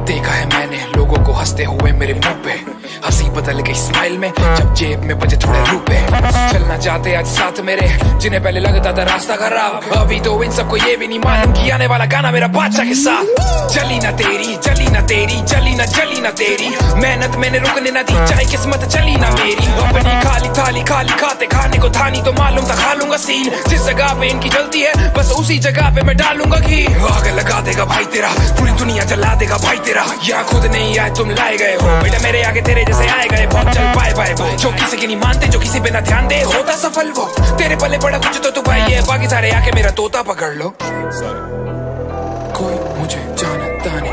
देखा है मैंने लोगों को हंसते हुए मेरे मुंह पे, हंसी बदल गई स्माइल में जब जेब में बचे थोड़े रुपए। चलना चाहते आज साथ मेरे जिन्हें पहले लगता था रास्ता खराब, अभी तो इन सबको ये भी नहीं मालूम कि आने वाला गाना मेरा बादशाह के साथ। चली ना तेरी चली ना तेरी चली ना तेरी मेहनत मैंने रुकने ना दी, चाहे किस्मत चली ना मेरी। अपनी खाली थाली खाली खाते खाने को था नहीं तो मालूम था खा लूंगा सीन, जिस जगह पे इनकी जलती है बस उसी जगह पे मैं डालूंगा घी। आग लगा देगा भाई तेरा, पूरी दुनिया जला देगा भाई तेरा, या खुद नहीं आए तुम लाए गए हो बेटा मेरे आगे तेरे जैसे आए गए बहुत। चल बाय बाय बाय, जो किसी की नहीं मानते जो किसी पे ना ध्यान दे होता सफल वो, तेरे पले बड़ा कुछ तो तू भाई है, बाकी सारे आके मेरा तोता पकड़ लो। कोई मुझे जानता नहीं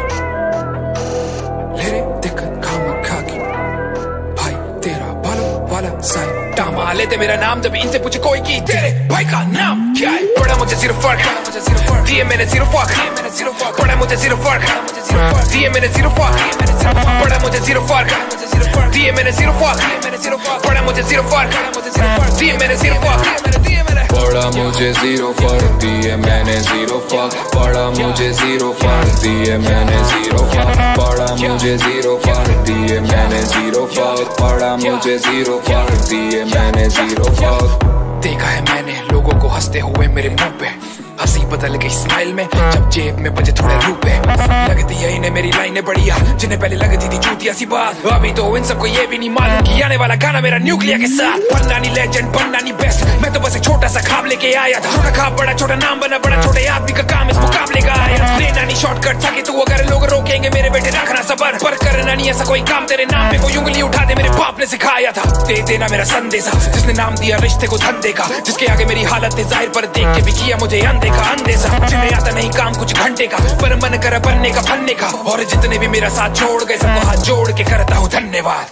ले रे दिक्कत खामा खाकी, भाई तेरा बालों वाला साई टामा लेते मेरा नाम जब इनसे पूछे कोई की तेरे भाई का नाम क्या है। पड़ा मुझे सिर्फ फर्क दिए मैंने जीरो फर्क, पड़ा मुझे सिर्फ फर्क दिए मैंने जीरो फर्क, पड़ा मुझे जीरो फर्क दिए मैंने जीरो फर्क, पड़ा मुझे जीरो फर्क दिए मैंने जीरो फर्क, पड़ा मुझे जीरो फर्क दिए मैंने जीरो फर्क, पड़ा मुझे जीरो फर्क दिए मैंने जीरो फर्क, पड़ा मुझे जीरो फर्क दिए मैंने जीरो फर्क, पड़ा मुझे जीरो फर्क दिए मैंने जीरो फर्क। देखा है मैंने लोगों को हंसते हुए मेरे मुंह पे, हंसी बदल गई स्माइल में जब जेब में बचे थोड़े रुपए। लगती है इन्हें मेरी लाइनें बढ़िया जिन्हें पहले लगती थी चूतिया सी बात, अभी तो इन सबको ये भी नहीं मालूम कि आने वाला गाना मेरा न्यूक्लियर के साथ। बनना नहीं लेजेंड बनना नहीं बेस्ट, मैं तो बस एक छोटा सा ख्वाब लेके आया था, छोटा ख्वाब बड़ा छोटा नाम बना बड़ा छोटे आदमी का काम इस मुकाबले का आया। लेना नहीं शॉर्टकट था कि तू अगर लोग रोकेंगे मेरे बेटे रखना सबर, पर करना नहीं ऐसा कोई काम तेरे नाम पे कोई उंगली उठा दे मेरे बाप ने सिखाया था। दे देना मेरा संदेशा जिसने नाम दिया रिश्ते को धंधे का, जिसके आगे मेरी हालत जाहिर पर देख के भी किया मुझे अनदेखा अंदेशा, जिन्हें आता नहीं काम कुछ घंटे का पर मन कर बनने का फन्ने का, और जितने भी मेरा साथ छोड़ गए सबको हाथ जोड़ के करता हूँ धन्यवाद।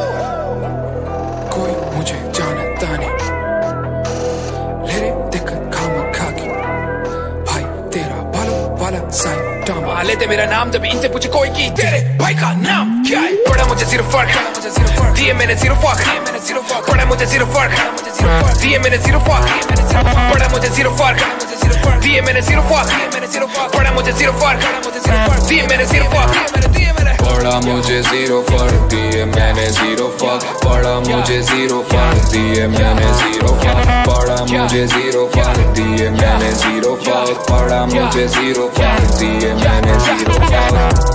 कोई मुझे जानता नहीं ले रे दिक्कत खामा खाकी, भाई तेरा बालों वाला साई टामा लेते मेरा नाम जब इनसे पूछे कोई की तेरे भाई का नाम क्या है। पड़ा मुझे सिर्फ फर्क दिए मैंने जीरो फर्क, पड़ा मुझे जीरो फर्क दिए मैंने जीरो फर्क, पड़ा मुझे जीरो फर्क दिए मैंने जीरो फर्क, पड़ा मुझे जीरो फर्क दिए मैंने जीरो फर्क, पड़ा मुझे जीरो फर्क दिए मैंने जीरो फर्क, पड़ा मुझे जीरो फर्क दिए मैंने जीरो फर्क, पड़ा मुझे जीरो फर्क दिए मैंने जीरो फर्क, पड़ा मुझे जीरो फर्क दिए मैंने जीरो फर्क।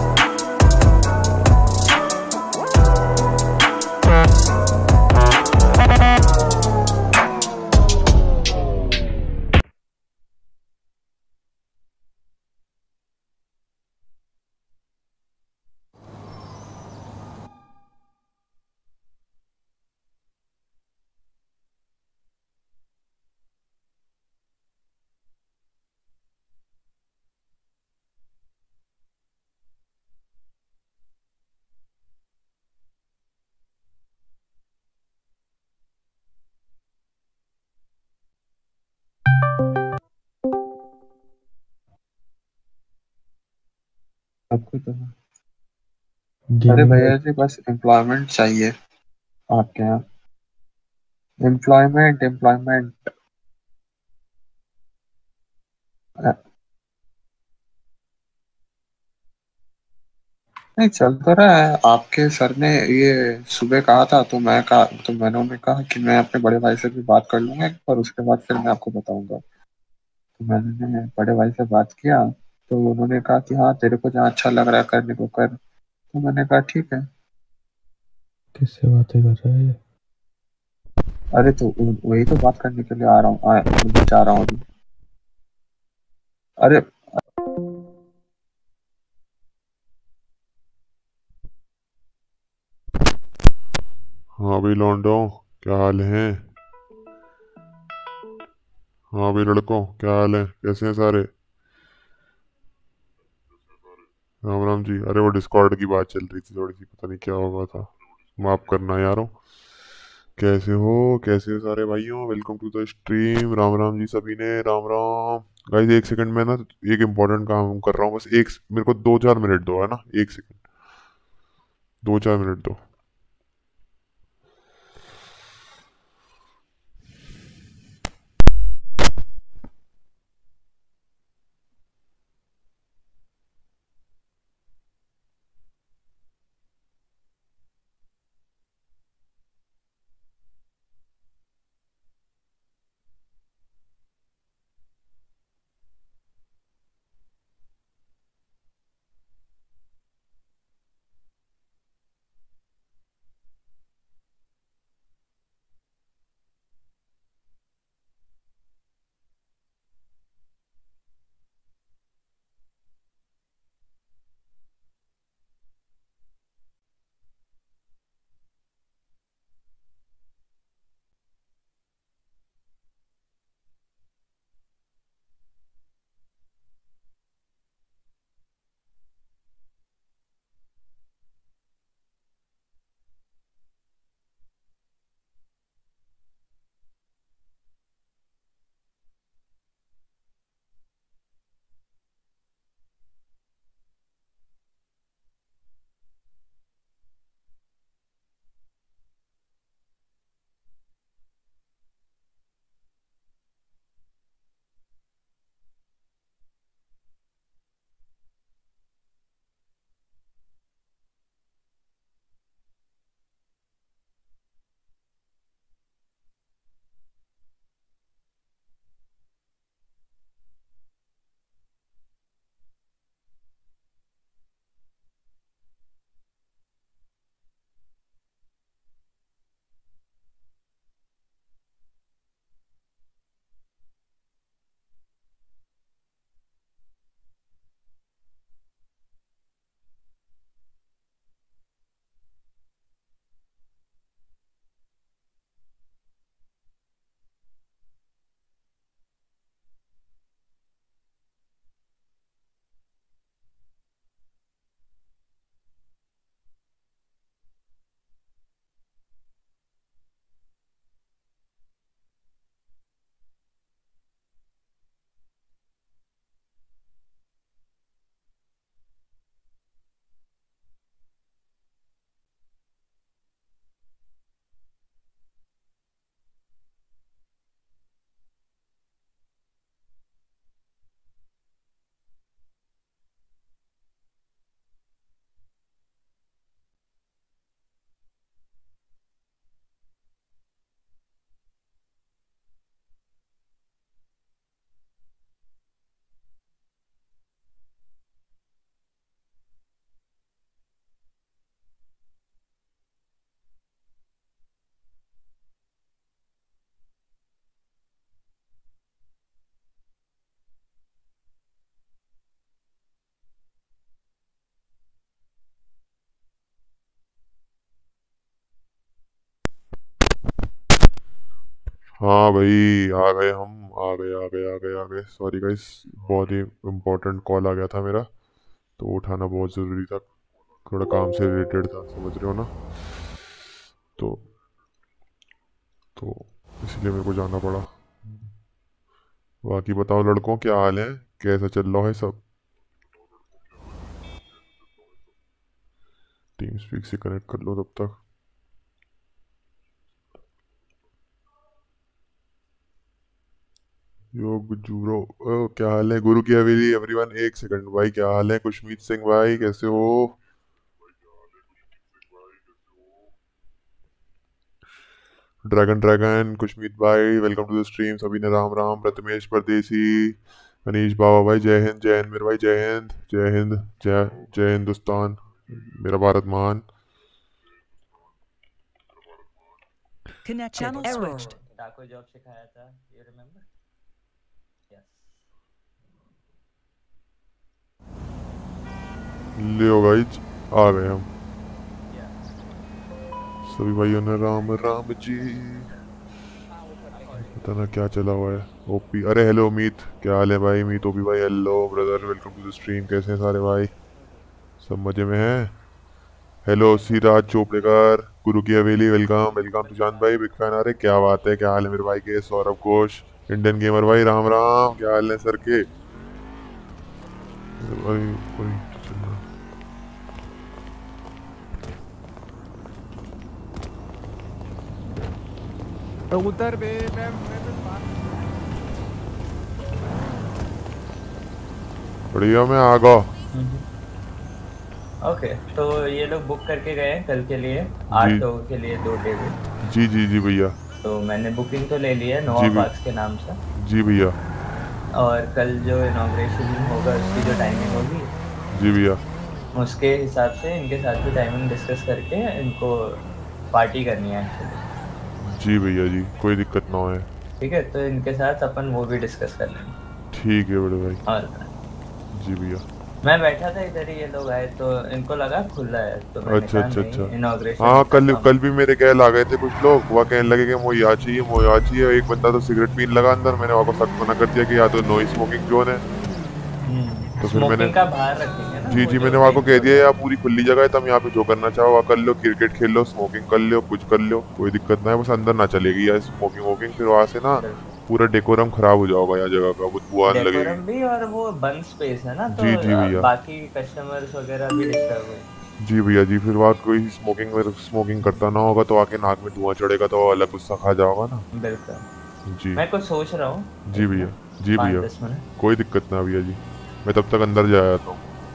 आपको तो अरे भैया जी बस एम्प्लॉयमेंट चाहिए आपके यहाँ, एम्प्लॉयमेंट एम्प्लॉयमेंट। नहीं चल तो रहा है, आपके सर ने ये सुबह कहा था तो मैंने उन्हें कहा कि मैं अपने बड़े भाई से भी बात कर लूंगा पर उसके बाद फिर मैं आपको बताऊंगा। तो मैंने बड़े भाई से बात किया तो उन्होंने कहा कि हाँ तेरे को जहाँ अच्छा लग रहा है करने को कर, तो मैंने कहा ठीक है। किससे बातें कर रहा है ये? अरे तो वही तो बात करने के लिए आ रहा हूँ, मतलब जा रहा हूँ अभी। अरे हाँ भाई लौंडो क्या हाल है? हाँ भाई लड़कों क्या हाल है, कैसे हैं सारे? राम राम जी। अरे वो डिस्कॉर्ड की बात चल रही थी थोड़ी सी, पता नहीं क्या होगा था, माफ करना यारों। कैसे हो सारे भाइयों, welcome to the stream. Ram Ram ji सभी ने, राम राम। गाइस एक सेकंड में ना एक इम्पोर्टेंट काम कर रहा हूँ, बस एक मेरे को 2-4 मिनट दो, है ना, एक सेकंड 2-4 मिनट दो। हाँ भाई आ गए हम, आ गए। सॉरी गाइस, बहुत ही इम्पोर्टेंट कॉल आ गया था मेरा, तो उठाना बहुत ज़रूरी था, थोड़ा काम से रिलेटेड था, समझ रहे हो ना। तो तो इसलिए मेरे को जाना पड़ा। बाकी बताओ लड़कों, क्या हाल है, कैसा चल रहा है सब? टीम स्पीक से कनेक्ट कर लो तब तक। यो गुजूरो, क्या हाल है? गुरु की हवेली एवरीवन, एक सेकंड भाई, क्या हाल है? खुशमीत सिंह भाई कैसे हो? ड्रैगन ड्रैगन, खुशमीत भाई वेलकम टू द स्ट्रीम। सभी ने राम राम। प्रथमेश परदेसी, अनीश बाबा भाई जय हिंद मेरे भाई, जय हिंद जय हिंद, जय जय हिंदुस्तान, मेरा भारत महान। Connection switched. टाको जॉब सिखाया था, you remember? Yes. लियो भाई आ गए हम Yeah. सभी भाइयों ने राम राम जी। पता ना क्या चला हुआ है। ओपी, अरे हेलो अमित, क्या हाल है भाई? अमित ओपी भाई, hello brother, welcome to the stream. कैसे हैं सारे भाई? सब मजे में हैं? हेलो सिराज चोपड़ेकर, गुरु की हवेली, वेलकम वेलकम। सुशांत भाई बिग फैन, अरे क्या बात है, क्या हाल है मेरे भाई के? सौरभ घोष, इंडियन गेमर भाई, राम राम, क्या हाल है सर के? भाई कोई तो उधर बे मैं बढ़िया, मैं आ गया। ओके, तो ये लोग बुक करके गए हैं कल के लिए 8 लोगों के लिए 2 टेबल। जी जी जी भैया। तो मैंने बुकिंग तो ले ली है नोवा पार्क्स के नाम से। जी भैया। और कल जो इनॉग्रेशन होगा उसकी जो टाइमिंग होगी, जी भैया, उसके हिसाब से इनके साथ भी टाइमिंग डिस्कस करके इनको पार्टी करनी है एक्चुअली। जी भैया जी, कोई दिक्कत ना हो। ठीक है, तो इनके साथ अपन वो भी डिस्कस कर लेंगे। ठीक है बड़े भाई। और जी भैया। मैं बैठा था इधर ही, ये लोग आए तो इनको लगा खुला है, तो मैंने अच्छा कहा अच्छा नहीं, अच्छा। इनॉग्रेशन। हाँ कल भी मेरे गैल आ गए थे कुछ लोग, वह कहने लगे कि मोया चाहिए। एक बंदा तो सिगरेट पीने लगा अंदर, मैंने वहाँ को सख्त मना कर दिया कि या तो नो स्मोकिंग जोन है। तो फिर मैंने का बाहर रखेंगे ना। जी मैंने वहाँ को कह दिया यार पूरी खुली जगह है, तुम यहाँ पे जो करना चाहो वहाँ कर लो, क्रिकेट खेल लो, स्मोकिंग कर लो, कुछ कर लो, कोई दिक्कत ना है, बस अंदर ना चलेगी यार स्मोकिंग वोकिंग, फिर वहाँ से ना पूरा डेकोरम खराब हो जाएगा यार, जगह का बुदबू आने लगेगी भी। और वो बंद स्पेस है ना, तो जी भैया, बाकी कस्टमर्स वगैरह भी डिस्टर्ब हो। जी भैया जी। फिर वहाँ कोई स्मोकिंग करता ना होगा तो आके नाक में धुआं चढ़ेगा तो अलग गुस्सा खा जाओगा ना। बिल्कुल जी, मैं कुछ सोच रहा हूँ। जी भैया, जी भैया, कोई दिक्कत ना भैया जी, मैं तब तक अंदर जा आता हूँ।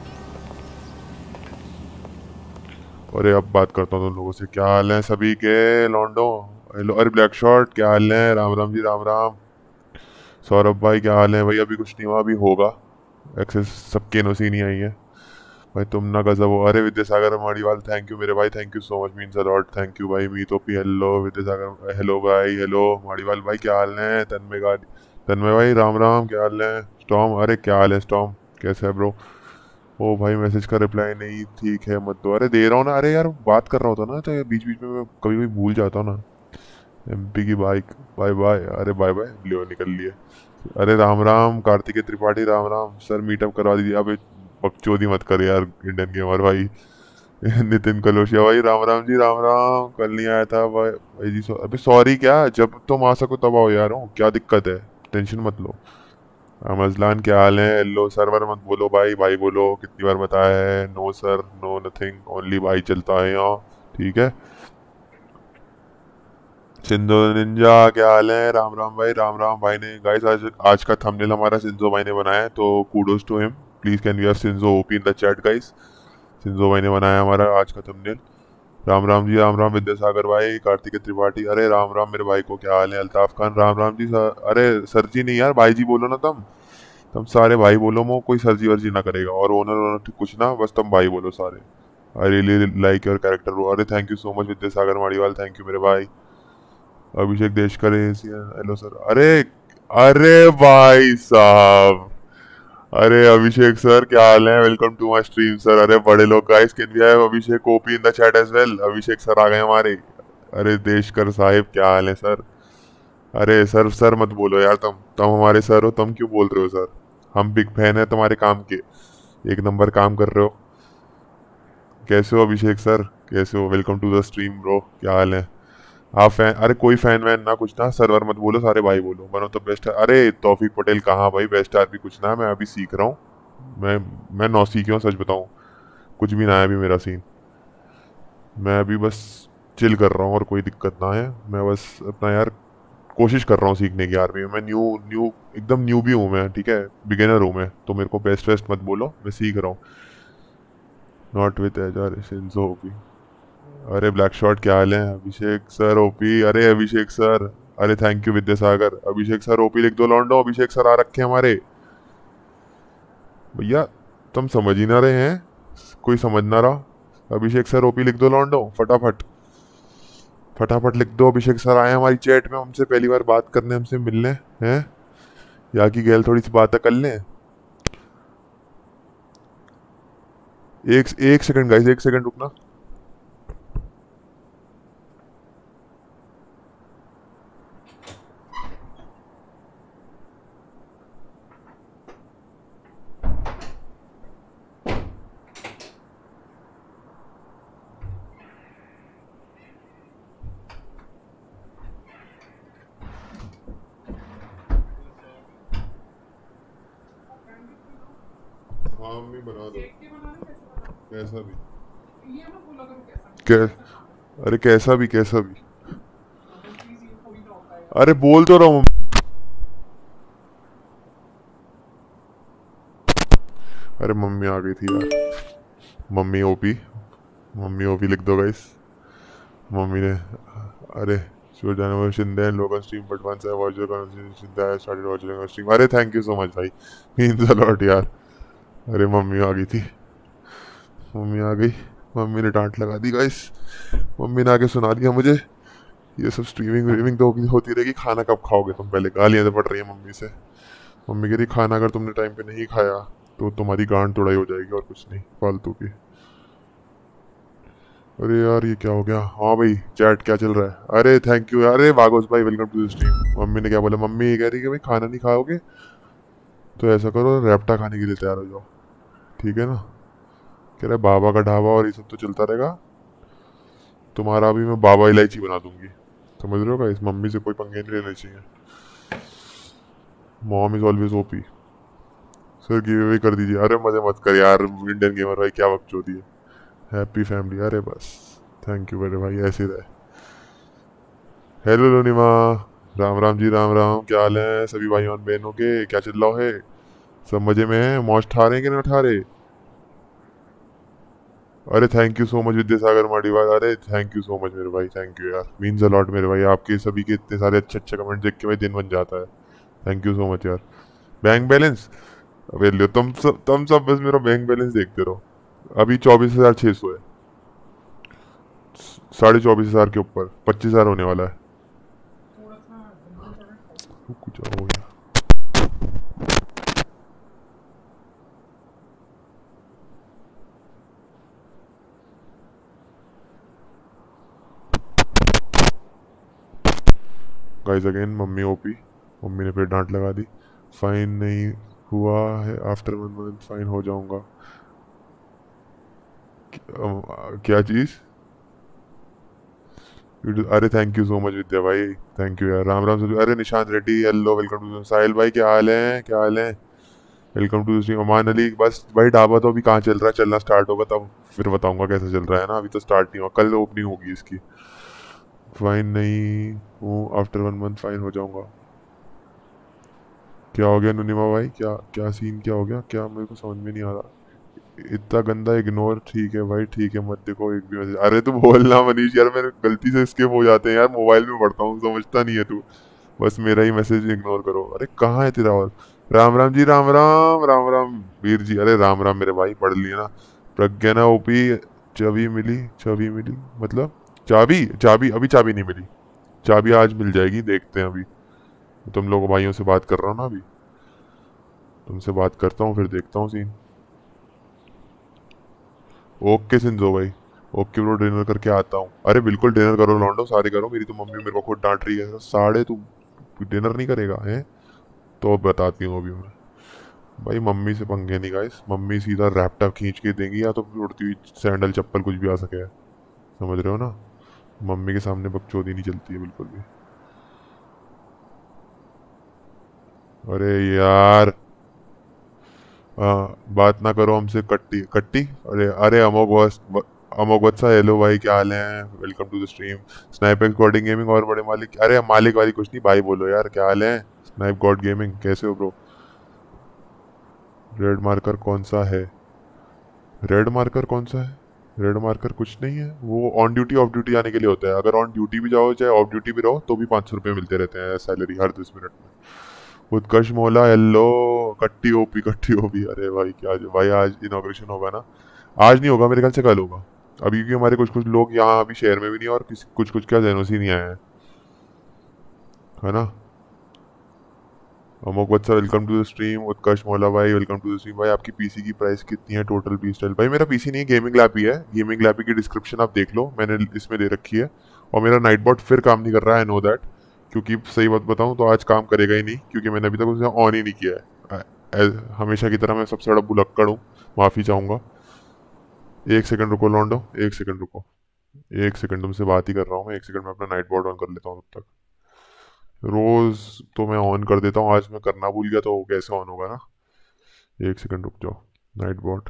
अरे अब बात करता हूँ तुम लोगों से। क्या हाल है सभी के लॉन्डो? हेलो, अरे ब्लैक शॉट क्या हाल है? राम राम जी, राम राम। सौरभ भाई क्या हाल है? भाई अभी कुछ नहीं हुआ, अभी होगा एक्सेस, सबके एनओसी नहीं आई है भाई, तुम ना गजब हो। अरे विद्यासागर मणिवाल, थैंक यू मेरे भाई, thank you so much, means a lot, thank you भाई। Meet OP, hello Vidyasagar, hello भाई, हेलो मणिवाल भाई, क्या हाल है? तन्मय भाई राम राम, क्या हाल है? स्टॉम, अरे क्या हाल है स्टॉम, कैसे है ब्रो? ओ भाई मैसेज का रिप्लाई नहीं, ठीक है मत दो। अरे दे रहा हूँ ना, अरे यार बात कर रहा होता ना, तो बीच बीच में मैं कभी कभी भूल जाता हूँ ना। एमपी की बाइक, बाय बाय, अरे बाय बाय, लियो निकल लिए। अरे राम राम कार्तिकेय त्रिपाठी, राम राम सर, मीटअप करवा दीजिए। अबे बकचोदी मत कर यार इंडियन गेमर भाई। नितिन कलोशिया भाई, राम राम जी, राम राम। कल नहीं आया था भाई जी, अबे सॉरी, क्या जब तुम आ सको तब आओ यार, हो क्या दिक्कत है, टेंशन मत लो। मजलान क्या हाल है? हेलो सर्वर मत बोलो भाई, भाई बोलो, कितनी बार बताया है? No sir, no nothing, only भाई चलता है यहाँ, ठीक है। सिंधु निंजा क्या हाल है? राम राम भाई, राम राम भाई ने गाइस आज का थंबनेल हमारा सिंजो भाई ने बनाया है, तो kudos to him, please can we have Sinjo OP in the chat guys. Sinjo भाई ने बनाया हमारा आज का थंबनेल। राम राम जी, राम राम विद्यासागर भाई, कार्तिकेय त्रिपाठी, अरे राम राम मेरे भाई को, क्या हाल है? अल्ताफ खान, राम राम जी सर, अरे सर जी नहीं यार, भाई जी बोलो ना, तुम सारे भाई बोलो, मो कोई सर्जी वर्जी ना करेगा, और ओनर कुछ ना, बस तुम भाई बोलो सारे। I really like your character bro, अरे thank you so much Vidyasagar Madiwal, thank you मेरे भाई। अभिषेक देशकर, हेलो सर, अरे भाई साहब, अरे अभिषेक सर क्या हाल है? Welcome to my stream sir. अरे बड़े लोग guys, can we have Abhishek OP in the chat as well? Abhishek sir आ गए हमारे। अरे देशकर साहिब क्या हाल है सर? अरे सर सर मत बोलो यार, तुम हमारे सर हो, तुम क्यों बोल रहे हो सर? हम बिग फैन है तुम्हारे काम के, एक नंबर काम कर रहे हो। कैसे हो अभिषेक सर, कैसे हो? Welcome to the stream bro, क्या हाल है? आप फैन? अरे कोई फैन वैन ना कुछ ना, सर्वर मत बोलो, सारे भाई बोलो, बनो तो बेस्ट। अरे तौफीक पटेल कहाँ भाई? बेस्ट आर भी कुछ ना, मैं अभी सीख रहा हूँ। मैं नौ सीख हूँ, सच बताऊँ कुछ भी ना है अभी मेरा सीन। मैं अभी बस चिल कर रहा हूँ और कोई दिक्कत ना है। मैं बस अपना यार कोशिश कर रहा हूँ सीखने की आर्मी में। मैं न्यू न्यू एकदम न्यू भी हूँ मैं, ठीक है, बिगिनर हूँ मैं, तो मेरे को बेस्ट वेस्ट मत बोलो, मैं सीख रहा हूँ। Not with eager Sinjo OP. अरे ब्लैक शॉट क्या हाल है? अभिषेक सर ओपी, अरे अभिषेक सर, अरे thank you Vidyasagar. Abhishek sir OP लिख दो लौंडो, अभिषेक सर आ रखे हैं हमारे। भैया तुम समझ ही ना रहे हैं, कोई समझ ना रहा। अभिषेक सर ओपी लिख दो लौंडो, फटाफट फटाफट लिख दो। अभिषेक सर आए हमारी चैट में, हमसे पहली बार बात करने, हमसे मिलने हैं, या की गैल थोड़ी सी बातें कर लें। एक सेकंड गाइस, एक सेकंड रुकना। बना दो कैसा भी, अरे कैसा भी, कैसा भी, अरे बोल तो रहा हूँ। अरे मम्मी आ गई थी यार, मम्मी ओपी लिख दो गाइस। मम्मी ने, अरे शिव जानवर Shinde local stream but once I watch your conversation Shinde I started watching your stream. अरे थैंक यू सो मच भाई, मींस अ लॉट यार। अरे मम्मी आ गई थी, मम्मी आ गई, मम्मी ने डांट लगा दी गाइस। मम्मी ने आके सुना दिया मुझे, ये सब स्ट्रीमिंग व्रीमिंग तो होती रहेगी, खाना कब खाओगे तुम? पहले गालियाँ तो पड़ रही है मम्मी से। मम्मी कह रही खाना अगर तुमने टाइम पे नहीं खाया तो तुम्हारी गांड तोड़ाई हो जाएगी और कुछ नहीं फालतू की। अरे यार ये क्या हो गया? हाँ भाई चैट क्या चल रहा है? अरे थैंक यू यार, अरे वागोस भाई welcome to the stream. Mummy ने क्या बोला? मम्मी कह रही कि भाई खाना नहीं खाओगे तो ऐसा करो रैप्टा खाने के लिए तैयार हो जाओ, ठीक है ना? कह रहे बाबा का ढाबा और ये सब तो चलता रहेगा, तुम्हारा अभी मैं बाबा इलायची बना दूंगी, समझ रहे हो का? इस मम्मी से कोई पंगे नहीं लेने चाहिए। Mom is always OP. Sir give away कर दीजिए। अरे मजे मत कर यार इंडियन गेमर भाई, क्या वक्त होती है। हैप्पी फैमिली, अरे बस थैंक यू मेरे भाई, ऐसे रहे। हेलो लोनिमा, राम राम जी, राम राम, क्या हाल है सभी भाइयों बहनों के? क्या चल रहा है? सब मजे में है? मौज ठा रहे हैं कि नहीं उठा रहे? अरे thank you so much Vidyasagar Madiwal, अरे थैंक यू सो मच मेरे भाई, थैंक यू यार, मीन्स अ लॉट मेरे भाई। आपके सभी के इतने सारे अच्छे अच्छे कमेंट देख के भाई दिन बन जाता है। थैंक यू सो मच यार। बैंक बैलेंस अबे लो, तुम सब बस मेरा बैंक बैलेंस देखते रहो। अभी 24,600 है, 24,500 के ऊपर 25,000 होने वाला है। कुछ हो गया। Guys again mummy OP, mummy ने फिर डांट लगा दी। फाइन नहीं हुआ है, आफ्टर 1 मंथ फाइन हो जाऊंगा। क्या चीज? अरे thank you so much Vidya भाई, थैंक यू यार। राम राम सभी। अरे Nishant Reddy hello, welcome to Sahil भाई, क्या हाल है, क्या हाल है? Welcome to stream. Aman Ali, बस भाई ढाबा तो अभी कहाँ चल रहा है, चलना स्टार्ट होगा तब फिर बताऊंगा कैसा चल रहा है ना, अभी तो स्टार्ट नहीं हुआ, कल ओपनिंग होगी इसकी। फाइन नहीं हूँ, आफ्टर 1 मंथ फाइन हो जाऊंगा। क्या हो गया नुनिमा भाई, क्या क्या सीन क्या हो गया? क्या मेरे को समझ में नहीं आ रहा। इतना गंदा इग्नोर, ठीक है भाई ठीक है, मत देखो एक भी मैसेज। अरे तू बोलना मनीष यार, मेरे गलती से स्किप हो जाते हैं यार, मोबाइल में पढ़ता हूँ, समझता नहीं है तू, बस मेरा ही मैसेज इग्नोर करो। अरे कहाँ है तेरा? और राम राम जी, राम राम, राम राम वीर जी, अरे राम राम मेरे भाई, पढ़ लिया ना? प्रज्ञा ओपी, चाबी मिली, चाबी मिली मतलब चाबी, चाबी अभी चाबी नहीं मिली, चाबी आज मिल जाएगी, देखते हैं अभी। तुम लोगों भाइयों से बात कर रहा हूँ ना अभी, तुमसे बात करता हूँ फिर देखता हूँ सीन। ओके सिंजो भाई, ओके ब्रो, डिनर करके आता हूँ। अरे बिल्कुल डिनर करो लौंडो, सारे करो, मेरी तो मम्मी मेरे को खुद डांट रही है, साढ़े तू डिनर नहीं करेगा है? तो बताती हूँ अभी मैं। भाई मम्मी से पंगे नहीं गाइस, मम्मी सीधा रैपटॉप खींच के देंगी या तो उड़ती हुई सैंडल चप्पल कुछ भी आ सके, समझ रहे हो ना? मम्मी के सामने बकचोदी नहीं चलती है बिल्कुल भी। अरे यार बात ना करो हमसे कट्टी कट्टी। अरे अरे अमोग वत्सा हेलो भाई, क्या हाल है? Welcome to the stream. Sniper godding gaming और बड़े मालिक, अरे मालिक वाली कुछ नहीं भाई, बोलो यार क्या हाल है? स्नाइप गॉड गेमिंग कैसे हो ब्रो? रेड मार्कर कौन सा है? रेड मार्कर कौन सा है? रेड मार्कर कुछ नहीं है, वो ऑन ड्यूटी ऑफ ड्यूटी आने के लिए होता है। अगर ऑन ड्यूटी भी जाओ चाहे ऑफ ड्यूटी भी रहो तो भी 500 रुपये मिलते रहते हैं सैलरी हर 10 मिनट में। उत्कर्ष मोला हेलो, कट्टी ओपी। अरे भाई क्या भाई, आज इनॉग्रेशन होगा ना? आज नहीं होगा मेरे ख्याल से, कल होगा। अभी क्योंकि हमारे कुछ कुछ लोग यहाँ अभी शहर में भी नहीं और कुछ कुछ क्या जेनोसी नहीं आए हैं, है ना? अमोक बच्चा welcome to the stream. Utkarsh Maula भाई वेलकम टू द स्ट्रीम। भाई आपकी पीसी की प्राइस कितनी है टोटल पीस स्टाइल? भाई मेरा पीसी नहीं है, गेमिंग लैप ही है। गेमिंग लैप की डिस्क्रिप्शन आप देख लो, मैंने इसमें दे रखी है। और मेरा नाइट बॉट फिर काम नहीं कर रहा है, आई नो दैट। क्योंकि सही बात बताऊं तो आज काम करेगा ही नहीं, क्योंकि मैंने अभी तक उसे ऑन ही नहीं किया है। हमेशा की तरह मैं सबसे बड़ा बुलक्कड़ हूँ, माफ़ी चाहूँगा। एक सेकंड रुको लॉन्डो, एक सेकंड रुको, एक सेकंड तुमसे बात ही कर रहा हूँ मैं। एक सेकंड में अपना नाइट बॉट ऑन कर लेता हूँ तब तक। रोज तो मैं ऑन कर देता हूँ, आज मैं करना भूल गया तो कैसे ऑन होगा ना? एक सेकंड रुक जाओ। नाइट बॉट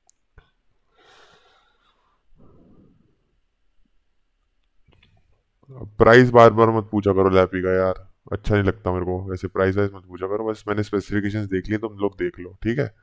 प्राइस बार बार मत पूछा करो लैपी का यार, अच्छा नहीं लगता मेरे को। वैसे प्राइस वाइज मत पूछा करो, बस मैंने स्पेसिफिकेशंस देख लिए, तुम लोग देख लो ठीक है?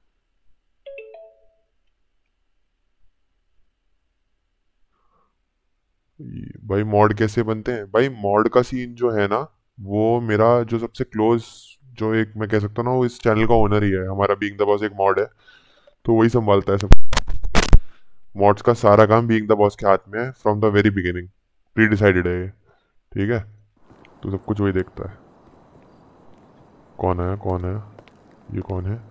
भाई मॉड कैसे बनते हैं? भाई मॉड का सीन जो है ना, वो मेरा जो सबसे क्लोज, जो एक मैं कह सकता हूँ ना, वो इस चैनल का ओनर ही है। हमारा बीइंग द बॉस एक मॉड है, तो वही संभालता है सब। मॉड्स का सारा काम बीइंग द बॉस के हाथ में है from the very beginning, predecided है ये, ठीक है? तो सब कुछ वही देखता है। कौन है कौन है ये, कौन है?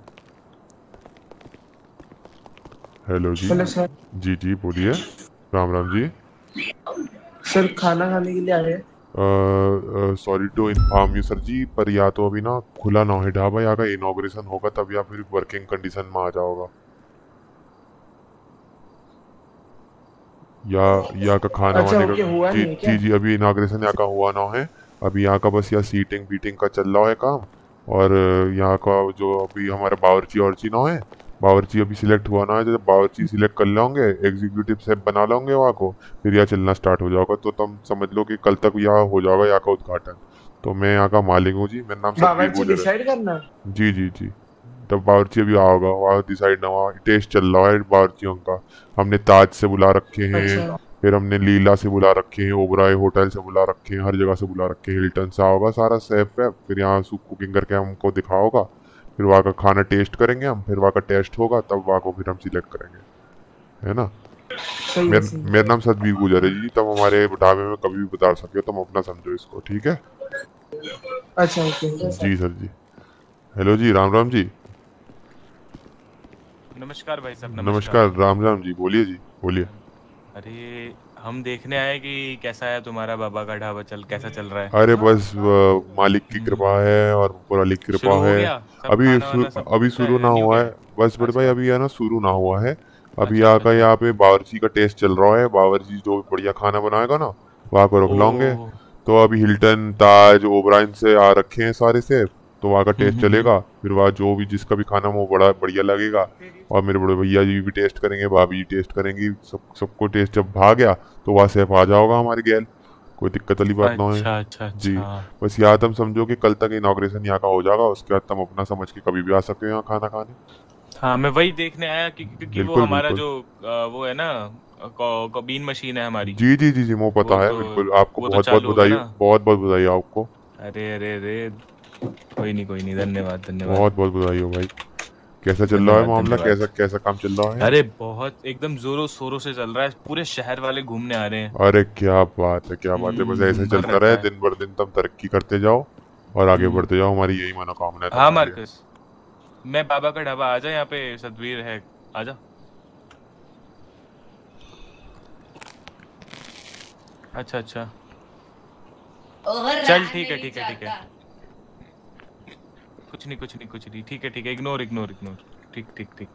हेलो जी। Hello sir. जी जी बोलिए। राम राम जी। सर खाना खाने के लिए आए हैं। Sorry to inform you sir जी, पर या तो अभी ना खुला ना है ढाबा, यहाँ का इनॉग्रेशन होगा तब, या फिर वर्किंग कंडीशन में आ जाओगा, या का खाना अच्छा, वाने का। हुआ जी नहीं है क्या? जी जी, अभी इनॉग्रेशन यहाँ का हुआ ना है। अभी यहाँ का बस या सीटिंग बीटिंग का चल रहा है काम। और यहाँ का जो अभी हमारा बावर्ची ना है, बावर्ची अभी सिलेक्ट हुआ ना है। जब बावर्ची सिलेक्ट कर लोगे, एग्जीक्यूटिव से बना लोगे वहाँ को, फिर यहाँ चलना स्टार्ट हो जाएगा। तो तुम समझ लो कि कल तक यहाँ हो जाएगा यहाँ का उद्घाटन। तो मैं यहाँ का मालिक हूँ जी, मेरा नाम बावर्ची डिसाइड करना। जी जी जी, तब बावर्ची अभी आओगा, वहाँ डिसाइड ना, वहाँ टेस्ट चल रहा है बावर्चियों का। हमने ताज से बुला रखे हैं, अच्छा। फिर हमने लीला से बुला रखे हैं, ओबराय होटल से बुला रखे हैं, हर जगह से बुला रखे हैं, हिल्टन से आओगा सारा सेफ है। फिर यहाँ कुकिंग करके हमको दिखाओगा, फिर वहाँ का खाना टेस्ट करेंगे हम, फिर वहाँ का टेस्ट होगा तब वहाँ को फिर हम सिलेक्ट करेंगे, है ना? मेरा नाम सतबीर गुजर है जी। तुम हमारे ढाबे में कभी भी बता सकते हो, तुम अपना समझो इसको, ठीक है? अच्छा ओके जी सर जी। हेलो जी, राम राम जी। नमस्कार भाई साहब। नमस्कार, राम राम जी, बोलिए जी बोलिए। अरे हम देखने आए कि कैसा है तुम्हारा बाबा का ढाबा, कैसा चल रहा है? अरे बस मालिक की कृपा है और ऊपर वाली की कृपा है। अभी शुरू ना हुआ है बस बड़े भाई, अभी है ना शुरू ना हुआ है। अभी यहाँ पे बावर्ची का टेस्ट चल रहा है। बावर्ची जो बढ़िया खाना बनाएगा ना, वहाँ को रख लाओगे। तो अभी हिल्टन, ताज, ओबराइन से आ रखे हैं सारे से, तो वहाँ का टेस्ट चलेगा। फिर वहाँ जो भी जिसका भी खाना वो बड़ा बढ़िया लगेगा। और मेरे बड़े भैया जी भी टेस्ट करेंगे, भाभी जी टेस्ट करेंगी, सबको टेस्ट जब भाग गया तो वहाँ सेफ आ जाओगा हमारी गैल, कोई दिक्कत वाली बात ना है। अच्छा जी बस यहाँ तुम समझो कि कल तक इनॉग्रेशन यहाँ का हो जाएगा, उसके बाद तुम अपना समझ के कभी भी आ सकते हो यहाँ खाना खाने। हाँ मैं वही देखने आया क्योंकि वो हमारा जो वो है ना कबीन मशीन है हमारी। जी जी जी जी वो पता है बिल्कुल। आपको बहुत बहुत बधाई, बहुत बहुत बधाई आपको। अरे अरे अरे कोई नहीं, धन्यवाद धन्यवाद, बहुत बहुत बधाई हो भाई। कैसा चल रहा है मामला, कैसा काम चल रहा है? अरे बहुत एकदम जोरों शोरों से चल रहा है, पूरे शहर वाले घूमने आ रहे हैं। अरे क्या बात है, क्या बात है। बस ऐसे चलता रहे, दिन भर दिन तुम तरक्की करते जाओ और आगे बढ़ते जाओ, हमारी यही मनोकामना है। हाँ मार्कस, मैं बाबा का ढाबा, आजा यहाँ पे सतवीर है, आजा। अच्छा चल ठीक है ठीक है ठीक है, कुछ नहीं कुछ नहीं कुछ नहीं, ठीक है इग्नोर इग्नोर इग्नोर, ठीक ठीक ठीक।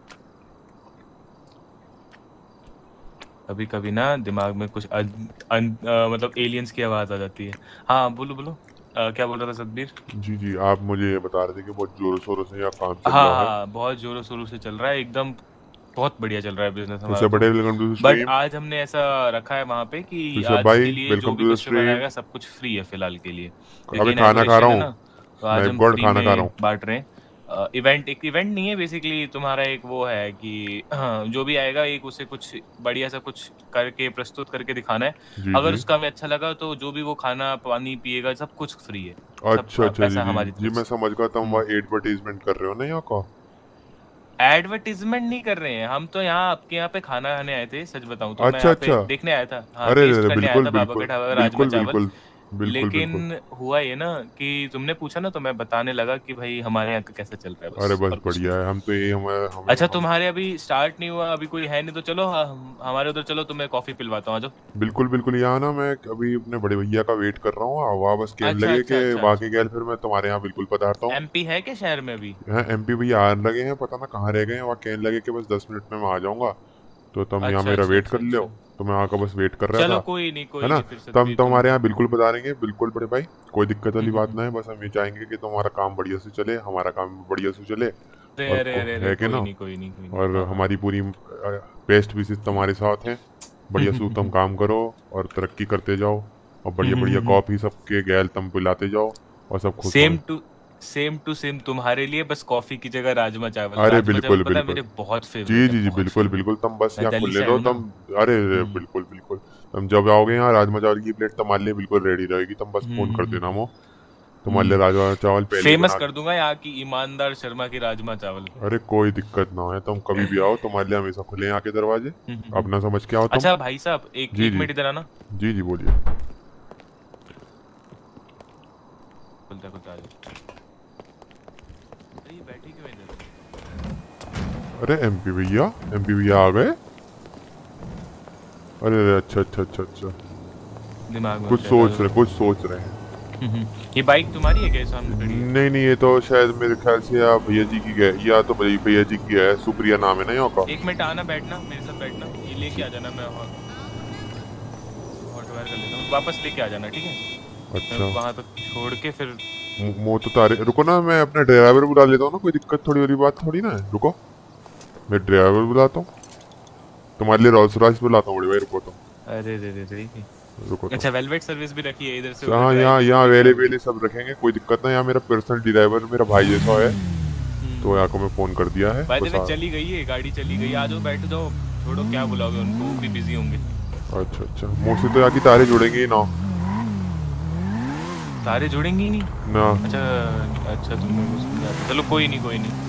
कभी कभी ना दिमाग में कुछ मतलब एलियंस की आवाज आ जाती है। हाँ बोलो बोलो, क्या बोल रहा था सतबीर? जी आप मुझे ये बता रहे थे कि बहुत जोरों शोरों से यहाँ काम चल रहा है। हाँ बहुत जोरों शोरों से चल रहा है, एकदम बहुत बढ़िया चल रहा है बिजनेस हमारा। सबसे बड़े welcome to the but stream. आज हमने ऐसा रखा है वहाँ पे कि आज भाई के लिए जो भी कस्टमर आएगा सब कुछ फ्री है फिलहाल के लिए। अभी खाना खा रहा हूँ, तो आज हम फ्री में बांट रहे हैं। इवेंट एक इवेंट नहीं है बेसिकली, तुम्हारा एक वो है कि जो भी आएगा एक उसे कुछ बढ़िया सा कुछ करके प्रस्तुत करके दिखाना है। अगर उसका हमें अच्छा लगा तो जो भी वो खाना पानी पिएगा सब कुछ फ्री है। अच्छा जी मैं समझ गया, तुम वहाँ एडवर्टाइजमेंट कर रहे हो ना यहाँ का? एडवर्टीजमेंट नहीं कर रहे हैं हम तो, यहाँ आपके यहाँ पे खाना खाने आए थे, सच बताऊं तो मैं अच्छा देखने आया था। हाँ, अरे टेस्ट करने आया था बिल्कुल बाबा के ढाबा का राजमा चावल। बिल्कुल लेकिन हुआ ये ना कि तुमने पूछा ना तो मैं बताने लगा कि भाई हमारे यहाँ का कैसा चल रहा है बस। अरे बस बढ़िया है, हम तो ये हमारे अच्छा तुम्हारे अभी स्टार्ट नहीं हुआ, अभी कोई है नहीं तो चलो हमारे उधर चलो, तुम्हें कॉफी पिलवाता हूँ। बिल्कुल यहाँ ना मैं अभी अपने बड़े भैया का वेट कर रहा हूँ, वहाँ बस गेम लगे के बाकी गैल फिर मैं तुम्हारे यहाँ बिल्कुल पधारता हूँ। एमपी है क्या शहर में अभी? हाँ एमपी भैया आ लगे हैं, पता ना कहाँ रह गए हैं, वहाँ कहने लगे कि बस 10 मिनट में मैं आ जाऊंगा, तो तुम यहाँ मेरा वेट कर लो। तो मैं वहाँ का बस वेट कर रहा था। चलो कोई नहीं है ना, तुम हमारे यहाँ बिल्कुल बता देंगे, बिल्कुल बड़े भाई, कोई दिक्कत वाली बात ना है। बस हम ये चाहेंगे कि तुम्हारा काम बढ़िया से चले, हमारा काम बढ़िया से चले, है कि ना? और हमारी पूरी बेस्ट विशेष तुम्हारे साथ हैं, बढ़िया से तुम काम करो और तरक्की करते जाओ, और बढ़िया कॉफी सबके गैल तुम पिलाते जाओ और सब खुश। सेम टू सेम तुम्हारे लिए, बस कॉफी की जगह राजमा चावल। अरे बिल्कुल मेरे बहुत फेवरेट। जी बिल्कुल तुम बस यहाँ खुले लो तुम। अरे बिल्कुल तुम जब आओगे यहाँ राजमा चावल की प्लेट तुम्हारे लिए बिल्कुल रेडी रहेगी, तुम बस फोन कर देना मो, तुम्हारे लिए राजमा चावल पहले फेमस कर दूंगा यहाँ की ईमानदार शर्मा की राजमा चावल। अरे कोई दिक्कत ना है, तुम कभी भी आओ, तुम्हारे लिए हमेशा खुले यहाँ के दरवाजे, अपना समझ के आओ तुम। अच्छा भाई साहब एक मिनट इधर आना। जी बोलिए। अरे एमपी भैया आ गए? अरे अच्छा दिमाग में कुछ सोच रहे हैं। ये बाइक तुम्हारी है क्या सामने खड़ी? नहीं ये तो शायद मेरे ख्याल से या भैया जी की है, या तो भैया जी की है, सुप्रिया नाम है ना यहाँ का। एक मिनट आना, बैठना मेरे साथ बैठना, ये लेके आ जाना, मैं हॉटवायर कर लेता हूँ, वापस लेके आ जाना ठीक है? अच्छा वहाँ तक छोड़ के फिर मो तो तारे रुको ना, मैं अपना ड्राइवर बुला लेता हूँ ना, कोई दिक्कत थोड़ी वाली बात थोड़ी ना है। रुको मैं ड्राइवर बुलाता हूँ, तुम्हारे लिए रोल्स रॉयस बुलाता हूँ बड़े भाई, रुको तुम। अरे रुको। अच्छा वेलवेट सर्विस भी रखी है इधर से? हाँ यहाँ वेले सब रखेंगे, कोई दिक्कत नहीं। यहाँ मेरा पर्सनल ड्राइवर मेरा भाई जैसा है, तो यहाँ को मैं फोन कर दिया है। चली गई है गाड़ी, चली गई, आ जाओ बैठ जाओ, छोड़ो क्या बुलाओगे उनको, वो भी बिजी होंगे। अच्छा मुँह से तो यहाँ की तारे जुड़ेंगे ना? तारे जुड़ेंगी नहीं ना? अच्छा तुमने समझा, चलो कोई नहीं।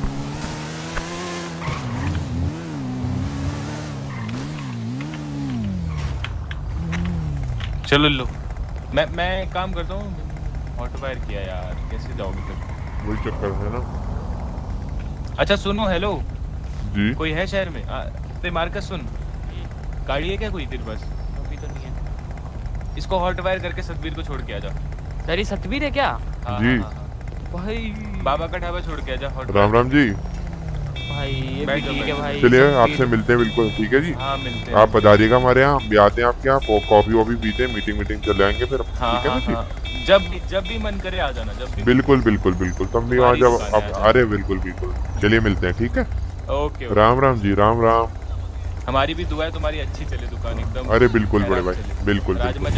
चलो लो, मैं काम करता हूँ, ऑटोफायर किया यार, कैसे जाओगे फिर? वही चक्कर है ना। अच्छा सुनो, हेलो जी, कोई है शहर में? ते मार्कस सुन, गाड़ी है क्या कोई तेरे पास? अभी तो नहीं है। इसको हॉटवायर करके सतबीर को छोड़ के आ जा। सर सतबीर है क्या? जी भाई बाबा का ढाबा छोड़ के आ जा। राम जी भाई, ये भी ठीक है भाई। चलिए आपसे मिलते हैं, बिल्कुल ठीक है जी। हाँ मिलते हैं। आप पधारिएगा हमारे यहाँ, हम भी आते हैं आपके यहाँ, कॉफी वॉफी पीते हैं, मीटिंग चल जाएंगे फिर। ठीक है ना? जब भी मन करे आ जाना, जब भी। बिल्कुल तुम भी वहाँ जब अरे बिल्कुल चलिए मिलते हैं, ठीक है? ओके राम जी राम। हमारी भी दुआ है तुम्हारी अच्छी चले दुकान एकदम। अरे बिल्कुल बड़े भाई, बिल्कुल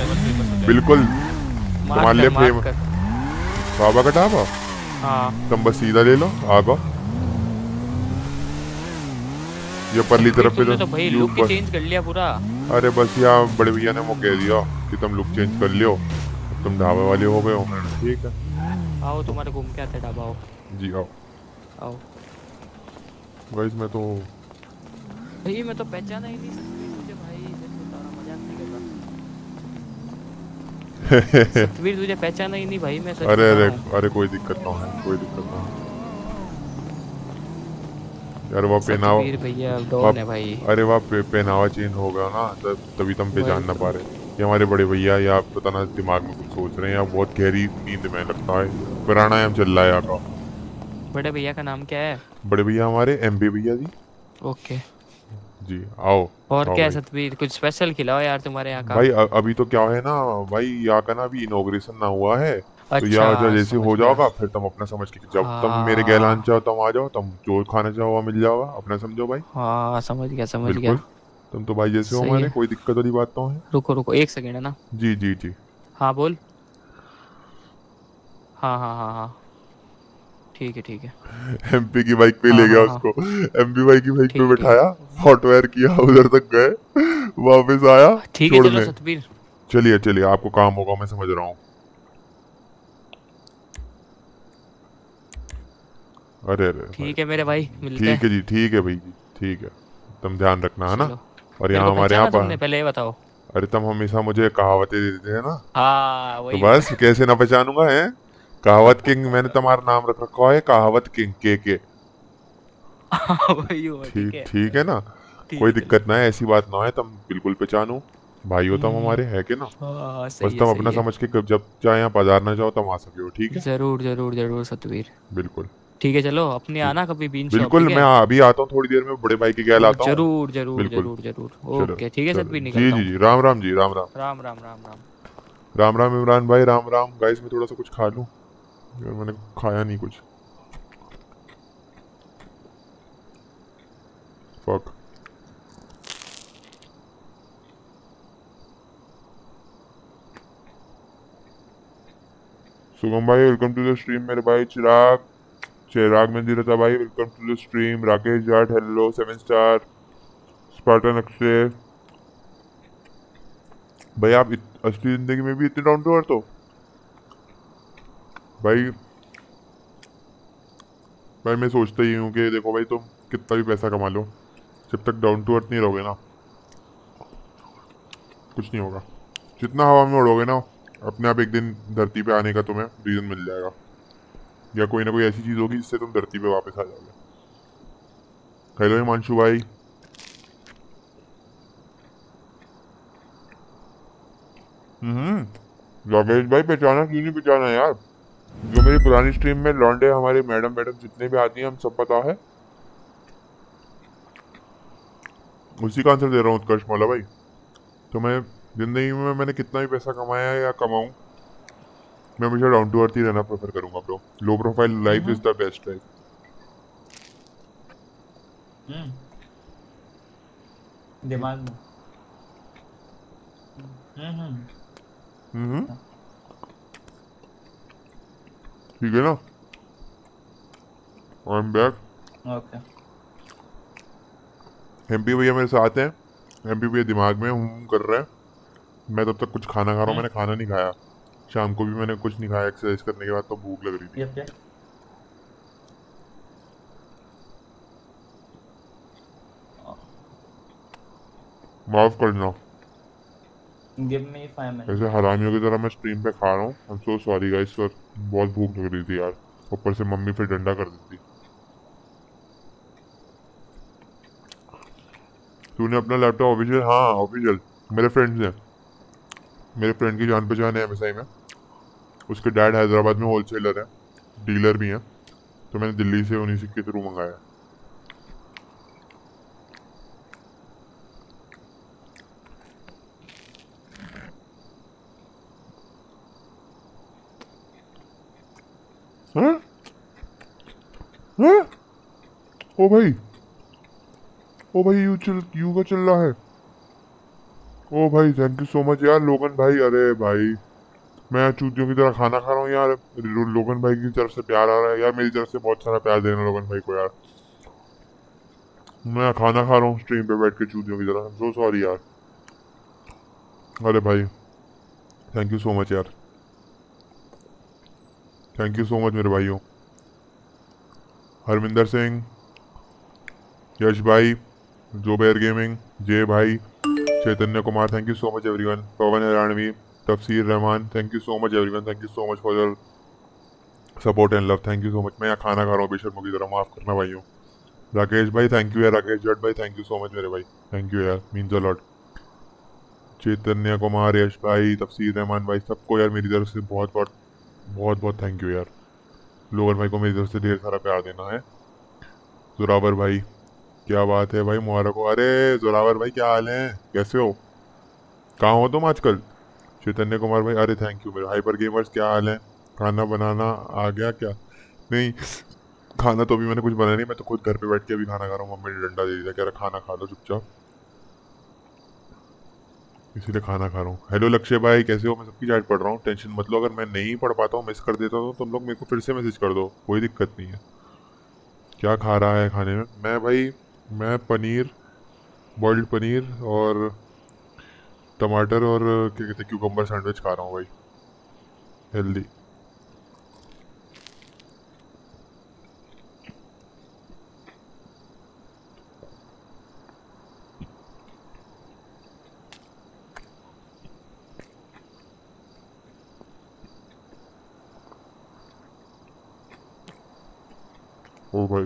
तुम्हारे लिए बाबा का ढाबा। हाँ तुम बस सीधा ले लो, आगा ये परली तरफ पे तो भाई लुक चेंज कर लिया पूरा। अरे बस यहाँ बड़े भैया ने मुझे कह दिया कि तुम लुक चेंज कर लियो, तुम ढाबे वाले हो गए हो। ठीक है आओ, तुम्हारे घूम के आते ढाबा। आओ जी आओ। गाइस मैं तो पहचाना ही नहीं तुझे भाई, मजाक नहीं कर रहा। सतबीर तुझे पहचाना ही नहीं भाई, मैं सच अरे कोई दिक्कत ना है यार, वो पहनावा भैया डॉन है भाई। अरे वह पहनावा चेंज हो गया ना, तभी तुम पहचान ना पा रहे। ये हमारे बड़े भैया, या आप पता ना दिमाग में कुछ सोच रहे हैं या बहुत गहरी नींद में लगता है, प्राणायाम चल रहा है यहाँ का। बड़े भैया का नाम क्या है? बड़े भैया हमारे एमबी भैया जी। ओके जी आओ। और आओ क्या भाई। सतवीर, कुछ स्पेशल खिलाओ यार तुम्हारे यहाँ का। भाई अभी तो क्या है ना भाई, यहाँ का ना अभी इनॉग्रेशन ना हुआ है, तो अच्छा, यहाँ जैसे समझ हो गया। जाओगा फिर तुम अपना समझ के, जब तुम मेरे गैलान चाहो तुम आ जाओ, तुम जो खाना चाहो वो मिल जाओगा, अपना समझो भाई। हाँ समझ गया समझ बिल्कुल, गया। तुम तो भाई जैसे हो सही हमारे, है। कोई दिक्कत वाली बात तो है। रुको रुको 1 सेकंड है ना। जी जी जी। हाँ बोल। हाँ हाँ हाँ हाँ ठीक है ठीक है। एमपी की बाइक पे हाँ, ले गया हाँ, हाँ। उसको, एमपी बाइक की बाइक पे ठीक, बिठाया, हॉटवेयर किया, उधर तक गए, वापस आया ठीक है चलो छोड़ने। सतवीर। चलिए चलिए, आपको काम होगा मैं समझ रहा हूँ। अरे अरे ठीक है मेरे भाई, मिलते हैं। ठीक है जी, ठीक है भाई जी, ठीक है, तुम ध्यान रखना है ना। चलो। और मेरे यहाँ को हमारे यहाँ पहचाना पर, तुमने, पहले ये बताओ। अरे तुम हमेशा मुझे कहावतें देते हैं ना, हाँ तो वही। बस कैसे ना पहचानूंगा है। कहावत किंग, मैंने तुम्हारा नाम रख रखा है कहावत किंग के। वही हुआ, ठीक है। ठीक है ना, ठीक कोई है, दिक्कत ना है, ऐसी बात ना है, तुम बिल्कुल पहचानो, भाई हो तुम हमारे, है कि ना। हाँ, सही बस है, तुम सही अपना है। समझ के जब चाहे यहाँ पधारना चाहो तुम आ सके हो, ठीक है। जरूर जरूर जरूर सतवीर। बिल्कुल ठीक है चलो, अपने आना कभी बीन शॉप। बिल्कुल, ठीक मैं है अभी आता हूँ थोड़ी देर में, बड़े भाई के गैल आता हूँ। जरूर जरूर बिल्कुल। जरूर जरूर। चलो, ओके ठीक है चलो। सतवीर, जी निकलता जी हूँ। जी, राम राम जी, राम राम राम राम राम राम। राम राम इमरान भाई, राम राम। गाइस मैं थोड़ा सा कुछ खा लूँ यार, मैंने खाया नहीं कुछ। फक। सुगम भाई वेलकम टू द स्ट्रीम। मेरे भाई चिराग मंदिरता भाई welcome to the stream. Rakesh Jat hello 7 star. Spartan Akshay भाई, आप असली जिंदगी में भी इतने डाउन टू अर्थ हो भाई। भाई मैं सोचता ही हूँ कि देखो भाई, तुम कितना भी पैसा कमा लो, जब तक डाउन टू अर्थ नहीं रहोगे ना, कुछ नहीं होगा। जितना हवा में उड़ोगे ना, अपने आप एक दिन धरती पे आने का तुम्हें रीजन मिल जाएगा, या कोई ना कोई ऐसी चीज होगी जिससे तुम धरती पे वापस आ जाओगे। हेलो हिमांशु भाई। राकेश भाई, पहचाना क्यों नहीं पहचाना यार, जो मेरी पुरानी स्ट्रीम में लौंडे हमारे मैडम जितने भी आती हैं, हम सब पता है, उसी का आंसर दे रहा हूँ उत्कर्ष मौला भाई। तो मैं जिंदगी में मैंने कितना भी पैसा कमाया या कमाऊं, मैं हमेशा डाउन टू अर्थ ही रहना प्रेफर करूंगा bro. Low profile life is the best life. दिमाग में। ठीक है ना, I am back. Okay. MP भैया मेरे साथ हैं, एमपी भैया दिमाग में कर रहे हैं, मैं तब तक कुछ खाना खा रहा हूँ। मैंने खाना नहीं खाया, शाम को भी मैंने कुछ नहीं खाया, एक्सरसाइज करने के बाद तो भूख लग रही थी। Yup yup. माफ करना, गिव मी 5 मिनट। ऐसे हरामियों की तरह मैं स्ट्रीम पे खा रहा हूँ। I am so sorry guys, sir बहुत भूख लग रही थी यार, ऊपर से मम्मी फिर डंडा कर देती। तूने अपना लैपटॉप ऑफिशियल? हाँ ऑफिशियल, मेरे फ्रेंड्स हैं, मेरे फ्रेंड की जान पहचान है एमएसआई में, उसके डैड हैदराबाद में होलसेलर है, डीलर भी हैं, तो मैंने दिल्ली से उन्हीं के थ्रू मंगाया। हाँ? हाँ? ओ भाई यू का चल रहा है। ओ भाई थैंक यू सो मच यार लोगन भाई। अरे भाई मैं चूतियों की तरह खाना खा रहा हूँ यार, लोगन भाई की तरफ से प्यार आ रहा है यार, मेरी तरफ से बहुत सारा प्यार देना लोगन भाई को यार। मैं खाना खा रहा हूँ स्ट्रीम पे बैठ के चूतियों की तरह, सो सॉरी यार। अरे भाई थैंक यू सो मच यार, थैंक यू सो मच मेरे भाइयों। हरमिंदर सिंह, यश भाई, जोबेर गेमिंग, जय भाई, Chaitanya Kumar, thank you so much everyone. Pawan Haryanvi, Tafseer Rahman, thank you so much everyone, thank you so much for your support and love, thank you so much. मैं यहाँ खाना खा रहा हूँ बेशर्मों की तरह, माफ करना भाइयों। राकेश भाई थैंक यू यार, राकेश जट भाई थैंक यू सो मच मेरे भाई, थैंक यू यार, means a lot. Chaitanya Kumar, Yash भाई, तफसीर रहमान भाई, सबको यार मेरी तरफ से बहुत बहुत बहुत बहुत थैंक यू यार। लोगन भाई को मेरी तरफ से ढेर सारा प्यार देना है। जोरावर भाई क्या बात है भाई, मुबारक हो। अरे जोरावर भाई क्या हाल है, कैसे हो, कहाँ हो तुम आजकल? चैतन्य कुमार भाई अरे थैंक यू। मेरे हाइपर गेमर्स क्या हाल है, खाना बनाना आ गया क्या? नहीं खाना तो अभी मैंने कुछ बनाया नहीं, मैं तो खुद घर पे बैठ के अभी खाना खा रहा हूँ। मम्मी ने डंडा दे दिया, कह रहा खाना खा लो चुपचाप, इसीलिए खाना खा रहा हूँ। हेलो लक्ष्य भाई कैसे हो? मैं सबकी चैट पढ़ रहा हूँ, टेंशन मत लो। अगर मैं नहीं पढ़ पाता हूँ, मिस कर देता हूँ, तो तुम लोग मेरे को फिर से मैसेज कर दो, कोई दिक्कत नहीं है। क्या खा रहा है खाने में? मैं पनीर, बॉइल्ड पनीर और टमाटर और क्या कहते हैं क्यूकम्बर सैंडविच खा रहा हूँ भाई, हेल्दी। ओ भाई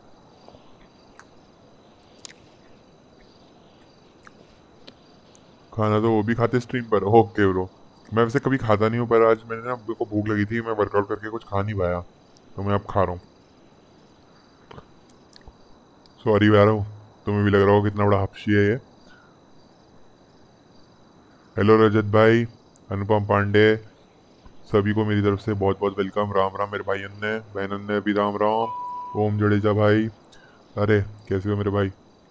खाना तो वो भी खाते स्ट्रीम पर, ओके ब्रो। मैं वैसे कभी खाता नहीं हूँ, पर आज मैंने ना, मेरे को भूख लगी थी, मैं वर्कआउट करके कुछ खा नहीं पाया, तो मैं अब खा रहा हूँ। सॉरी यार, तुम्हें भी लग रहा हो कितना बड़ा हपशी है ये। हेलो रजत भाई, अनुपम पांडे, सभी को मेरी तरफ से बहुत बहुत वेलकम। राम राम मेरे भाई ने, बहनन ने भी राम राम। ओम जडेजा भाई, अरे कैसे हो मेरे भाई?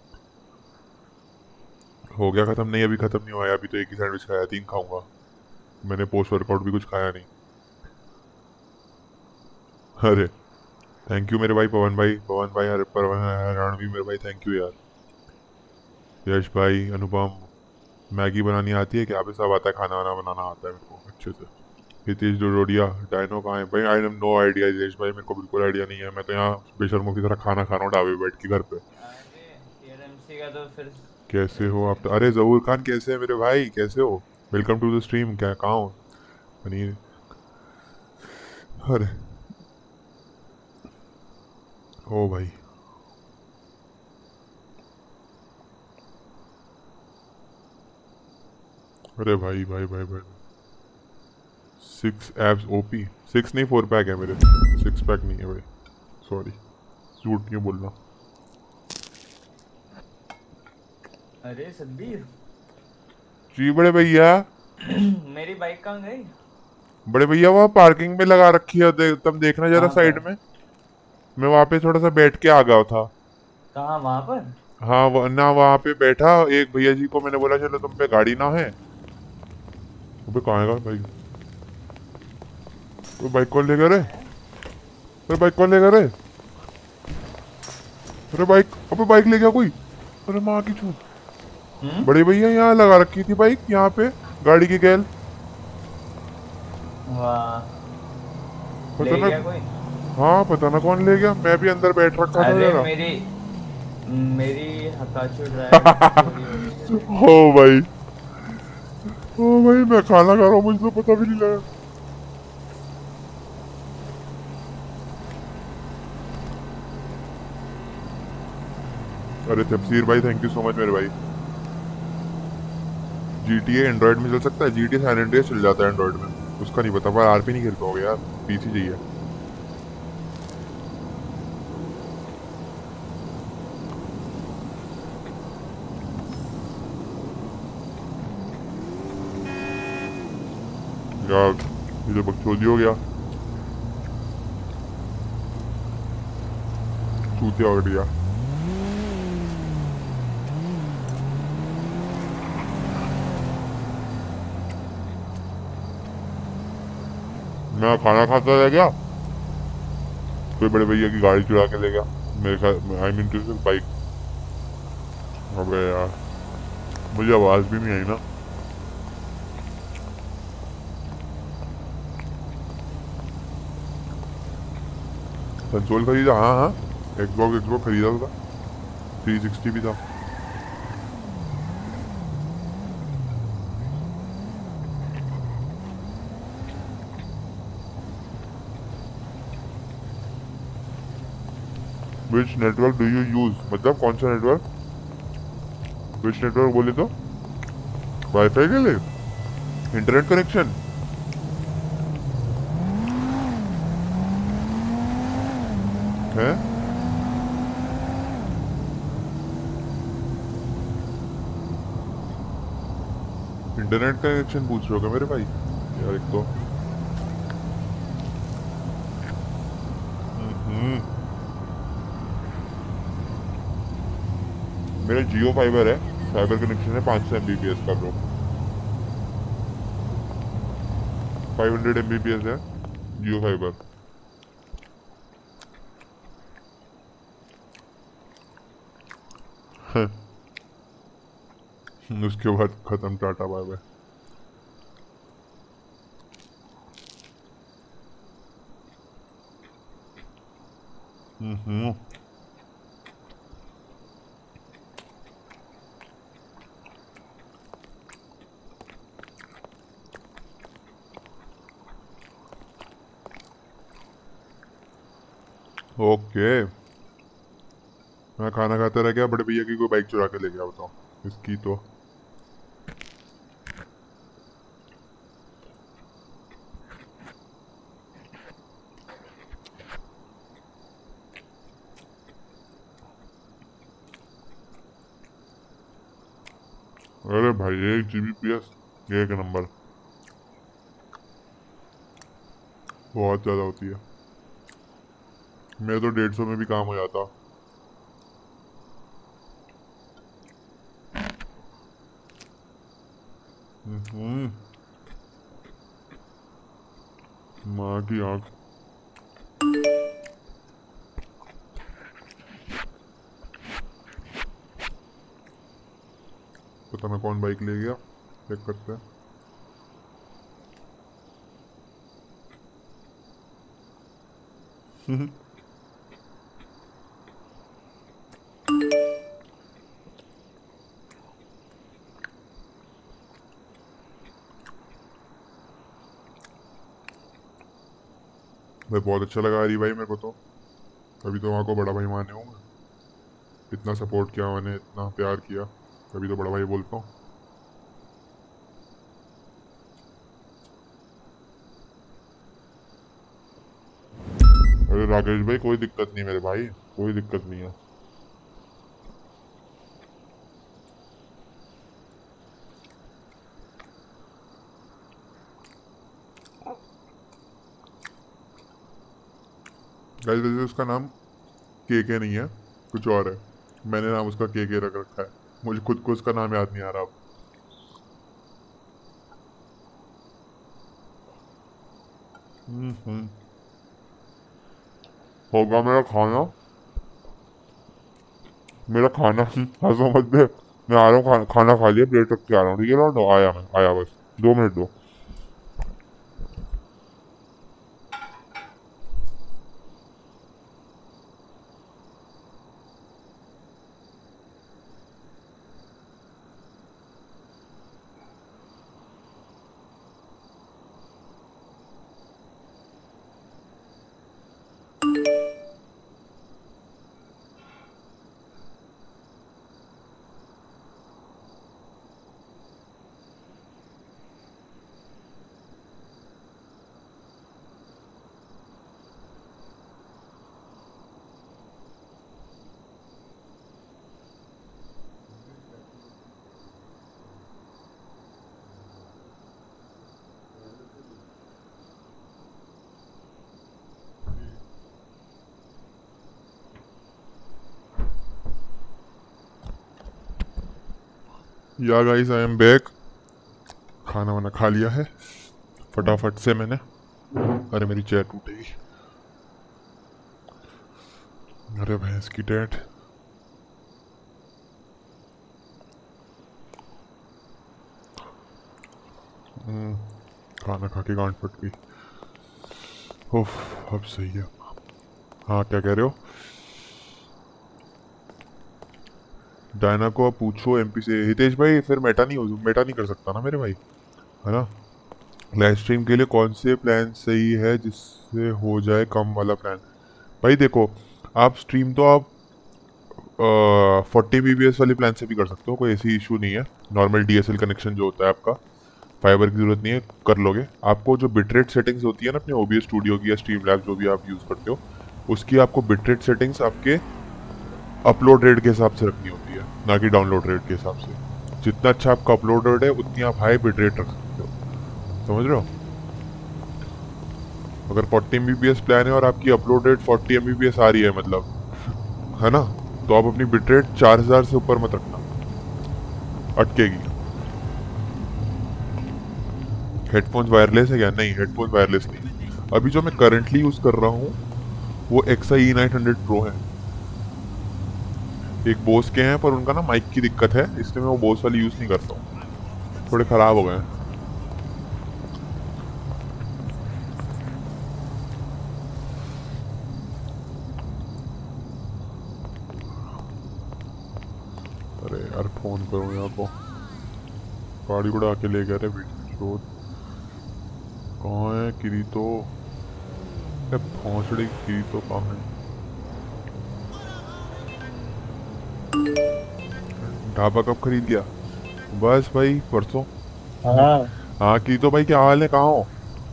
हो गया खत्म? नहीं अभी खत्म नहीं हुआ है, अभी तो एक ही सैंडविच खाया, 3 खाऊंगा। मैंने पोस्ट वर्कआउट भी कुछ खाया नहीं। अरे थैंक यू मेरे भाई पवन भाई, रणवीर मेरे भाई, थैंक यू यार। यश भाई, अनुपम, मैगी बनानी आती है क्या? अभी सब आता है, खाना वाना बनाना आता है मेरे को अच्छे से। हितेश डोडोडिया, डायनो कहाँ है भाई? I have no idea Hitesh भाई, मेरे को बिल्कुल आइडिया नहीं है। मैं तो यहाँ बेशर्मों की तरह खाना खा रहा हूँ ढाबे बैठ के घर पे। तो फिर कैसे हो आप? अरे जहूर खान कैसे है मेरे भाई, कैसे हो? Welcome to the stream. क्या कहाँ हो? पनीर, अरे ओ भाई अरे भाई भाई भाई भाई 6 एब्स ओपी, 6 नहीं 4 पैक है मेरे, 6 पैक नहीं है भाई, सॉरी झूठ क्यों बोलना। अरे सतबीर जी बड़े भैया मेरी बाइक कहाँ गई? बड़े भैया वहाँ पार्किंग में लगा रखी है, तुम देखना जरा साइड में। मैं वहाँ पे थोड़ा सा बैठ के आ गया था। कहाँ? वहाँ पर? हाँ ना, वहाँ पे बैठा एक भैया जी को मैंने बोला चलो तुम पे गाड़ी ना है। वो कहाँ है भाई? वो बाइक कौन ले गया रे? अरे बाइक कौन ले गया रे? अरे बाइक, अबे बाइक ले गया कोई? अरे माँ की चूत। बड़े भैया यहाँ लगा रखी थी बाइक, यहाँ पे गाड़ी की गैल। ले गया कोई? हाँ पता ना कौन ले गया, मैं भी अंदर बैठ रखा था। अरे मेरी हकाचू ड्राइव हो भाई, ओ भाई मैं खाना खा रहा हूँ, मुझे तो पता भी नहीं लगा। अरे तफसीर भाई थैंक यू सो मच मेरे भाई। GTA एंड्रॉइड में चल सकता है? GTA सैन एंड्रियास चल जाता है एंड्रॉइड में, उसका नहीं पता, पर RP नहीं खेल पाओगे यार, PC चाहिए। यार ये तो बकचोदी हो गया, चूतिया उठ गया। मैं खाना खाता रह गया, कोई बड़े भैया की गाड़ी चुरा के ले गया मेरे ख्याल, I mean to say bike. अबे यार मुझे आवाज भी नहीं आई ना। कंसोल खरीदा? हाँ हाँ एक्सबॉक्स खरीदा था, 360 भी था। Which network do you use? मतलब कौन सा नेटवर्क? Which network बोले तो? वाईफाई के लिए इंटरनेट कनेक्शन है? इंटरनेट कनेक्शन पूछ रहे हो क्या मेरे भाई? यार एक तो मेरा जियो फाइबर है, फाइबर कनेक्शन है 500 MBPS का ब्रो। 500 MBPS है जियो फाइबर। उसके बाद खत्म, टाटा बाय बाय। ओके, मैं खाना खाता रह गया, बड़े भैया की कोई बाइक चुरा के ले गया, बताओ इसकी तो। अरे भाई 1 Gbps 1 नंबर, बहुत ज्यादा होती है। मेरे तो 150 में भी काम हो जाता। माँ की आंख। पता ना कौन बाइक ले गया, चेक करते हैं। भाई बहुत अच्छा लगा हरी भाई मेरे को तो। अभी तो वहाँ को बड़ा भाई माने हूँ, इतना सपोर्ट किया मैंने, इतना प्यार किया, अभी तो बड़ा भाई बोलता हूँ। अरे राकेश भाई कोई दिक्कत नहीं मेरे भाई, कोई दिक्कत नहीं है। गाइस वैसे उसका नाम के नहीं है, कुछ और है। मैंने नाम उसका के रख रखा है, मुझे खुद को उसका नाम याद नहीं आ रहा अब। होगा मेरा खाना, हंसो मत दे, मैं आ रहा हूँ, खाना खा लिया, प्लेट रख के आ रहा हूँ, ठीक है लौटो, आया बस 2 मिनट दो। या गाइस आई एम बैक, खाना वाना खा लिया है फटाफट से मैंने। अरे मेरी चेयर टूटेगी, अरे भैंस की डेट। खाना खा के गांठ फट गई। ओफ अब सही है। हाँ क्या कह रहे हो? डायना को आप पूछो एमपी से। हितेश भाई फिर मेटा नहीं कर सकता ना मेरे भाई, है ना। लाइव स्ट्रीम के लिए कौन से प्लान सही है जिससे हो जाए कम वाला प्लान? भाई देखो, आप स्ट्रीम तो आप 40 BBS वाले प्लान से भी कर सकते हो, कोई ऐसी इशू नहीं है। नॉर्मल DSL कनेक्शन जो होता है आपका, फाइबर की जरूरत नहीं है, कर लोगे। आपको जो बिटरेट सेटिंग्स होती है ना अपने OBS स्टूडियो की या स्ट्रीमलैब जो भी आप यूज़ करते हो, उसकी आपको बिटरेट सेटिंग्स आपके अपलोड रेट के हिसाब से रखनी होती है, ना कि डाउनलोड रेट के हिसाब से। जितना अच्छा आपका अपलोड रेट है उतनी आप हाई बिटरेट रख सकते हो, समझ रहे हो। अगर 40 MBPS प्लान है और आपकी अपलोड रेट 40 MBPS आ रही है मतलब, है ना, तो आप अपनी बिटरेट 4000 से ऊपर मत रखना, अटकेगी। हेडफोन्स वायरलेस है क्या? नहीं, हेडफोन्स वायरलेस नहीं। अभी जो मैं करंटली यूज कर रहा हूँ वो XI E900 Pro है। एक बोस के हैं पर उनका ना माइक की दिक्कत है, इसलिए मैं वो बोस वाली यूज नहीं करता हूँ, थोड़े खराब हो गए हैं। अरे यार फोन करो यहाँ को, गाड़ी उड़ा के ले गया रे बेटी। कहाँ है किरीतो? भौंसड़ी किरीतो कहाँ है? ढाबा कब खरीद लिया? बस भाई परसों। हाँ किरीतो भाई क्या हाल है, कहाँ हो?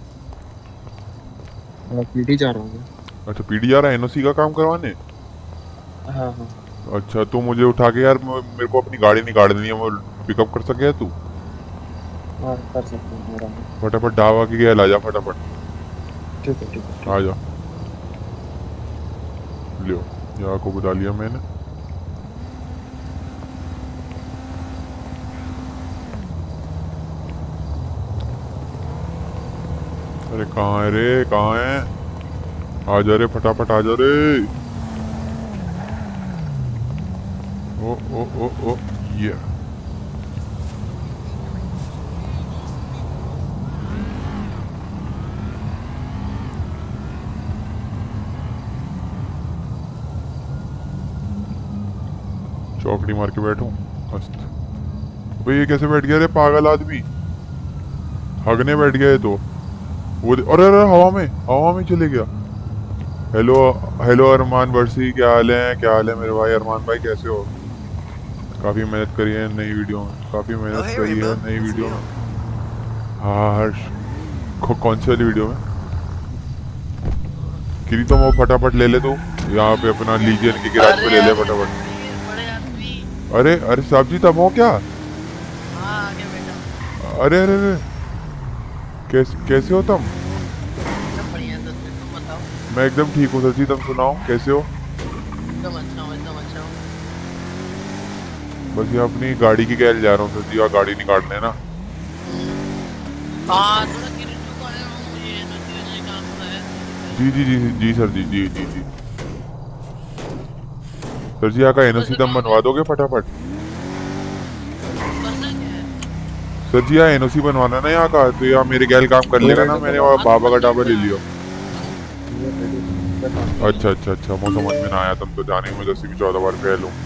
पीडी जा रहा हूँ। अच्छा पीडी जा रहा है NOC का काम करवाने? हाँ। अच्छा तो मुझे उठा के यार मेरे को अपनी गाड़ी निकाल देनी है, वो पिकअप कर सके तू? हाँ कर सकते हैं। फटाफट ढाबा के गया, आ जा फटाफट। ठीक है। आ जा। लियो यहाँ को बुला लिया मैंने। अरे कहाँ है रे, कहाँ है? आ जा रे फटाफट, आ जा रे। ओ ओ ओ ओ ये चौकड़ी मार के बैठूं मस्त। भाई ये कैसे बैठ गया रे पागल आदमी, हगने बैठ गया है तो वो। अरे अरे हवा में चले गया। हेलो अरमान वर्सी, क्या हाल है? क्या हाल है मेरे भाई? अरमान भाई कैसे हो? काफ़ी मेहनत करी है नई वीडियो में, काफ़ी मेहनत करी है नई वीडियो में। हाँ हर्ष, कौन सी वाली वीडियो में? किरी तो वो फटाफट ले ले तू, यहाँ पे अपना लीजियन के गिराज पे ले ले फटाफट। अरे अरे साहब जी तब हो क्या? अरे अरे अरे कैसे हो तुम? मैं एकदम ठीक हूँ सर जी, तुम सुनाओ कैसे हो? एकदम अच्छा हूँ। बस ये अपनी गाड़ी की गैल जा रहा हूँ सर जी, और गाड़ी निकालने है ना। जी सर जी। सर जी यहाँ का NOC तुम बनवा दोगे फटाफट? सर जी यहाँ NOC बनवाना ना यहाँ का, तो यहाँ मेरे गैल काम कर लेगा ना। मैंने वहाँ बाबा का ढाबा ले लिया। अच्छा मुझे समझ में ना आया, तुम तो जाने में 10 की 14 बार फेल हूँ।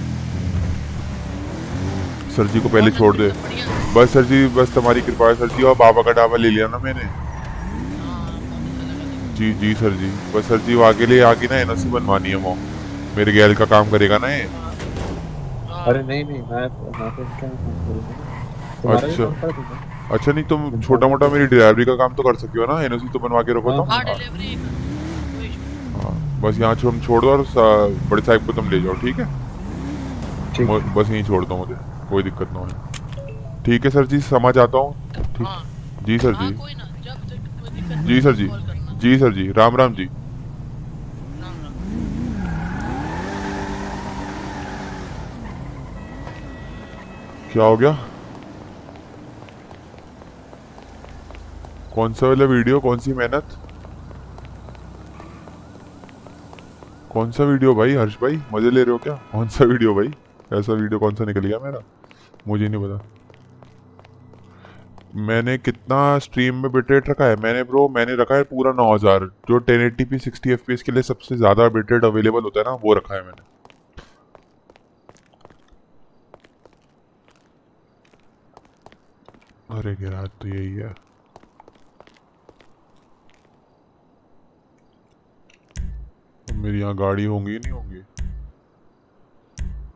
सर जी को पहले छोड़ दे बस सर जी, बस तुम्हारी कृपा है सर जी। और बाबा का ढाबा ले लिया ना मैंने। जी सर जी, बस सर जी वहाँ के लिए आगे ना NOC बनवानी है, वो मेरे गैल का काम करेगा ना ये। अरे नहीं मैं तो क्या अच्छा नहीं तुम छोटा मोटा मेरी डिलीवरी का काम तो कर सकते हो ना, NOC तो बनवा के रखो तुम। हाँ बस यहाँ हम छोड़ दो और बड़े साहब को तुम ले जाओ, ठीक है? बस यहीं छोड़ दो, मुझे कोई दिक्कत ना हो। ठीक है सर जी, समझ आता हूँ। ठीक जी सर जी। राम जी। क्या हो गया? कौन सा वाला वीडियो, कौन सी मेहनत, कौन सा वीडियो भाई? हर्ष भाई मजे ले रहे हो क्या? कौन सा वीडियो भाई? ऐसा वीडियो कौन सा निकल गया मेरा? मुझे नहीं पता। मैंने कितना स्ट्रीम में बिटरेट रखा है? मैंने रखा है पूरा 9000, जो 1080p 60 FPS के लिए सबसे ज़्यादा बिटरेट अवेलेबल होता है ना, वो रखा है मैंने। अरे गिरा तो यही है। मेरी यहाँ गाड़ी होंगी नहीं होंगी?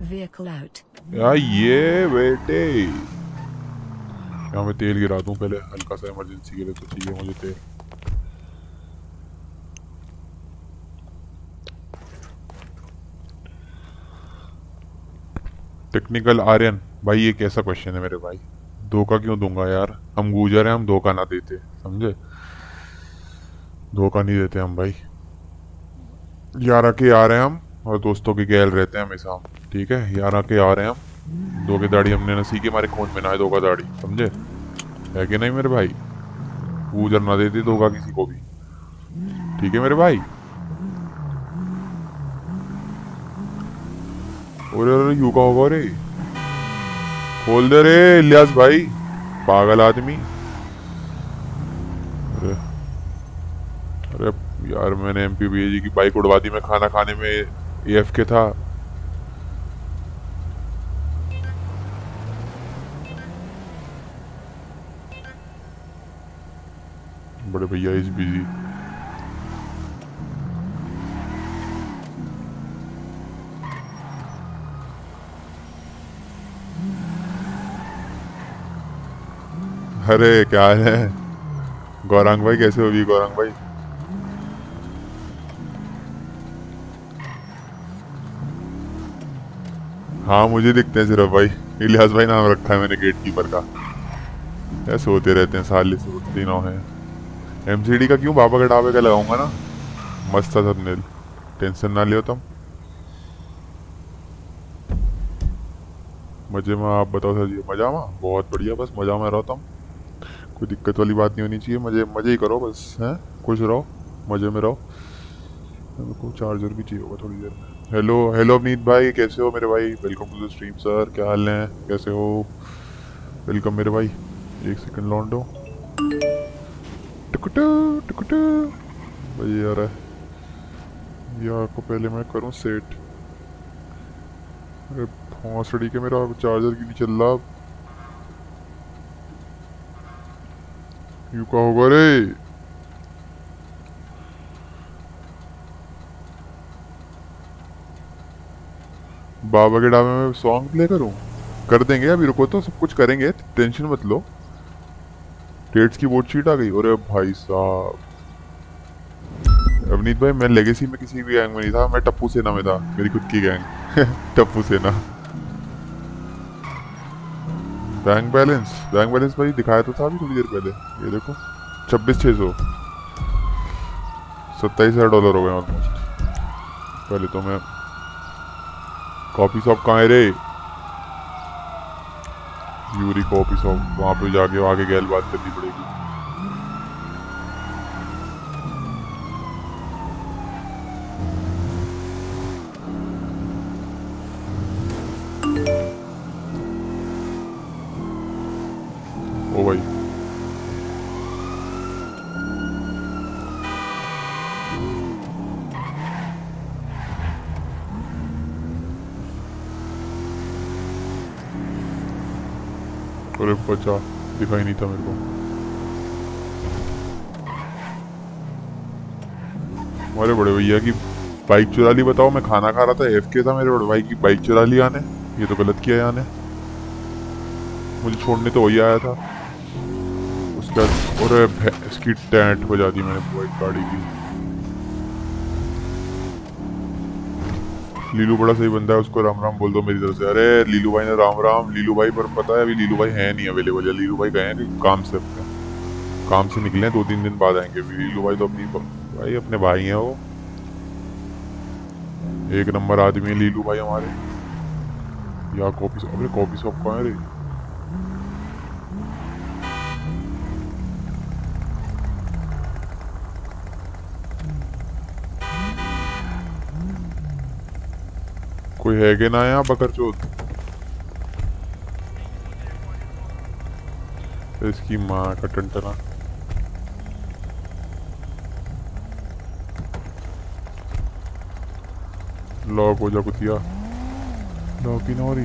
vehicle out. यार ये बेटे यहाँ मैं तेल गिरा दूं पहले हल्का सा इमरजेंसी के लिए तो चाहिए मुझे तेल। टेक्निकल आर्यन भाई ये कैसा क्वेश्चन है मेरे भाई? धोखा क्यों दूंगा यार? हम गुजर हैं, हम धोखा ना देते, समझे? धोखा नहीं देते हम भाई। यार के आ रहे हैं हम और दोस्तों के गैल रहते हैं हमेशा हम, ठीक है? यार के आ रहे हैं हम, धोखे दाढ़ी हमने न सीखी, हमारे खून में ना है धोखा दाढ़ी, समझे? है कि नहीं मेरे भाई? गुजर ना देते धोखा किसी को भी, ठीक है मेरे भाई? और यू का होगा रे, खोल दे रे इलियास भाई, पागल आदमी। अरे यार मैंने MPBG की बाइक उड़वा दी, मैं खाना खाने में AFK था। बड़े भैया इज बिजी। अरे क्या हाल है गौरांग भाई, कैसे हो भी गौरांग भाई? हाँ मुझे दिखते हैं सिर्फ भाई, इलियास भाई नाम रखा है मैंने गेट कीपर का। ऐसे होते रहते हैं साले से उठती ना है। MCD का क्यों, बाबा के ढाबे का लगाऊंगा ना, मस्त था थंबनेल, टेंशन ना लियो तुम। मजे में, आप बताओ सर जी? मजा में, बहुत बढ़िया, बस मजा में रहो तुम, कोई दिक्कत वाली बात नहीं होनी चाहिए, मजे मजे ही करो बस, हैं? खुश रहो, मजे में रहो। मेरे को चार्जर भी चाहिए होगा थोड़ी देर में। हेलो हेलो अवनीत भाई, कैसे हो मेरे भाई? Welcome to the stream sir, क्या हाल है, कैसे हो? वेलकम मेरे भाई। एक सेकंड लौंड दो टुकुटू टुकुटू भाई यार, यार को पहले मैं करूं सेट। अरे भौंसड़ी के मेरा चार्जर क्यों नहीं चल रहा? यू का होगा रे? बाबा के ढाबे में सॉन्ग प्ले करूं? कर देंगे, अभी रुको तो, सब कुछ करेंगे, टेंशन मत लो। डेट्स की वोट शीट आ गई। अरे भाई साहब अवनीत भाई, मैं लेगेसी में किसी भी गैंग में नहीं था, मैं टप्पू सेना में था, मेरी खुद की गैंग टप्पू सेना। बैंक बैलेंस भाई दिखाया तो था अभी थोड़ी देर पहले, ये देखो 26,600, $27,000 हो गए ऑलमोस्ट। पहले तो मैं कॉपी शॉप कहाँ है रे? यूरी कॉपी शॉप, वहाँ पे जाके आगे गैल बात करनी पड़ेगी। ओ भाई अरे बचा, दिखाई नहीं था मेरे को। हमारे बड़े भैया की बाइक चुरा ली, बताओ, मैं खाना खा रहा था, AFK था, मेरे बड़े भाई की बाइक चुरा ली आने, ये तो गलत किया याने। मुझे छोड़ने तो वही आया था, उसके बाद और इसकी टैंट बजा दी मैंने वाइट गाड़ी की। लीलू बड़ा सही बंदा है, उसको राम राम बोल दो मेरी तरफ से। अरे लीलू भाई ने राम राम। लीलू भाई पर पता है अभी लीलू भाई है नहीं अवेलेबल, या लीलू भाई गए हैं काम से, अपने काम से निकले हैं, 2-3 दिन बाद आएंगे। लीलू भाई तो अपनी भाई अपने भाई हैं, वो एक नंबर आदमी है लीलू भाई हमारे। या कॉपी शॉप, अरे कॉपी शॉप कहाँ है रे? कोई है कि ना यहाँ बकरचोद? इसकी माँ का टंटना। लॉक हो जा कुतिया, लॉक ही ना हो रही।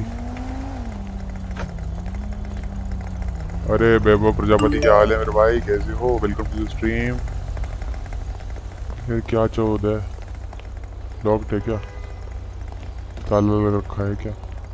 अरे वैभव प्रजापति, क्या हाल है मेरे भाई, कैसे हो? Welcome to the stream. यार क्या चौध है, लॉक है क्या? ताला रखा है क्या?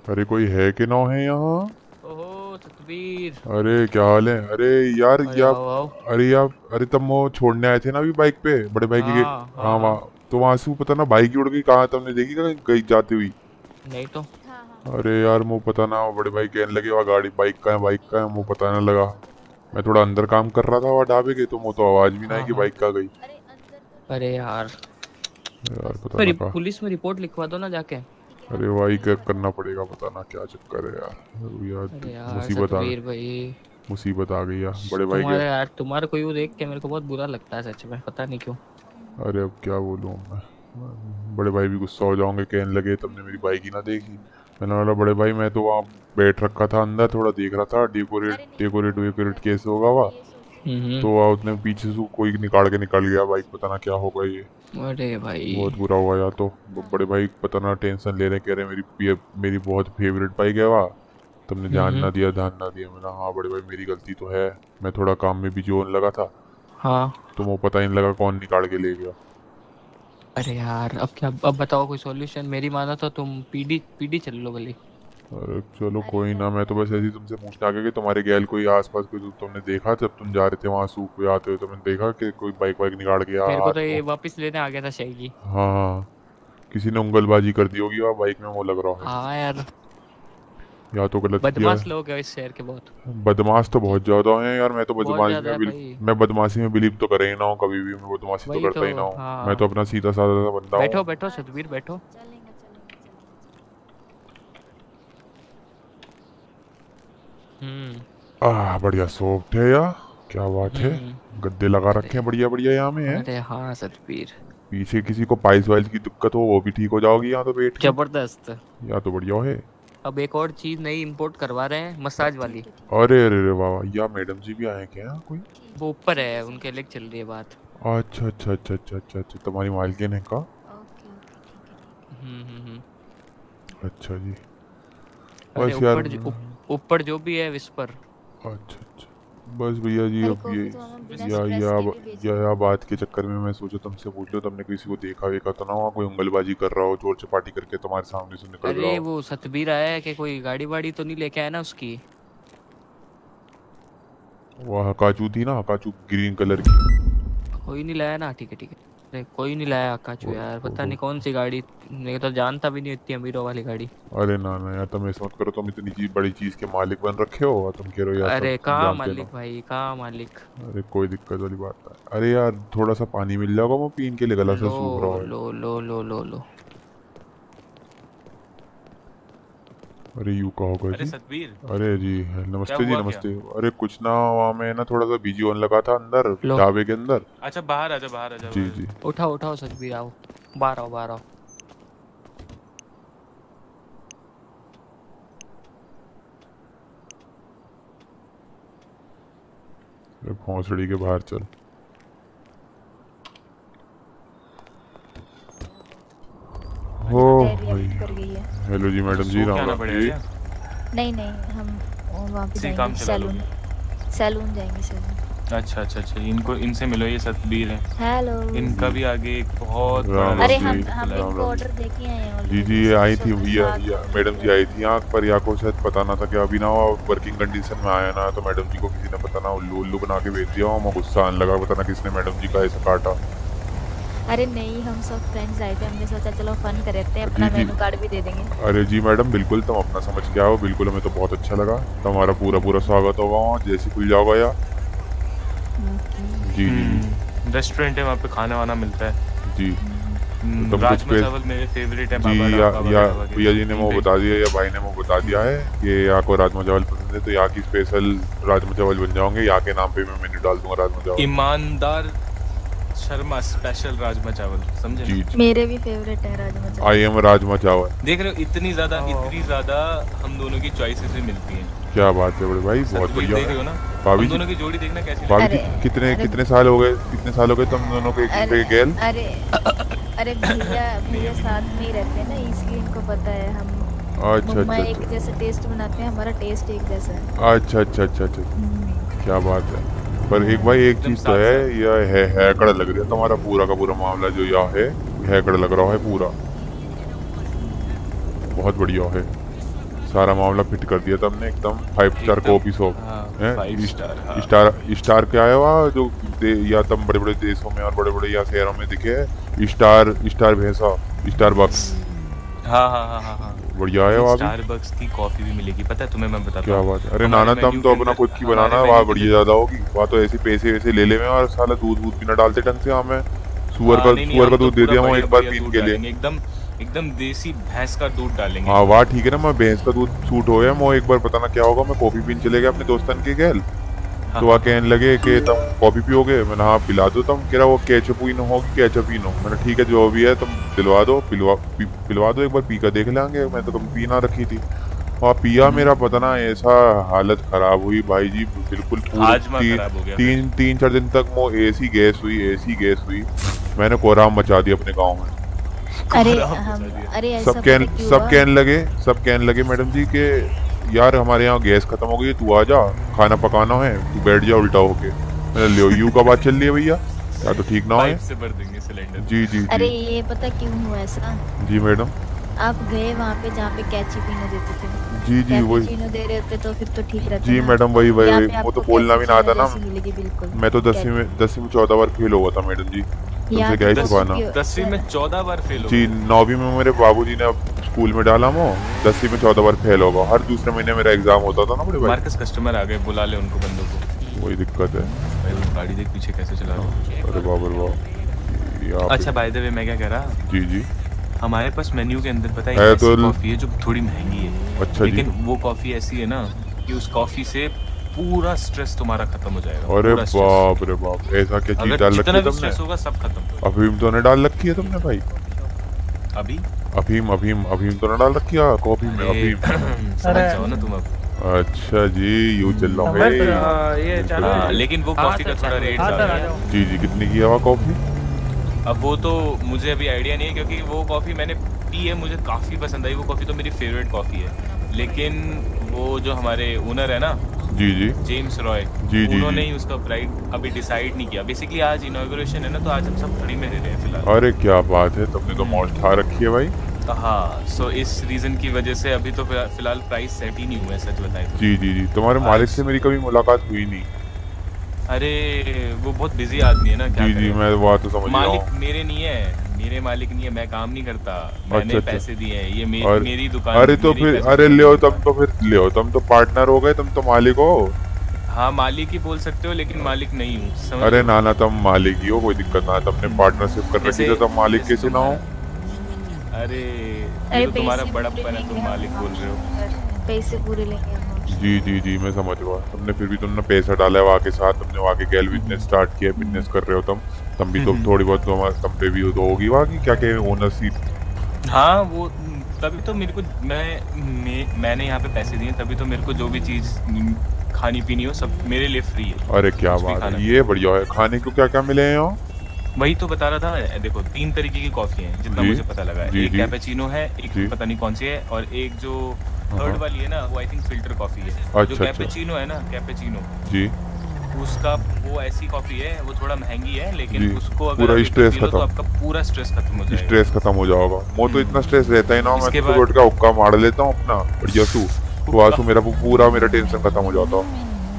अरे कोई है कि ना है यहाँ? ओहो सतबीर। अरे क्या हाल है? अरे यार अरे या आओ, आओ। अरे तुम वो छोड़ने आए थे ना अभी बाइक पे, बड़े भाई की। हाँ, हाँ वहाँ तो वहाँ से पता ना बाइक ही उड़ गई, कहाँ तुमने देखी कहीं जाती हुई? नहीं तो। अरे यार मुँह पता ना, बड़े भाई कहने लगे वहाँ गाड़ी बाइक का है, मुँह पता ना लगा। मैं थोड़ा अंदर काम कर रहा था वहाँ ढाबे के, तो मुँह तो आवाज भी ना आई कि बाइक कहाँ गई। अरे यार पता ना कहाँ। पुलिस में रिपोर्ट लिखवा दो ना जाके। अरे वही करना पड़ेगा, पता ना क्या चक्कर है यार। मुसीबत आ गई भाई, मुसीबत आ गई यार बड़े भाई के। यार तुम्हारे को यूँ देख के मेरे को बहुत बुरा लगता है सच में, पता नहीं क्यों। अरे अब क्या बोलूँ मैं, बड़े भाई भी गुस्सा हो जाओगे, कहने लगे तुमने मेरी बाइक ही ना देखी। मैंने बोला बड़े भाई मैं तो वहाँ बैठ रखा था अंदर, थोड़ा देख रहा था, डेकोरेट केस होगा वहाँ, तो वहाँ उसने पीछे से कोई निकाल गया बाइक, पता ना क्या होगा ये। अरे भाई बहुत बुरा हुआ यार। तो बड़े भाई पता ना टेंशन ले रहे, कह रहे मेरी बहुत फेवरेट बाइक है वहाँ, तुमने ध्यान ना दिया। मैंने हाँ बड़े भाई मेरी गलती तो है, मैं थोड़ा काम में बिजी होने लगा था। हाँ तो वो पता ही नहीं लगा कौन निकाल के ले गया। अरे यार अब क्या, अब बताओ कोई सॉल्यूशन। मेरी माना तो तुम पीडी चल लो गली। अरे चलो कोई ना, मैं तो बस ऐसे ही तुमसे पूछने आ गया कि तुम्हारे गैल कोई आसपास कोई तुमने देखा जब तुम जा रहे थे वहाँ सूख पे आते हुए, तुमने देखा कि कोई बाइक निकाल गया? मेरे को तो ये वापस लेने आ गया था शायगी। हाँ किसी ने उंगलबाजी कर दी होगी वहाँ बाइक में, वो लग रहा है। हाँ यार या तो गलत बदमाश लोग हैं इस शहर के बहुत। बदमाश तो बहुत ज्यादा हैं यार। मैं तो मैं बदमाशी में बिलीव तो करे ही ना हूँ कभी भी, मैं बदमाशी तो करता ही ना हूँ। हाँ। मैं तो अपना सीधा साधा बंदा हूँ। बैठो सतबीर बैठो। बढ़िया सॉफ्ट है यार, क्या बात है। गद्दे लगा रखे हैं बढ़िया यहाँ में है। अरे हाँ सतबीर, पीछे किसी को पाइल्स वाइल्स की दिक्कत हो वो भी ठीक हो जाओगी यहाँ तो बैठ के। जबरदस्त। या तो बढ़िया है। अब एक और चीज नई इंपोर्ट करवा रहे हैं, मसाज वाली। अरे वाह, या मैडम जी भी आए क्या कोई? वो ऊपर है, उनके लिए चल रही है बात। अच्छा तुम्हारी मालकिन है का? अच्छा जी। बस यार ऊपर जो भी है विस्पर। अच्छा बस भैया जी, अब ये या बात के चक्कर में मैं सोचा तुमसे पूछ लो, तुमने किसी को देखा वेखा तो ना वहाँ कोई उंगलबाजी कर रहा हो, चोर चपाटी करके तुम्हारे सामने से निकल रहा हो? अरे वो सतबीर आया है कि कोई गाड़ी वाड़ी तो नहीं लेके आया ना उसकी? वह काचू थी ना, काचू ग्रीन कलर की। कोई नहीं लाया ना? ठीक है कोई नहीं लाया काचू यार, पता नहीं कौन सी गाड़ी, मैं तो जानता भी नहीं इतनी अमीरों वाली गाड़ी। अरे ना यार तुम ऐसा मत करो, तुम इतनी बड़ी चीज के मालिक बन रखे हो, तुम कह रहे हो यार। अरे कहाँ मालिक भाई, कहाँ मालिक? अरे कोई दिक्कत वाली बात है। अरे यार थोड़ा सा पानी मिल जाएगा, वो पीने के लिए गला सा सूख रहा है। लो। अरे यू कहोगे अरे सतबीर। अरे जी नमस्ते जी नमस्ते। अरे कुछ ना वहाँ में ना थोड़ा सा बिजी होने लगा था अंदर ढाबे के अंदर। अच्छा बाहर आजा। जी उठाओ सतबीर, आओ बाहर आओ। भौंसड़ी के बाहर चल। हो भाई हेलो जी मैडम जी, राम राम जी। नहीं हम वहाँ पे जाएंगे, सैलून जाएंगे। अच्छा इनसे मिलो, ये सतबीर है। हेलो। इनका भी आगे एक बहुत अरे हम इनको ऑर्डर देके आए हैं। जी ये आई थी भैया, मैडम जी आई थी यहाँ पर, या को शायद पता ना था कि अभी ना वर्किंग कंडीशन में आया ना, तो मैडम जी को किसी ने पता ना उल्लू बना के भेज दिया। वहाँ गुस्सा आने लगा, पता ना किसने मैडम जी का ऐसा काटा। अरे नहीं, हम सब फ्रेंड्स आए थे, हमने सोचा चलो फन करते हैं, अपना मेनू कार्ड भी दे देंगे। अरे जी मैडम बिल्कुल, तुम अपना समझ के आओ, बिल्कुल हमें तो बहुत अच्छा लगा। तुम्हारा पूरा स्वागत होगा वहाँ जैसे खुल जाओगा यार। जी रेस्टोरेंट है वहाँ पे, खाना वाना मिलता है जी। तुम राजमा चावल मेरे फेवरेट है जी। या भैया जी ने वो बता दिया या भाई ने वो बता दिया है कि यहाँ को राजमा चावल पसंद है, तो यहाँ की स्पेशल राजमा चावल बन जाओगे। यहाँ के नाम पे मैं मेन्यू डाल दूंगा राजमा चावल। ईमानदार शर्मा स्पेशल राजमा चावल, समझे? जी मेरे भी फेवरेट है राजमा चावल। आई एम राजमा चावल। देख रहे हो इतनी ज्यादा हम दोनों की चॉइसेस भी मिलती हैं। क्या बात है बड़े भाई, बहुत बढ़िया। देख रहे हो ना भाभी दोनों की जोड़ी, देखना कैसी। भाभी कितने साल हो गए तुम दोनों के गेल? अरे भैया साथ में ही रहते हैं ना, इसलिए इनको पता है। हम अच्छा एक जैसे टेस्ट बनाते हैं, हमारा टेस्ट एक जैसा है। अच्छा क्या बात है। पर एक भाई एक चीज तो है, यह है हैकड़ लग रहा है तुम्हारा पूरा का पूरा मामला, जो यह है हैकड़ लग रहा है पूरा, बहुत बढ़िया है। सारा मामला फिट कर दिया तुमने एकदम 5 star coffee shop. 5 star star क्या है वहाँ जो या तुम बड़े बड़े देशों में और बड़े बड़े या शहरों में दिखे है स्टार भैंसा स्टारबक्स। हाँ बढ़िया है वहाँ स्टारबक्स की कॉफी भी मिलेगी पता है तुम्हें, मैं बताता हूँ। क्या बात है। अरे नाना तुम तो अपना खुद की बनाना वहाँ बढ़िया ज्यादा होगी। वहाँ तो ऐसे पैसे वैसे ले ले में और साला दूध भी ना डालते ढंग से। हमें सुअर का दूध दे दिया वो एक बार पीने के लिए। एकदम देसी भैंस का दूध डालेंगे। हाँ वाह ठीक है ना। मैं भैंस का दूध सूट हो गया। मैं एक बार पता ना क्या होगा मैं कॉफी पीने चले गया अपने दोस्तन के गैल। तो वहाँ कहने लगे कि तुम कॉफी पियोगे। मैंने हाँ पिला दो। तुम कह रहा वो कैचअपुइनो होगी कैचअपिनो। मैंने ठीक है जो भी है तुम दिलवा दो पिलवा दो एक बार पी कर देख लेंगे। मैं तो कभी पी ना रखी थी और पिया मेरा पता ना ऐसा हालत खराब हुई भाई जी बिल्कुल। तीन चार दिन तक वो ऐसी गैस हुई मैंने कोहराम मचा दिया अपने गाँव में। अरे सब कहने लगे मैडम जी के यार हमारे यहाँ गैस खत्म हो गई तू आ जा खाना पकाना है तू बैठ जा उल्टा होके। मैंने लियो यू का बात चल रही है भैया या तो ठीक ना है। जी। अरे ये पता क्यों हुआ ऐसा? जी मैडम आप गए वहाँ पे जहाँ पे कैचुपिनो देते थे। जी वही कैपुचिनो दे रहे थे तो फिर तो ठीक रहता। जी मैडम वही वो तो बोलना भी ना आता ना। मैं तो 10वीं में 14 बार फेल हुआ था मैडम जी। तुमसे क्या ही छुपाना। 10वीं में 14 बार फेल हो जी 9वीं में मेरे बाबूजी ने स्कूल में डाला वो 10वीं में 14 बार फेल होगा। हर दूसरे महीने मेरा एग्जाम होता था ना बड़े भाई। मार्कस कस्टमर आ गए बुला ले उनको बंदों को। वही दिक्कत है भाई गाड़ी देख पीछे कैसे चला रहा। अरे बाबा अच्छा बाय द वे मैं क्या कह रहा। जी हमारे पास मेन्यू के अंदर पता है तो कॉफी है जो थोड़ी महंगी है। अच्छा लेकिन वो कॉफी ऐसी है ना कि उस कॉफी से पूरा स्ट्रेस तुम्हारा खत्म हो जाएगा। अरे बाप रे बाप ऐसा क्या चीज डाल रखी है तुमने? स्ट्रेस होगा सब खत्म। अफीम तो नहीं डाल रखी है तुमने भाई? अफीम तो नहीं डाल रखी है कॉफी में? अफीम समझ जाओ ना तुम अब। अच्छा जी यूं चल रहा है। लेकिन वो कॉफी का थोड़ा रेट ज्यादा है। जी कितनी की है वो कॉफी? अब वो तो मुझे अभी आइडिया नहीं है क्योंकि वो कॉफ़ी मैंने पी है मुझे काफ़ी पसंद आई। वो कॉफ़ी तो मेरी फेवरेट कॉफ़ी है। लेकिन वो जो हमारे ओनर है ना जी जेम्स रॉय उन्होंने ही उसका प्राइस अभी डिसाइड नहीं किया। बेसिकली आज इनॉग्रेशन है ना तो आज हम सब फ्री में दे रहे हैं फिलहाल। अरे क्या बात है तुमने तो मौज खा रखी है भाई। हाँ सो इस रीजन की वजह से अभी तो फिलहाल प्राइस सेट ही नहीं हुआ है सच बताएं। जी तुम्हारे मालिक से मेरी कभी मुलाकात हुई नहीं। अरे वो बहुत बिजी आदमी है ना। क्या जी मैं वो तो समझ रहा हूं। मालिक मेरे नहीं है मेरे मालिक नहीं है मैं काम नहीं करता। मैंने पैसे दिए हैं ये मेरी दुकान। अरे तो फिर अरे ले तुम तो पार्टनर हो गए तुम तो मालिक हो। हाँ मालिक ही बोल सकते हो लेकिन मालिक नहीं हूँ। अरे नाना तुम मालिक ही हो कोई दिक्कत ना। तुमने पार्टनरशिप कर रखी है तुम मालिक कैसे ना हो? अरे तो तुम्हारा बड़प्पन है तुम मालिक बोल रहे हो। पैसे पूरे लेंगे। जी मैं समझ रहा हूँ। तुमने फिर भी तुमने पैसा डाला है वहाँ के साथ। तुमने वहाँ के गैल बिजनेस स्टार्ट किया बिजनेस कर रहे हो तुम भी तो थोड़ी बहुत तुम्हारे तुम पे भी तो होगी वहाँ की क्या क्या ओनरशिप। हाँ वो तभी तो मेरे को मैंने यहाँ पे पैसे दिए तभी तो मेरे को जो भी चीज़ खानी पीनी हो सब मेरे लिए फ्री है। अरे क्या बात है ये बढ़िया है। खाने को क्या क्या मिले हैं यहाँ? वही तो बता रहा था। देखो 3 तरीके की कॉफी है जितना मुझे पता लगा है। एक कैपेचिनो है एक पता नहीं कौन सी है और एक जो थर्ड वाली है ना वो आई थिंक फिल्टर कॉफी है। जो कैपेचिनो है ना कैपेचिनो जी उसका वो ऐसी कॉफी है वो थोड़ा महंगी है लेकिन उसको अगर पूरा स्ट्रेस खत्म तो आपका पूरा स्ट्रेस खत्म हो जाएगा। स्ट्रेस खत्म हो जाएगा। वो तो इतना स्ट्रेस रहता है ना मैं तो रोड का हुक्का मार लेता हूँ अपना बढ़िया मेरा पूरा मेरा टेंशन खत्म हो जाता है।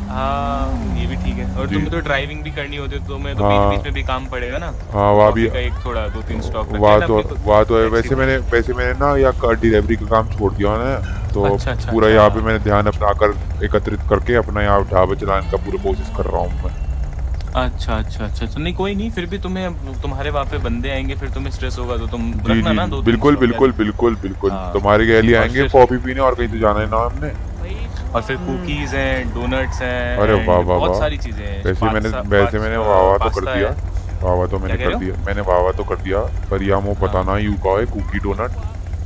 हाँ ये भी ठीक है। और तुम्हें तो ड्राइविंग भी करनी होती है तो मैं तो बीच में भी काम पड़ेगा ना। हाँ वहाँ भी एक थोड़ा 2-3 स्टॉक वहाँ तो है। वैसे मैंने ना यहाँ डिलीवरी का काम छोड़ दिया ना तो पूरा यहाँ पे मैंने ध्यान अपना कर एकत्रित करके अपना यहाँ ढाबा चलाने का पूरा कोशिश कर रहा हूँ मैं। अच्छा नहीं कोई नहीं फिर भी तुम्हारे वहाँ पे बंदे आएंगे फिर तुम्हें स्ट्रेस होगा तो तुम रखना ना। बिल्कुल तुम्हारे गैली आएंगे कॉफी पीने और कहीं तो जाना है ना हमने। और फिर कुकीज हैं डोनट्स हैं। अरे वाह बहुत सारी चीजें हैं। वैसे मैंने वाह तो कर दिया। मैंने वाह तो कर दिया पर यहाँ वो पता ना यू का है कुकी डोनट।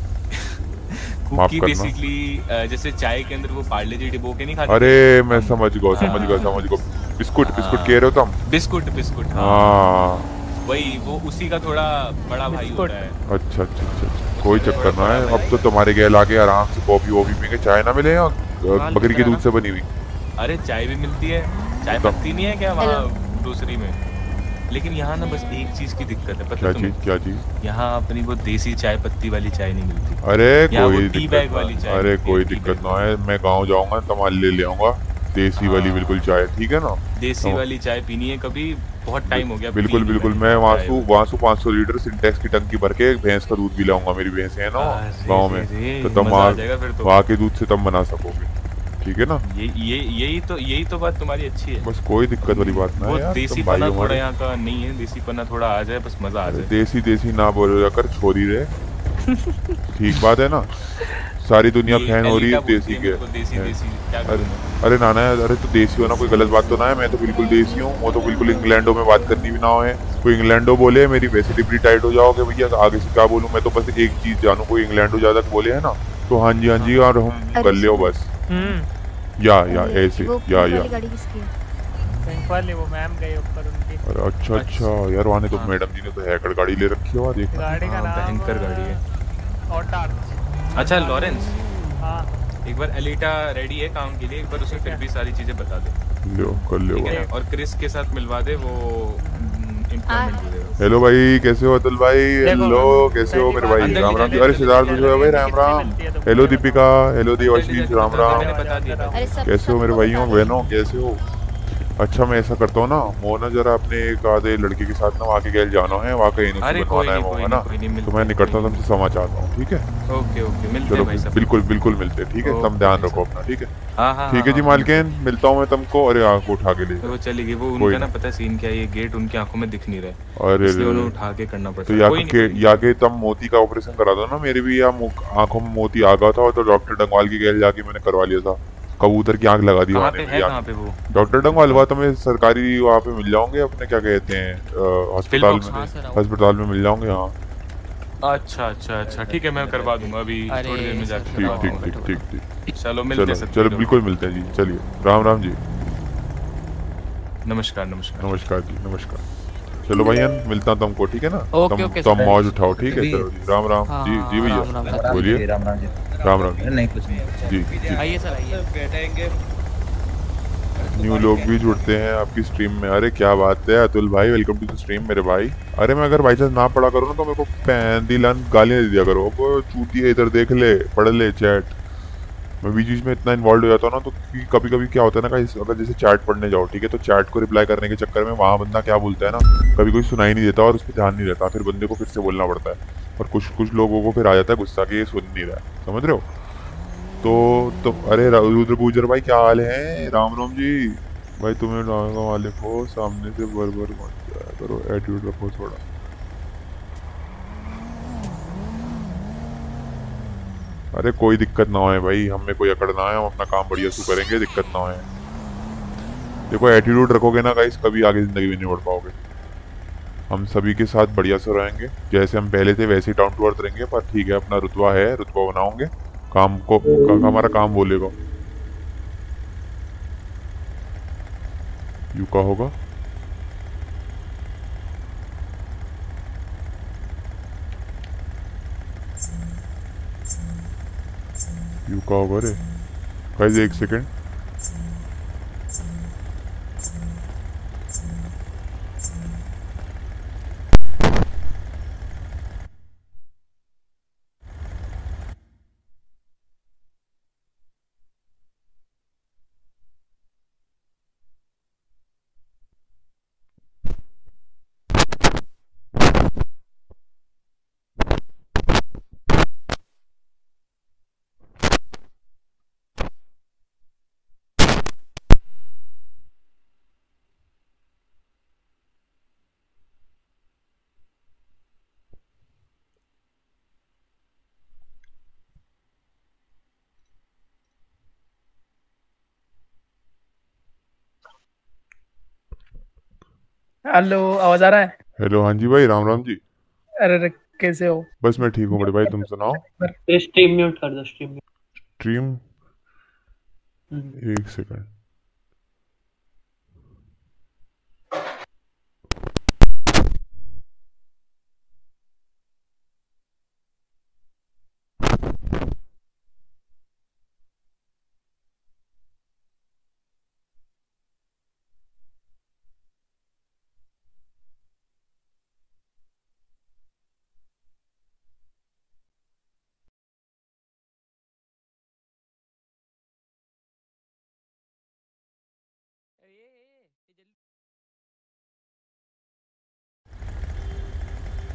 कुकी बेसिकली जैसे चाय के अंदर वो पार्ले जी डिबो के नहीं खाते। अरे मैं समझ गया बिस्कुट कह रहे हो तुम? बिस्कुट हाँ वही वो उसी का थोड़ा बड़ा भाई होता है। अच्छा कोई चक्कर ना है। अब तो तुम्हारे गैल आके आराम से कॉफी वॉफी पी के चाय ना मिले बकरी के दूध से बनी हुई। अरे चाय भी मिलती है। चाय पत्ती नहीं है क्या वहाँ दूसरी में? लेकिन यहाँ ना बस एक चीज की दिक्कत है, पता क्या है तुम्हें? चीज? क्या चीज? यहाँ अपनी वो देसी चाय पत्ती वाली चाय नहीं मिलती। अरे यहाँ वो कोई टी बैग वाली दिक्कत, चाय अरे मिलती है, कोई टी दिक्कत बैग ना है, मैं गांव जाऊंगा तमाल ले आऊंगा देसी वाली बिल्कुल हाँ चाय, ठीक है ना? देसी तो वाली चाय पीनी है कभी, बहुत टाइम हो गया पी बिल्कुल नहीं बिल्कुल, मैंने मैं चाय वासु वाली। वासु 500 लीटर सिंटेक्स की टंकी भर के भैंस का दूध भी लाऊंगा, मेरी भैंसें है ना अरे गांव में, रे तो रे, तुम मजा आ जाएगा फिर तो। वहाँ के दूध से तुम बना सकोगे, ठीक है ना? यही तो बात तुम्हारी अच्छी है। बस कोई दिक्कत वाली बात ना वो है यार, देसी तुम भाई पना हो थोड़ा हमारे। यहाँ का नहीं है, देसी पना थोड़ा आ जाए बस मजा आ जाए। देसी देसी ना बोलो जाकर छोरी रे, ठीक बात है ना? सारी दुनिया ये फैन हो रही है एलिटा बोलती देसी है के। मेरे को, देसी देसी क्या अरे करूँ मैं? अरे नाना, अरे तो देसी होना कोई गलत बात तो ना है, मैं तो बिल्कुल देसी हूँ, वो तो बिल्कुल इंग्लैंडो में बात करनी भी ना हो है, कोई इंग्लैंडो बोले मेरी वैसे डिब्री टाइट हो जाओगे भैया, आगे से क्या बोलूँ मैं, तो बस एक चीज जानू, कोई इंग्लैंडो ज्यादा बोले है ना तो हाँ जी और हम कर लियो बस, या ऐसे वो या वाली गाड़ी किसकी है? पिंक वाली वो मैम गए ऊपर उनकी। अरे अच्छा यार, वहाँ तो मैडम जी ने तो हैकर गाड़ी ले रखी है, वहाँ देखना। गाड़ी का नाम भयंकर गाड़ी है। ऑटार्च। अच्छा लॉरेंस, हाँ एक बार एलिटा रेडी है काम के लिए, एक बार उसे फिर भी सारी चीजें बता दे, लियो कर लियो ठीक है ना? और क्रिस के साथ मिलवा दे, वो इम्प्लीमेंट हो जाएगा। हेलो भाई, कैसे हो अतुल भाई? हेलो कैसे हो मेरे भाई? राम राम जी। अरे सिद्धार्थ पूछो भाई, राम राम। Hello Deepika, hello Debashish, Ram Ram. कैसे हो मेरे भाइयों बहनों, कैसे हो? अच्छा मैं ऐसा करता हूँ ना, वो ना जरा अपने एक आधे लड़के के साथ ना वहाँ के गैल जाना है, वहाँ का एनओसी बनवाना है वो, है ना? तो मैं निकलता हूँ, तुमसे क्षमा चाहता हूँ, ठीक है? ओके मिलते चलो हैं भाई साहब। बिल्कुल मिलते हैं, ठीक है? तुम ध्यान रखो अपना, ठीक है? हाँ ठीक है जी मालकिन, मिलता हूँ मैं तुमको। अरे आँख उठा के ले वो चली गई, वो उनका ना पता सीन क्या है, ये गेट उनकी आंखों में दिख नहीं रहा है, अरे इसलिए उन्हें उठा के करना पड़ता तो है। या के तुम मोती का ऑपरेशन करा दो ना, मेरे भी यहाँ आंखों में मोती आ गया था, तो डॉक्टर डंगवाल की गैल जाके मैंने करवा लिया था, कबूतर की आंख लगा दी। कहाँ पे वो डॉक्टर डंगवाल हुआ, तुम्हें सरकारी वहाँ पे मिल जाओगे अपने, क्या कहते हैं अस्पताल में मिल जाओगे। हाँ अच्छा ठीक है, मैं करवा दूंगा अभी थोड़ी देर में जाके। ठीक चलो मिलते हैं। चलो बिल्कुल मिलते हैं जी, चलिए राम राम जी। नमस्कार जी, नमस्कार। चलो भैया मिलता हूँ तुमको, ठीक है ना? तुम मौज उठाओ, ठीक है? चलो जी, राम राम जी भैया, बोलिए। राम राम जी। नहीं कुछ नहीं, जी आइए सर आइए। न्यू लोग भी जुड़ते हैं आपकी स्ट्रीम में, अरे क्या बात है अतुल भाई, वेलकम टू द स्ट्रीम मेरे भाई। अरे मैं अगर बाई चांस ना पढ़ा करूँ ना तो मेरे को पैंदिलन गालियाँ दे दिया करो, वो चूती है, इधर देख ले, पढ़ ले चैट। मैं बीच में इतना इन्वॉल्व हो जाता हूँ ना, तो कभी कभी क्या होता है ना, अगर जैसे चैट पढ़ने जाओ, ठीक है, तो चैट को रिप्लाई करने के चक्कर में वहाँ बंदा क्या बोलता है ना, कभी कोई सुनाई नहीं देता और उस पर ध्यान नहीं रहता, फिर बंदे को फिर से बोलना पड़ता है, और कुछ लोगों को फिर आ जाता है गुस्सा कि ये सुन नहीं रहा है, समझ रहे हो? तो अरे रुद्र गुजर भाई क्या हाल है? राम राम जी भाई। तुम्हें वाले को सामने से बर मत जाया करो, एटीट्यूड रखो थोड़ा। अरे कोई दिक्कत ना हो भाई, हमें कोई अकड़ ना है, हम अपना काम बढ़िया से करेंगे, दिक्कत ना हो। देखो एटीट्यूड रखोगे ना गाइस, कभी आगे जिंदगी में नहीं बढ़ पाओगे। हम सभी के साथ बढ़िया से रहेंगे, जैसे हम पहले थे वैसे ही डाउन टू अर्थ रहेंगे, पर ठीक है अपना रुतबा है, रुतबा बनाओगे, काम को हमारा काम बोलेगा, यू का होगा। यू का होगा रे गाइस, एक सेकेंड। हेलो, आवाज आ रहा है? हेलो हाँ जी भाई, राम राम जी। अरे कैसे हो? बस मैं ठीक हूँ बड़े भाई, तुम सुनाओ। स्ट्रीम म्यूट कर दो, स्ट्रीम एक सेकंड।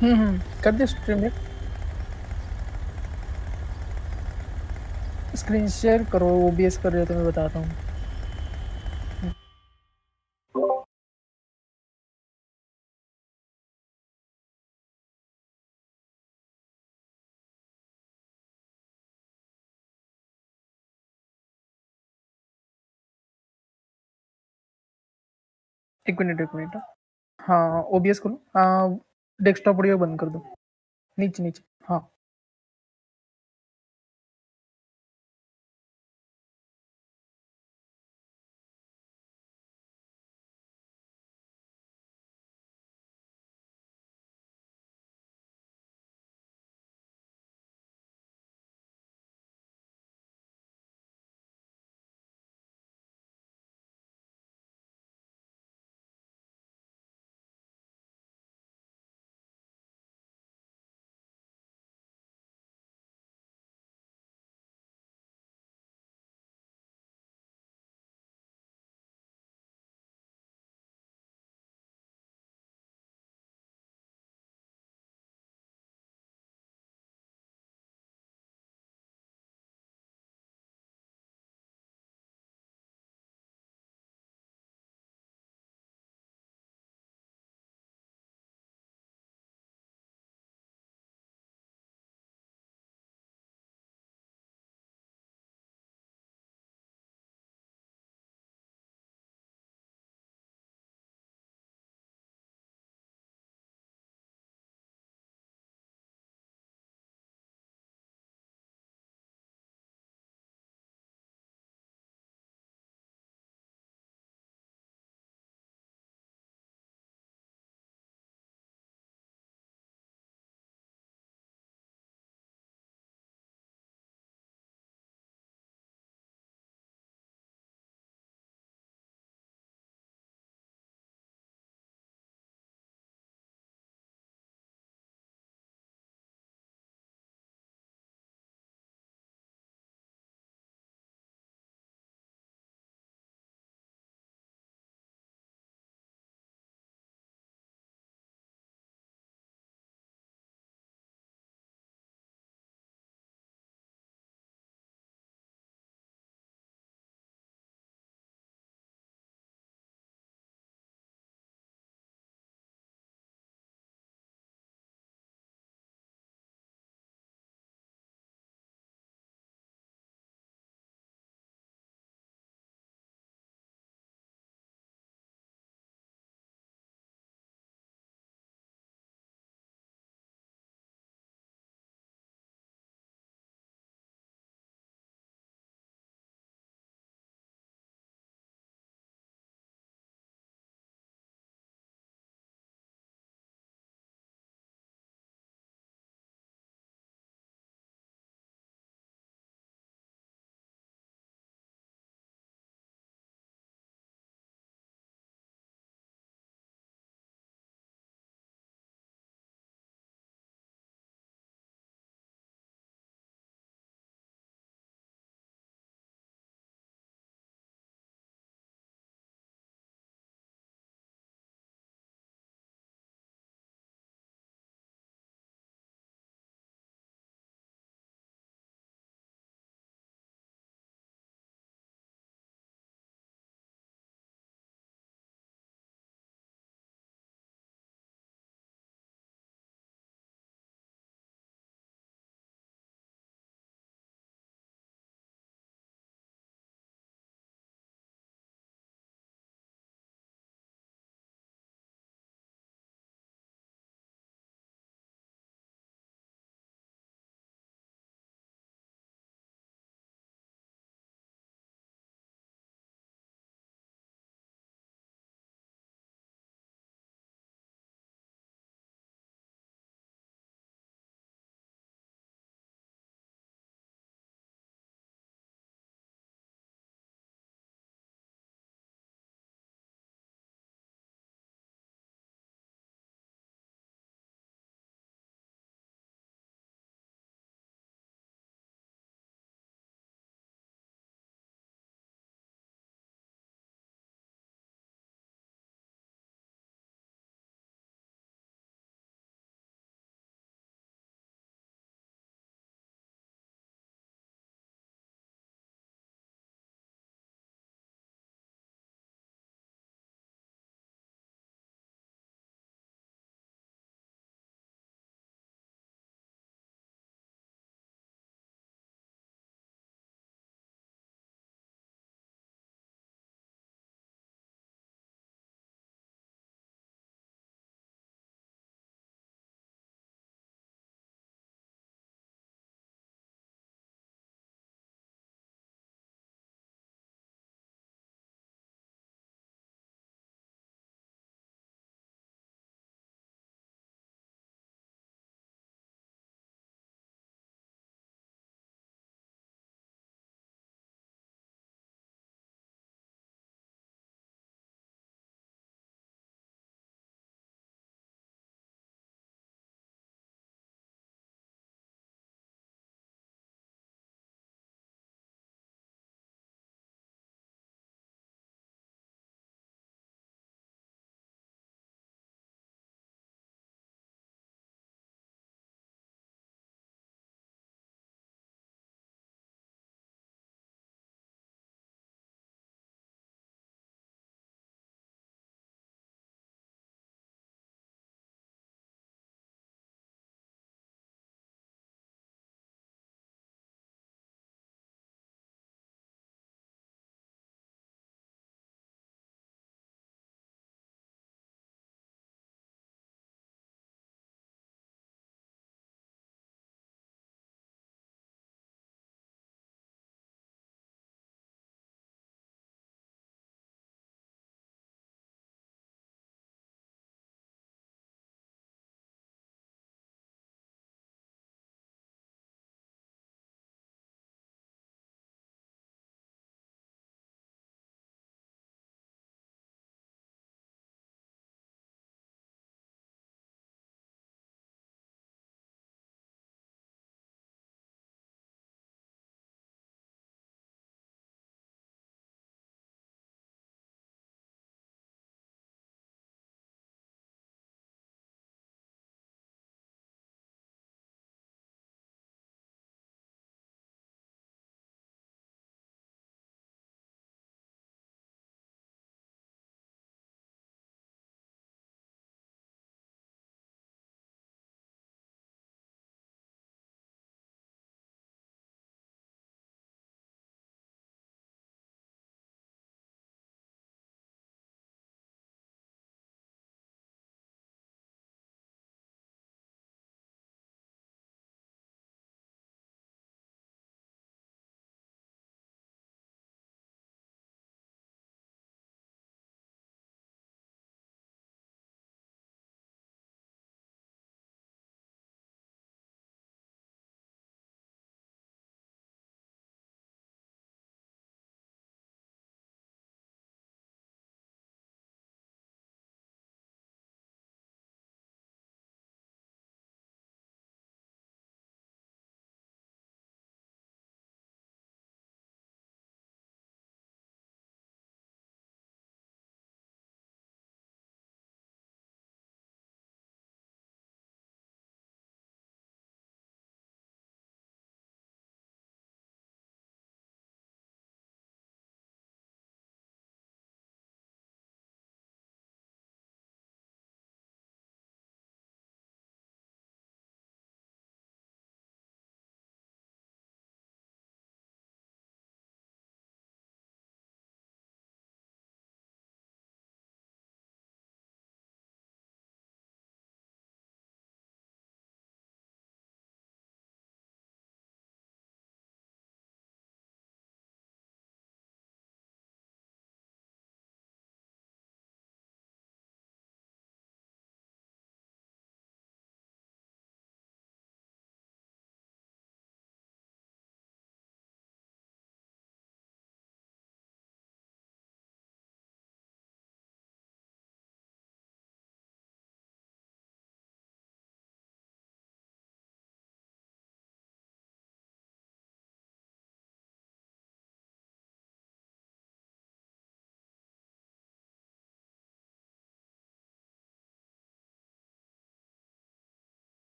कर दे स्ट्रीम में। स्क्रीन शेयर करो, ओबीएस कर रहे हो तो मैं बताता हूँ। एक मिनट। हाँ ओबीएस खोलो। हाँ डेस्कटॉप ऑडियो बंद कर दो। नीचे नीचे हाँ।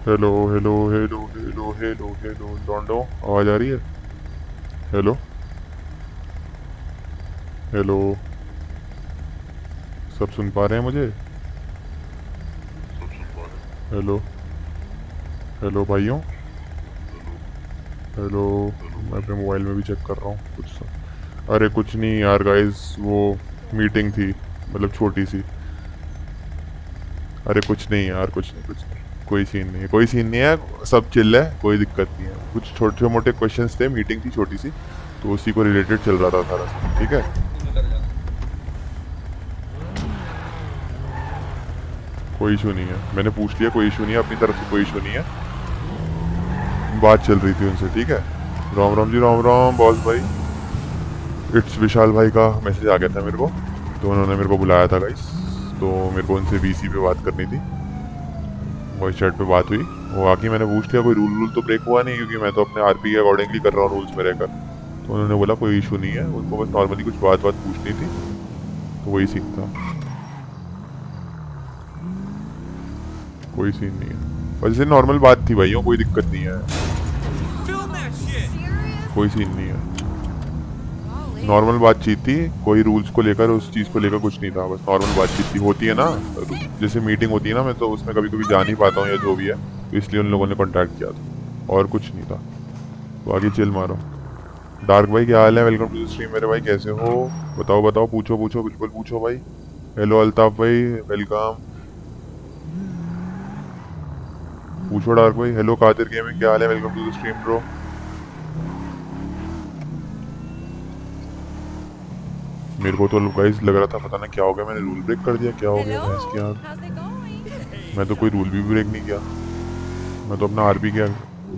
Hello hello hello hello hello hello लॉन्डो, आवाज़ आ रही है? हेलो हेलो, सब सुन पा रहे हैं मुझे? हेलो हेलो भाइयों, हेलो। मैं अपने मोबाइल में भी चेक कर रहा हूँ कुछ। अरे कुछ नहीं यार गाइस, वो मीटिंग थी, मतलब छोटी सी। अरे कुछ नहीं यार, कुछ नहीं, कोई सीन नहीं है, कोई सीन नहीं है, सब चिल है, कोई दिक्कत नहीं है। कुछ छोटे मोटे क्वेश्चंस थे, मीटिंग थी छोटी सी, तो उसी को रिलेटेड चल रहा था सारा, ठीक है? कोई इशू नहीं है, मैंने पूछ लिया, कोई इशू नहीं है, अपनी तरफ से कोई इशू नहीं है। बात चल रही थी उनसे, ठीक है? राम राम जी, राम राम बॉस भाई। इट्स विशाल भाई का मैसेज आ गया था मेरे को, तो उन्होंने मेरे को बुलाया था गाइस, तो मेरे को उनसे वीसी पे बात करनी थी। वॉइस चैट पे बात हुई, वो आके मैंने पूछ लिया कोई रूल तो ब्रेक हुआ नहीं, क्योंकि मैं तो अपने आरपी के अकॉर्डिंगली कर रहा हूँ रूल्स में रहकर। तो उन्होंने बोला कोई इशू नहीं है, उनको बस नॉर्मली कुछ बात पूछनी थी, तो वही सीन था, कोई सीन नहीं है। बस ऐसे नॉर्मल बात थी भाइयों, कोई दिक्कत नहीं है, कोई सीन नहीं है, नॉर्मल बातचीत थी, कोई रूल्स को लेकर उस चीज़ को लेकर कुछ नहीं था, बस नॉर्मल बातचीत थी। होती है ना जैसे मीटिंग होती है ना, मैं तो उसमें कभी कभी जा नहीं पाता हूँ या जो भी है, तो इसलिए उन लोगों ने कांटेक्ट किया था, और कुछ नहीं था। तो आगे चिल मारो। डार्क भाई क्या हाल है? वेलकम टू द स्ट्रीम मेरे भाई, कैसे हो? बताओ बताओ, पूछो पूछो, बिल्कुल पूछो भाई। हेलो अल्ताफ भाई, वेलकम। पूछो डार्क भाई। हेलो कादिर गेमिंग, क्या हाल है? Welcome to the stream bro. मेरे को तो गाइस लग रहा था पता ना क्या हो गया, मैंने रूल ब्रेक कर दिया, क्या हो गया भैंस की आग। मैं तो कोई रूल भी ब्रेक नहीं किया, मैं तो अपना आरपी किया।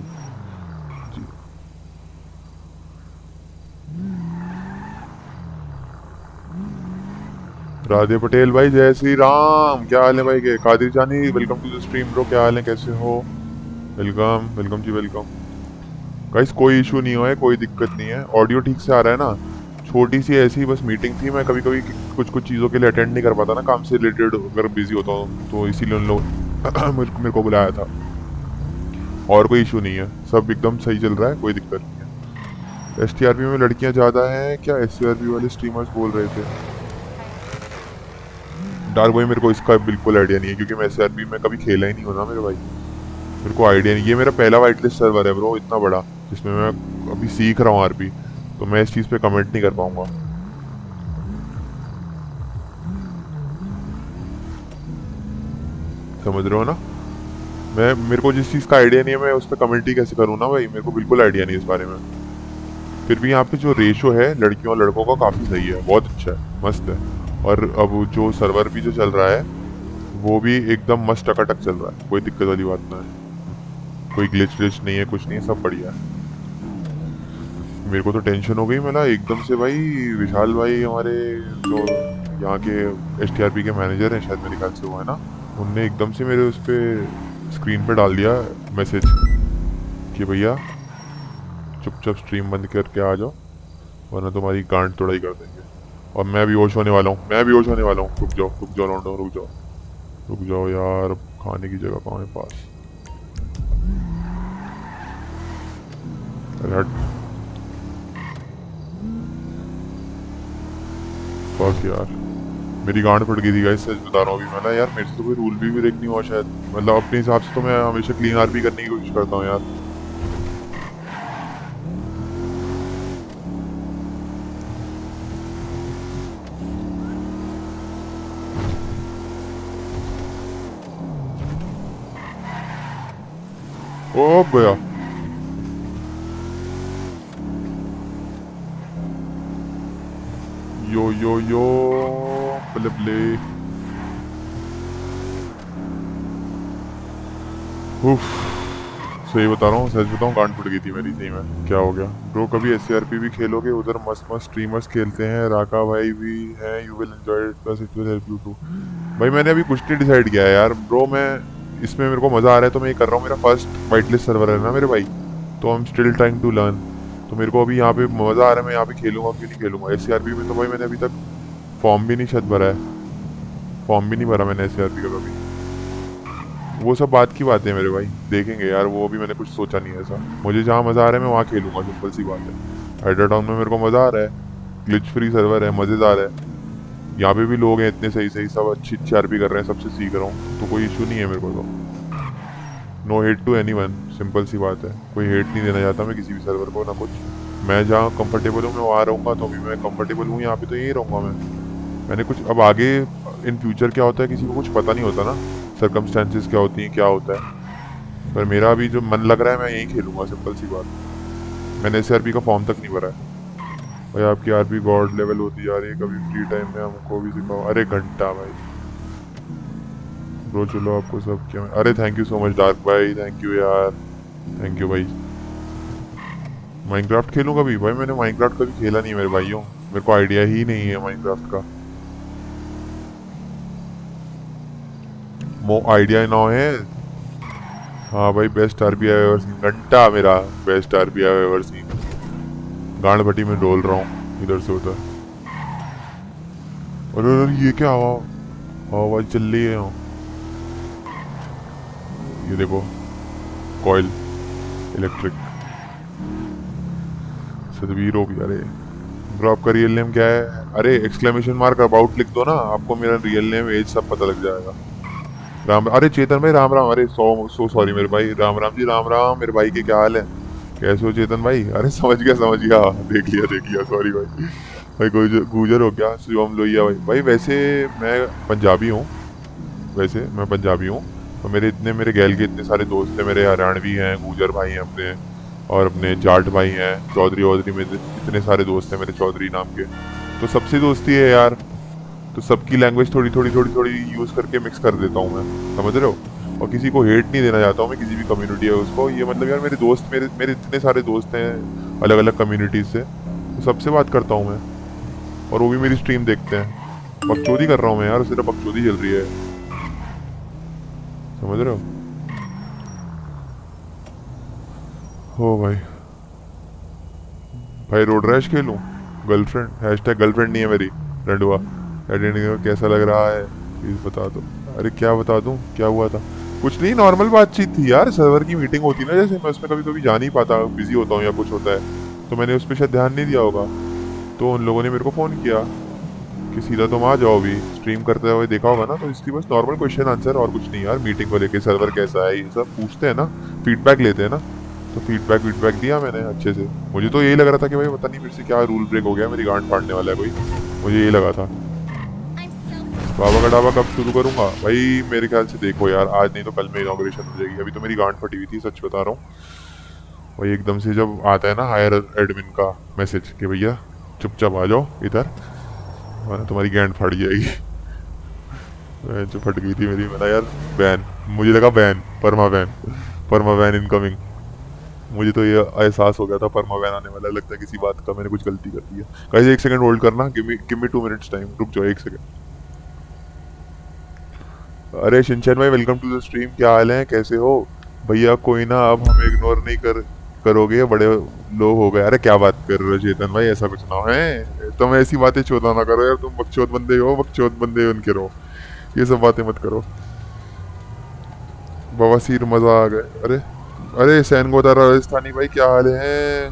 राधे पटेल भाई, जय श्री राम, क्या हाल है भाई? के Qadir Jani, welcome to the stream bro, क्या हाल है, कैसे हो? वेलकम वेलकम जी, वेलकम गाइस। कोई इशू नहीं हुआ है, कोई दिक्कत नहीं है, ऑडियो ठीक से आ रहा है ना? छोटी सी ऐसी बस मीटिंग थी, मैं कभी कभी कुछ चीज़ों के लिए अटेंड नहीं कर पाता ना, काम से रिलेटेड अगर बिजी होता हूँ, तो इसीलिए उन लोग मेरे को बुलाया था, और कोई इशू नहीं है, सब एकदम सही चल रहा है, कोई दिक्कत नहीं है। एसटीआरपी में लड़कियां ज़्यादा हैं क्या? एसटीआरपी वाले स्ट्रीमर्स बोल रहे थे। डार्क भाई मेरे को इसका बिल्कुल आइडिया नहीं है, क्योंकि मैं एसटीआरपी में कभी खेला ही नहीं हूँ ना मेरे भाई, मेरे को आइडिया नहीं। ये मेरा पहला वाइट लिस्ट सर्वर है ब्रो, इतना बड़ा, जिसमें मैं अभी सीख रहा हूँ आरपी, तो मैं इस चीज़ पे कमेंट नहीं कर पाऊंगा। समझ रहे हो ना? मेरे को जिस चीज़ का आइडिया नहीं है, मैं उस पर कमेंट ही कैसे करूँ ना भाई, मेरे को बिल्कुल आइडिया नहीं इस बारे में। फिर भी यहाँ पे जो रेशो है लड़कियों और लड़कों का काफ़ी सही है, बहुत अच्छा है, मस्त है। और अब जो सर्वर भी जो चल रहा है वो भी एकदम मस्त टकाटक चल रहा है, कोई दिक्कत वाली बात ना है, कोई ग्लिच नहीं है, कुछ नहीं है, सब बढ़िया है। मेरे को तो टेंशन हो गई, मैं ना एकदम से भाई, विशाल भाई हमारे जो यहाँ के एसटीआरपी के मैनेजर हैं, शायद मेरे ख्याल से वो है ना, उनने एकदम से मेरे उस पर स्क्रीन पे डाल दिया मैसेज कि भैया चुपचाप स्ट्रीम बंद करके आ जाओ, वरना तुम्हारी गांड तोड़ाई कर देंगे। और मैं भी होश होने वाला हूँ, मैं भी होश होने वाला हूँ। रुक जाओ लौंडो, रुक जाओ यार, खाने की जगह कहाँ है पास? अरे हट, फक यार, मेरी गांड फट गई थी गाइस, सच बता रहा हूँ अभी मैं ना यार, मेरे से तो कोई रूल भी ब्रेक नहीं हुआ शायद, मतलब अपने हिसाब से तो मैं हमेशा क्लीन आरपी करने की कोशिश करता हूँ यार। ओ भैया, यो प्ले प्ले। उफ, सही बता रहा हूँ, सच बताऊँ गांड फट गई थी मेरी सही में। क्या हो गया ब्रो? कभी एससीआरपी भी खेलोगे? उधर मस्त स्ट्रीमर्स खेलते हैं, राका भाई भी हैं, you will enjoy it plus it will help you too. भाई मैंने अभी कुछ नहीं डिसाइड किया है यार ब्रो, मैं इसमें मेरे को मज़ा आ रहा है तो मैं ये कर रहा हूँ। मेरा फर्स्ट वाइट लिस्ट सर्वर है ना मेरे भाई, तो I am still trying to learn, तो मेरे को अभी यहाँ पे मज़ा आ रहा है, मैं यहाँ पे खेलूँगा, क्यों नहीं खेलूँगा। एससीआरपी में तो भाई मैंने अभी तक फॉर्म भी नहीं शायद भरा है, फॉर्म भी नहीं भरा मैंने एससीआरपी का कभी। वो सब बात की बात है मेरे भाई, देखेंगे यार, वो अभी मैंने कुछ सोचा नहीं है ऐसा। मुझे जहाँ मज़ा आ रहा है मैं वहाँ खेलूंगा, सिंपल सी बात है। हाइड्रा टाउन में मेरे को मज़ा आ रहा है, ग्लिच फ्री सर्वर है, मज़ेदार है, यहाँ पे भी लोग हैं इतने सही सही, सब अच्छी आरपी कर रहे हैं, सबसे सीख रहा हूँ, तो कोई इशू नहीं है मेरे को। तो no hate to anyone, simple सी बात है, कोई हेट नहीं देना चाहता मैं किसी भी सर्वर को, ना कुछ। मैं जहाँ कंफर्टेबल हूँ मैं वहाँ रहूँगा, तो अभी मैं कंफर्टेबल हूँ यहाँ पे, तो यहीं रहूँगा मैंने कुछ। अब आगे इन फ्यूचर क्या होता है किसी को कुछ पता नहीं होता ना, सर्कमस्टेंसेस क्या होती हैं, क्या होता है। पर मेरा अभी जो मन लग रहा है मैं यहीं खेलूँगा, सिंपल सी बात। मैंने SRP का फॉर्म तक नहीं भरा है भाई। आपकी RP गॉड लेवल होती जा रही है, कभी फ्री टाइम में हमको भी सिखाओ। अरे घंटा भाई ब्रो, चलो आपको सब क्या। अरे thank you so much dark भाई, थैंक यू यार, थैंक यू भाई। माइनक्राफ्ट खेलूंगा भी भाई, मैंने माइनक्राफ्ट कभी खेला नहीं मेरे भाइयों, मेरे को आइडिया ही नहीं है माइनक्राफ्ट का। मो आइडिया ना है। हाँ भाई, best RP I ever seen, घंटा मेरा best RP I ever seen. गांड भट्टी में डोल रहा हूँ इधर से उधर। अरे ये क्या आवाज चल रही है यहाँ? ये देखो कॉइल इलेक्ट्रिक सदवीर हो गया। अरे ब्रो आपका रियल नेम क्या है? अरे एक्सक्लेमेशन मार्क अबाउट लिख दो ना, आपको मेरा रियल नेम एज सब पता लग जाएगा। राम, अरे चेतन भाई राम राम। अरे सो सॉरी मेरे भाई, राम राम जी, राम राम मेरे भाई के, क्या हाल है, कैसे हो चेतन भाई? अरे समझ गया देख लिया सॉरी भाई गुजर हो क्या? शिवम लोहिया भाई वैसे मैं पंजाबी हूँ, तो मेरे गैल के इतने सारे दोस्त हैं, मेरे हरियाणवी हैं, गुजर भाई हैं अपने, और अपने जाट भाई हैं, चौधरी में इतने सारे दोस्त हैं मेरे चौधरी नाम के, तो सबसे दोस्ती है यार। तो सबकी लैंग्वेज थोड़ी यूज़ करके मिक्स कर देता हूँ मैं, समझ रहे हो? और किसी को हेट नहीं देना चाहता हूँ मैं, किसी भी कम्युनिटी है उसको। ये मतलब यार मेरे दोस्त, मेरे इतने सारे दोस्त हैं अलग अलग कम्युनिटीज़ से, तो सबसे बात करता हूँ मैं, और वो भी मेरी स्ट्रीम देखते हैं। बकचोदी कर रहा हूँ मैं यार, सिर्फ बकचोदी चल रही है, समझ रहे हो भाई रोड रैश खेलूं? गर्लफ्रेंड #गर्लफ्रेंड नहीं है मेरी, रंडुआ। कैसा लग रहा है प्लीज बता दो। अरे क्या बता दूं, क्या हुआ था? कुछ नहीं, नॉर्मल बातचीत थी यार, सर्वर की मीटिंग होती ना, जैसे मैं उसमें कभी जा नहीं पाता, बिजी होता हूँ या कुछ होता है, तो मैंने उस पर शायद ध्यान नहीं दिया होगा, तो उन लोगों ने मेरे को फ़ोन किया कि सीधा तुम आ जाओ, भी स्ट्रीम करते हुए देखा होगा ना, तो इसकी बस नॉर्मल क्वेश्चन आंसर, और कुछ नहीं यार। मीटिंग को लेके सर्वर कैसा है ये सब पूछते हैं ना, फीडबैक लेते हैं ना, तो फीडबैक दिया मैंने अच्छे से। मुझे तो यही लग रहा था कि भाई पता नहीं फिर से क्या रूल ब्रेक हो गया, मेरी गांड फाड़ने वाला है कोई, मुझे यही लगा था। बाबा का ढाबा कब शुरू करूंगा भाई? मेरे ख्याल से देखो यार, आज नहीं तो कल में इनॉग्रेशन हो जाएगी। अभी तो मेरी गांड फटी हुई थी, सच बता रहा हूँ भाई। एकदम से जब आता है ना हायर एडमिन का मैसेज कि भैया चुपचाप आ जाओ इधर, वरना तुम्हारी गांड फट जाएगी, जो फट गई थी मेरी। मैंने यार बैन, मुझे लगा बैन, परमा बैन इनकमिंग। मुझे तो ये एहसास हो गया था परमा बैन आने वाला, लगता है किसी बात का मैंने कुछ गलती कर दी है। गाइस 1 सेकंड होल्ड करना, गिव मी 2 मिनट्स टाइम, रुक जाओ 1 सेकंड। अरे शिनचैन भाई वेलकम टू द स्ट्रीम, क्या हाल है, कैसे हो भैया? कोई ना, अब हम इग्नोर नहीं करोगे, बड़े लोग हो गए। अरे क्या बात कर रहे हो चेतन भाई, ऐसा कुछ ना है, तुम ऐसी बातें चौथा ना करो यार, तुम बकचोद बंदे हो, उनके रहो, ये सब बातें मत करो। बवासीर मजा आ गए। अरे सैनगोदा राजस्थानी भाई क्या हाल है,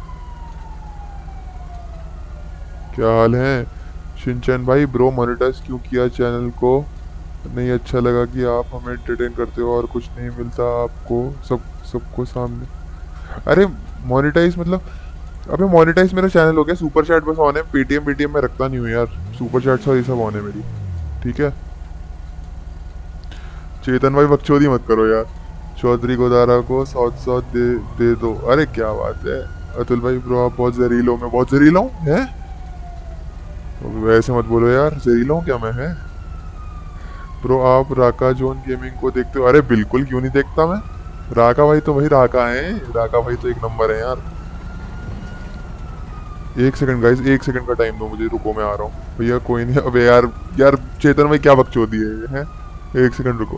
शिनचैन भाई ब्रो मोनेटाइज क्यों किया चैनल को? नहीं अच्छा लगा कि आप हमें एंटरटेन करते हो और कुछ नहीं मिलता आपको, सबको सामने। अरे मोनेटाइज मतलब, अबे मोनेटाइज मेरा चैनल हो गया, सुपर चैट बस ऑन है, पेटीएम में रखता नहीं हूँ यार, सुपर चैट और ये सब ऑन है मेरी, ठीक है? चेतन भाई बकचोदी मत करो यार, चौधरी गोदारा को 100 दे दो। अरे क्या बात है अतुल भाई, ब्रो आप बहुत जहरील हो, मैं बहुत जहरीला हूँ है? वैसे मत बोलो यार, जहरीला हूँ क्या मैं, है ब्रो? आप राका जोन गेमिंग को देखते हो? अरे बिल्कुल, क्यों नहीं देखता मैं, राका भाई तो भाई राका है, राका भाई तो एक नंबर है यार। 1 सेकंड गाइस, 1 सेकंड का टाइम दो मुझे, रुको मैं आ रहा हूँ भैया। कोई नहीं, अबे यार चेतन भाई क्या बकचोदी है? 1 सेकंड रुको।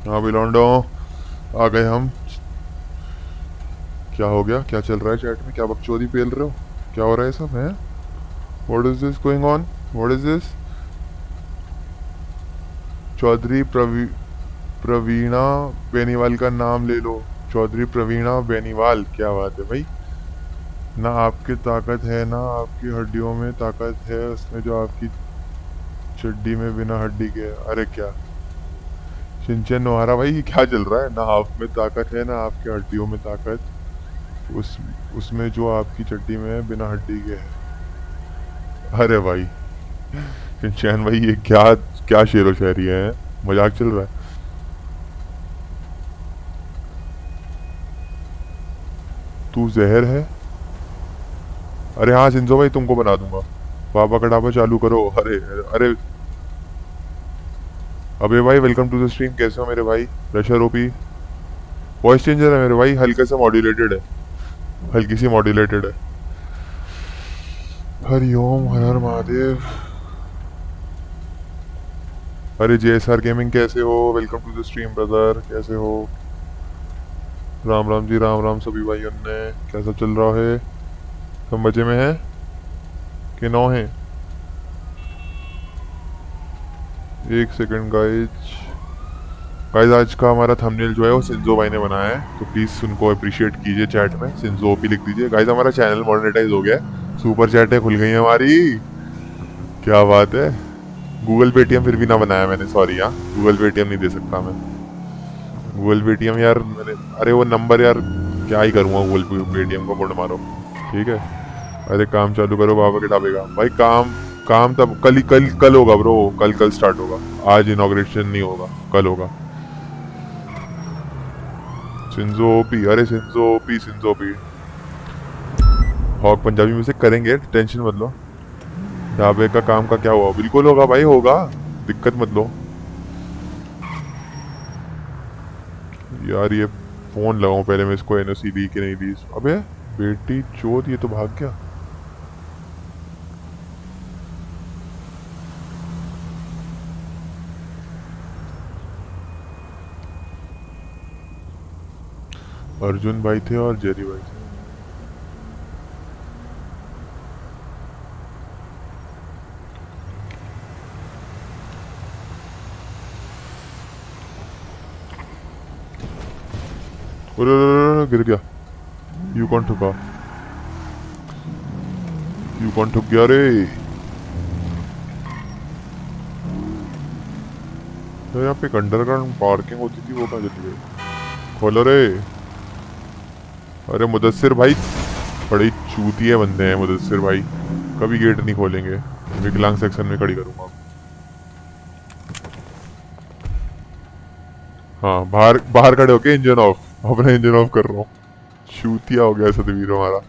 हाँ भी लौंडो आ गए हम। क्या हो गया? क्या चल रहा है चैट में? क्या बकचोदी पेल रहे हो? क्या हो रहा है सब है? What is this going on? What is this? Chaudhary Praveena Beniwal का नाम ले लो। चौधरी प्रवीणा बेनीवाल, क्या बात है भाई। ना आपकी ताकत है ना आपकी हड्डियों में ताकत है, उसमें जो आपकी चड्डी में बिना हड्डी के। अरे क्या शिनचैन नोहारा भाई, ये क्या चल रहा है? ना आप में ताकत है ना आपकी हड्डियों में ताकत, उसमें जो आपकी चड्डी में है बिना हड्डी के है। अरे भाई शिनचैन भाई, ये क्या शेरो शायरी है? मजाक चल रहा है? तू जहर है। अरे हाँ सिंजो भाई, तुमको बना दूंगा। बाबा का ढाबा चालू करो। अरे अरे अबे भाई वेलकम टू द स्ट्रीम। कैसे हो मेरे भाई? Pressure OP. वॉइस चेंजर है मेरे भाई, हल्के से मॉड्यूलेटेड है, हल्की सी मॉड्यूलेटेड है। हरिओम हर हर महादेव। अरे JSR गेमिंग कैसे हो? Welcome to the stream brother, कैसे हो? राम राम जी, राम राम सभी भाइयों ने। कैसा चल रहा है? सब मजे में है कि नौ है? एक सेकंड गाइज, आज का हमारा थंबनेल जो है वो सिंजो भाई ने बनाया है, तो प्लीज उनको अप्रिशिएट कीजिए चैट में। सिंजो भी लिख दीजिए गाइज। हमारा चैनल मोनेटाइज हो गया है, सुपर चैटें खुल गई हैं हमारी। क्या बात है। गूगल पेटीएम फिर भी ना बनाया मैंने, सॉरी। यार गूगल पेटीएम नहीं दे सकता मैं। गूगल पेटीएम यार मैंने, अरे वो नंबर यार क्या ही करूँगा गूगल पेटीएम को, बोर्ड मारो। ठीक है। अरे काम चालू करो बाबा के ढाबे का। भाई काम तब कल होगा ब्रो, कल स्टार्ट होगा। आज इनॉग्रेशन नहीं होगा, कल होगा। सिंजो ओपी, अरे सिंजो ओपी। हॉक पंजाबी म्यूजिक करेंगे, टेंशन मत लो। ढाबे का काम का क्या हुआ? बिल्कुल होगा भाई, होगा, दिक्कत मत लो। यार ये फोन लगाऊं पहले मैं इसको, NOC दी कि नहीं दी। अबे बेटी चोद, ये तो भाग गया। अर्जुन भाई थे और जेरी भाई थे। गिर गया। यू कौन ठुका? यू कौन ठुक गया रे? तो यहाँ पे एक अंडरग्राउंड पार्किंग होती थी, वो कहाँ चली गई? खोलो रे। अरे मुदस्सिर भाई, बड़ी चूतिए बंदे हैं मुदस्सिर भाई, कभी गेट नहीं खोलेंगे। विकलांग सेक्शन में खड़ी करूंगा। हाँ बाहर खड़े होके इंजन ऑफ, अपना इंजन ऑफ कर रहा हूँ। चूतिया हो गया सतवीर हमारा।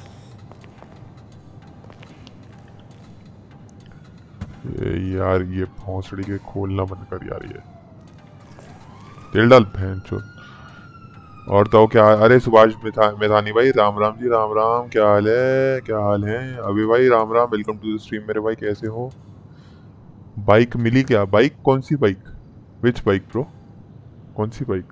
यार ये भौंसड़ी के खोलना बंद कर यार। ये तेल डाल भैंचो। और तो क्या? अरे सुभाष मेधानी भाई, राम राम जी, राम राम। क्या हाल है? क्या हाल है? अभी भाई Ram Ram, welcome to the stream मेरे भाई, कैसे हो? बाइक मिली क्या? बाइक कौन सी बाइक? Which bike bro? कौन सी बाइक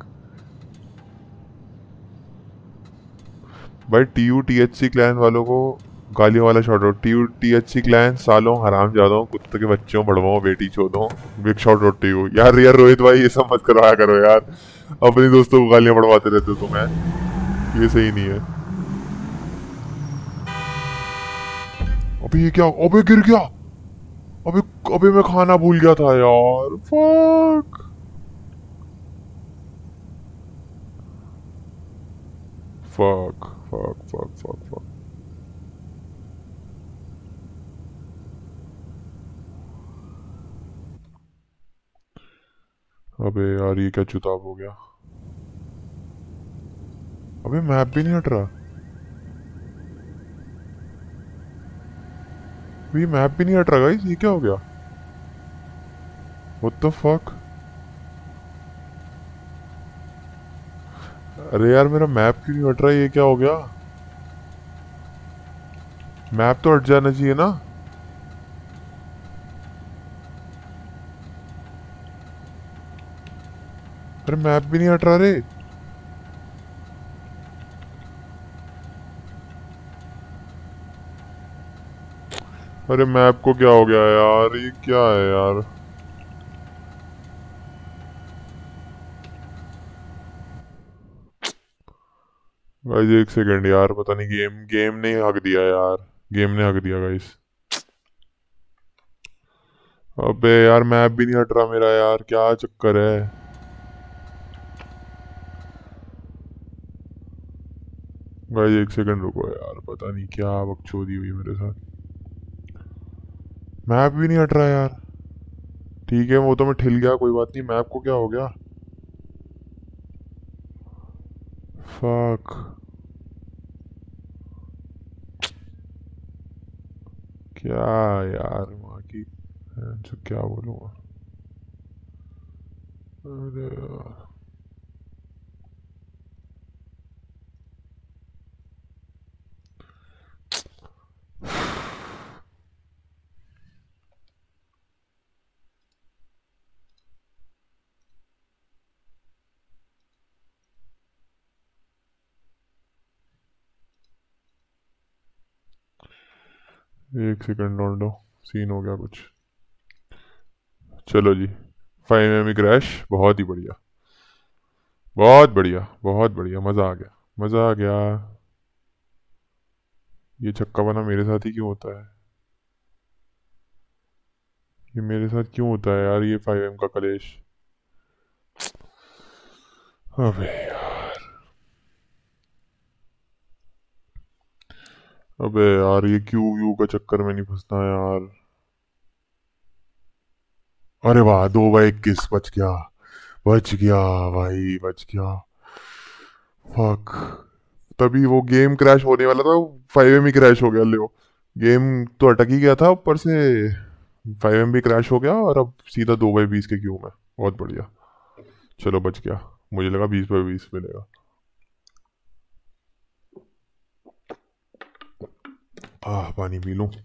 भाई? TUTHC क्लैन वालों को गालियों वाला शॉट आउट। TUTHC क्लैन सालों हराम जादों, कुत्ते के बच्चों, बड़वाओं, बेटी चोदों, big shout out to you. यार रोहित भाई ये सब मत करवाया करो यार, अपने दोस्तों को गालियां पड़वाते रहते हो तुम। ये सही नहीं है। अबे ये क्या? अबे गिर गया। अबे मैं खाना भूल गया था यार। Fuck. Fuck fuck fuck fuck fuck. अबे यार ये क्या चुताब हो गया? अबे मैप भी नहीं हट रहा। ये मैप भी नहीं हट रहा गाइस, ये क्या हो गया? What the fuck? अरे यार मेरा मैप क्यों नहीं हट रहा है? ये क्या हो गया? मैप तो हट जाना चाहिए ना। अरे मैप भी नहीं हट रहा रे। अरे मैप को क्या हो गया यार, ये क्या है यार। गाइस एक सेकंड यार, पता नहीं गेम ने हक दिया यार, गेम ने हक दिया गाइस। अबे यार मैप भी नहीं हट रहा मेरा यार, क्या चक्कर है। गाइस एक सेकंड रुको यार, पता नहीं क्या बकचोदी हुई मेरे साथ, मैप भी नहीं हट रहा यार। ठीक है वो तो मैं ठिल गया, कोई बात नहीं, मैप को क्या हो गया। फक, क्या यार वहाँ की, जो क्या बोलूँगा। अरे यार एक सेकंड रोंडो, सीन हो गया कुछ। चलो जी 5 क्रैश, बहुत ही बढ़िया, बहुत बढ़िया, बहुत बढ़िया, मज़ा आ गया, मज़ा आ गया। ये चक्का बना मेरे साथ ही क्यों होता है, ये मेरे साथ क्यों होता है यार ये 5M का कलेश। अबे यार, अबे यार ये क्यू का चक्कर में नहीं फंसना यार। अरे वाह 2/21 बच गया, बच गया भाई, बच गया। फक, तभी वो गेम क्रैश होने वाला था, 5M ही क्रैश हो गया। लो गेम तो अटक ही गया था, ऊपर से 5M भी क्रैश हो गया, और अब सीधा 2/20 के क्यू में, बहुत बढ़िया। चलो बच गया, मुझे लगा 20/20 मिलेगा। पानी पी लूं।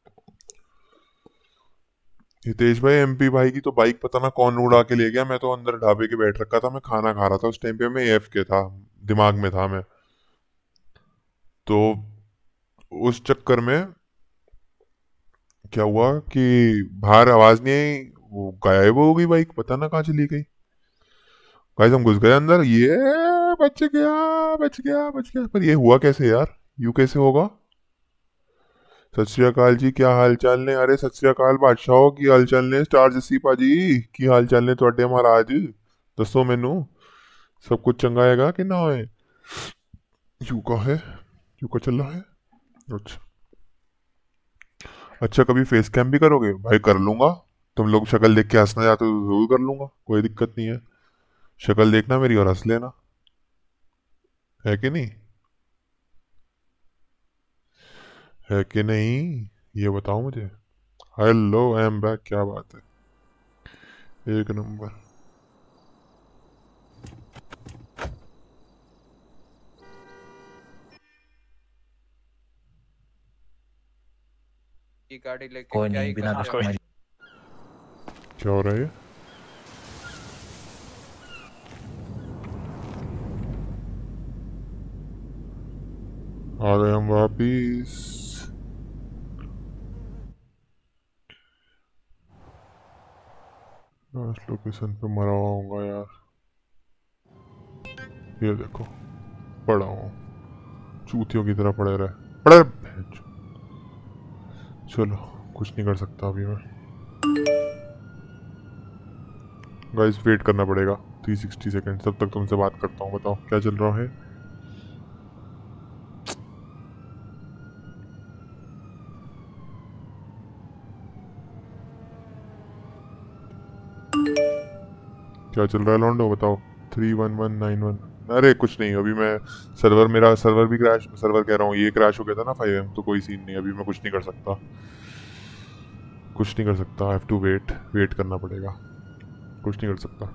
हितेश भाई MP भाई की तो बाइक पता ना कौन उड़ा के ले गया, मैं तो अंदर ढाबे के बैठ रखा था, मैं खाना खा रहा था उस टाइम पे, मैं AFK था, दिमाग में था मैं, तो उस चक्कर में क्या हुआ कि बाहर आवाज नहीं आई, वो गायब हो गई बाइक, पता ना कहाँ चली गई। गाइस हम घुस गए अंदर, ये बच गया, बच गया, बच गया, पर ये हुआ कैसे यार, यूं कैसे होगा। सत श्री अकाल जी, क्या हाल चाल ने। अरे सत श्री अकाल बादशाह, की हाल चाल ने। स्टार जस्सी पाजी की हाल चाल ने ਤੁਹਾਡੇ महाराज, दसो मैनू सब कुछ चंगा हैगा कि ना है। यू का है, यू का चल रहा है। अच्छा अच्छा, कभी फेस कैम भी करोगे भाई? कर लूंगा, तुम लोग शक्ल देख के हंसना चाहते हो तो जरूर कर लूंगा, कोई दिक्कत नहीं है। शक्ल देखना मेरी और हंस लेना, है कि नहीं, है कि नहीं, ये बताओ मुझे। हेलो आई एम बैक, क्या बात है, एक नंबर। ये गाड़ी लेके कोई क्या नहीं, ही बिना कर कस्टमर। क्या हो रहा है? आ गए हम वापिस। लास्ट लोकेशन पे मरा हुआ होगा यार, ये देखो पड़ा हूँ, चूतियों की तरह पड़े रहे, पड़े। चलो कुछ नहीं कर सकता अभी मैं। गाइस वेट करना पड़ेगा 360 सेकंड, तब तक तुमसे बात करता हूँ। बताओ क्या चल रहा है। क्या चल रहा है लॉन्डो, बताओ। 31191। अरे कुछ नहीं, अभी मैं सर्वर, मेरा सर्वर भी क्रैश, सर्वर कह रहा हूँ, ये क्रैश हो गया था ना 5M, तो कोई सीन नहीं, अभी मैं कुछ नहीं कर सकता, कुछ नहीं कर सकता। I have to wait, wait करना पड़ेगा, कुछ नहीं कर सकता।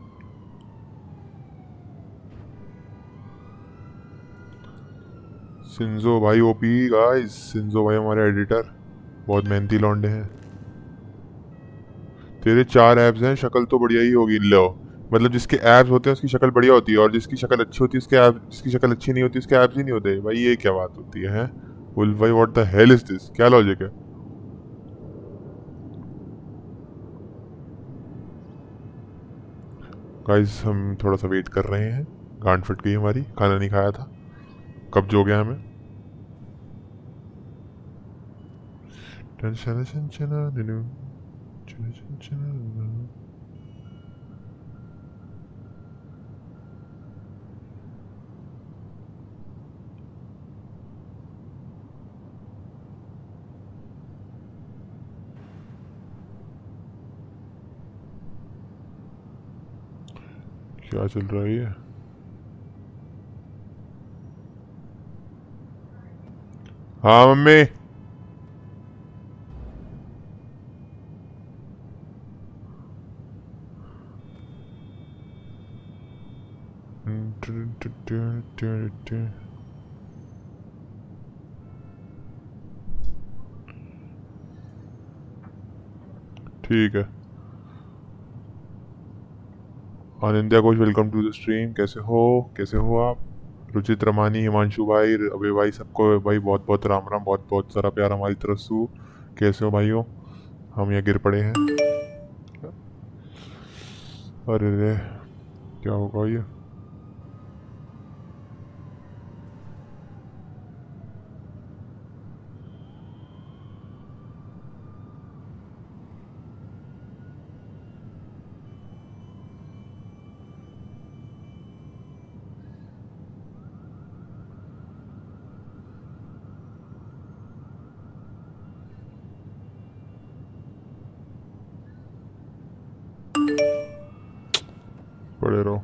सिंजो भाई ओपी गाइस, सिंजो भाई हमारे एडिटर बहुत मेहनती लौंडे हैं। तेरे 4 ऐप्स हैं, शक्ल तो बढ़िया ही होगी। लो मतलब जिसके एब्स होते हैं उसकी शक्ल बढ़िया होती है, और जिसकी शक्ल अच्छी होती है उसके एब्स, जिसकी शक्ल अच्छी नहीं होती उसके एब्स ही नहीं होते। भाई ये क्या बात होती है? फुल भाई what the hell is this? क्या लॉजिक है? गाइस हम थोड़ा सा वेट कर रहे हैं, गांड फट गई हमारी, खाना नहीं खाया था, कब्ज हो गया हमें। क्या चल रहा है ये? हाँ मम्मी। ठीक है। आनंदिया coach welcome to the stream. कैसे हो आप? रुचित रमानी, हिमांशु भाई, अबे भाई सबको भाई बहुत बहुत राम राम, बहुत बहुत सारा प्यार हमारी तरफ से। कैसे हो भाइयों? हम यहाँ गिर पड़े हैं। अरे रे क्या होगा ये? पड़े रहो।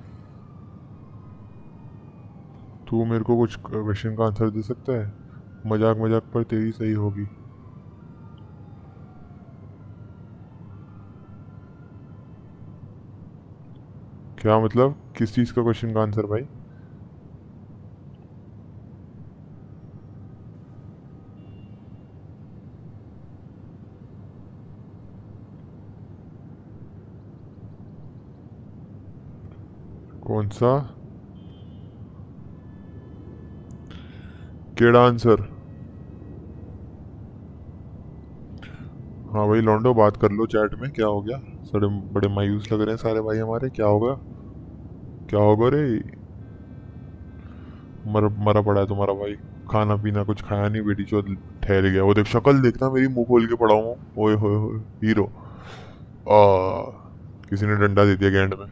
तू मेरे को कुछ क्वेश्चन का आंसर दे सकता है? मजाक मजाक पर तेरी सही होगी। क्या मतलब? किस चीज़ का क्वेश्चन का आंसर भाई? कौन सा? केड़ा आंसर? हाँ भाई लॉन्डो बात कर लो चैट में। क्या हो गया? सारे बड़े मायूस लग रहे हैं सारे भाई हमारे। क्या होगा? क्या होगा रे? मरा पड़ा है तुम्हारा भाई, खाना पीना कुछ खाया नहीं, बेटी चौथ ठहर गया। वो देख शक्ल देखना मेरी, मुंह खोल के पड़ा हूँ। ओए होए होए हीरो। किसी ने डंडा दे दिया गैंड में।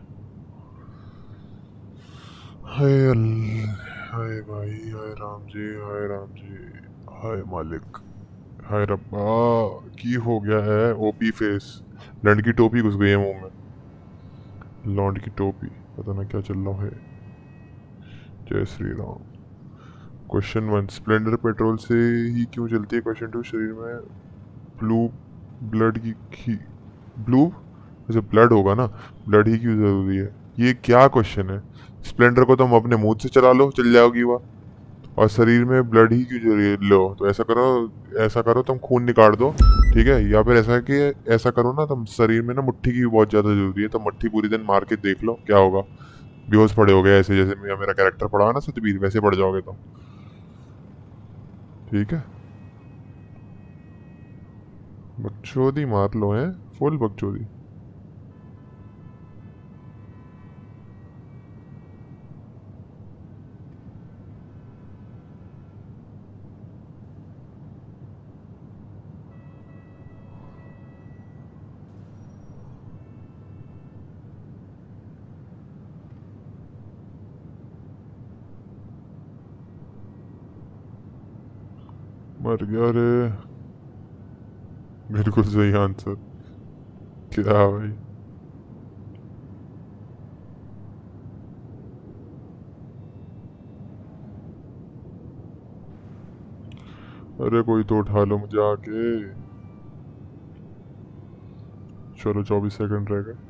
हाय भाई, हाय राम जी, हाय राम जी, हाय मालिक, हाय रब्बा। की हो गया है? ओपी फेस, लंड की टोपी घुस गई है मुंह में। लौंड की टोपी, पता ना क्या चल रहा है। Jai Shri Ram. Question 1, Splendor petrol से ही क्यों चलती है? क्वेश्चन 2, शरीर में ब्लू ब्लड की ब्लू जैसे ब्लड होगा ना, ब्लड ही क्यों जरूरी है? ये क्या क्वेश्चन है? स्प्लेंडर को तुम अपने मुंह से चला लो, चल जाओगी वह, और शरीर में ब्लड ही क्यों जरूरी? लो तो ऐसा करो तुम खून निकाल दो, ठीक है? या फिर ऐसा करो ना तुम, शरीर में ना मुट्ठी की बहुत ज़्यादा जरूरी है, तो मुट्ठी पूरी दिन मार के देख लो क्या होगा। बेहोश पड़े हो गए ऐसे, जैसे मेरा कैरेक्टर पड़ा है ना सतबीर, वैसे पड़ जाओगे तुम, ठीक है? बकचोदी मार लो है, फुल बकचोदी। मर गया रे। बिल्कुल सही आंसर। क्या भाई? अरे कोई तो उठा लो मुझे आके। चलो 24 सेकंड रह गए।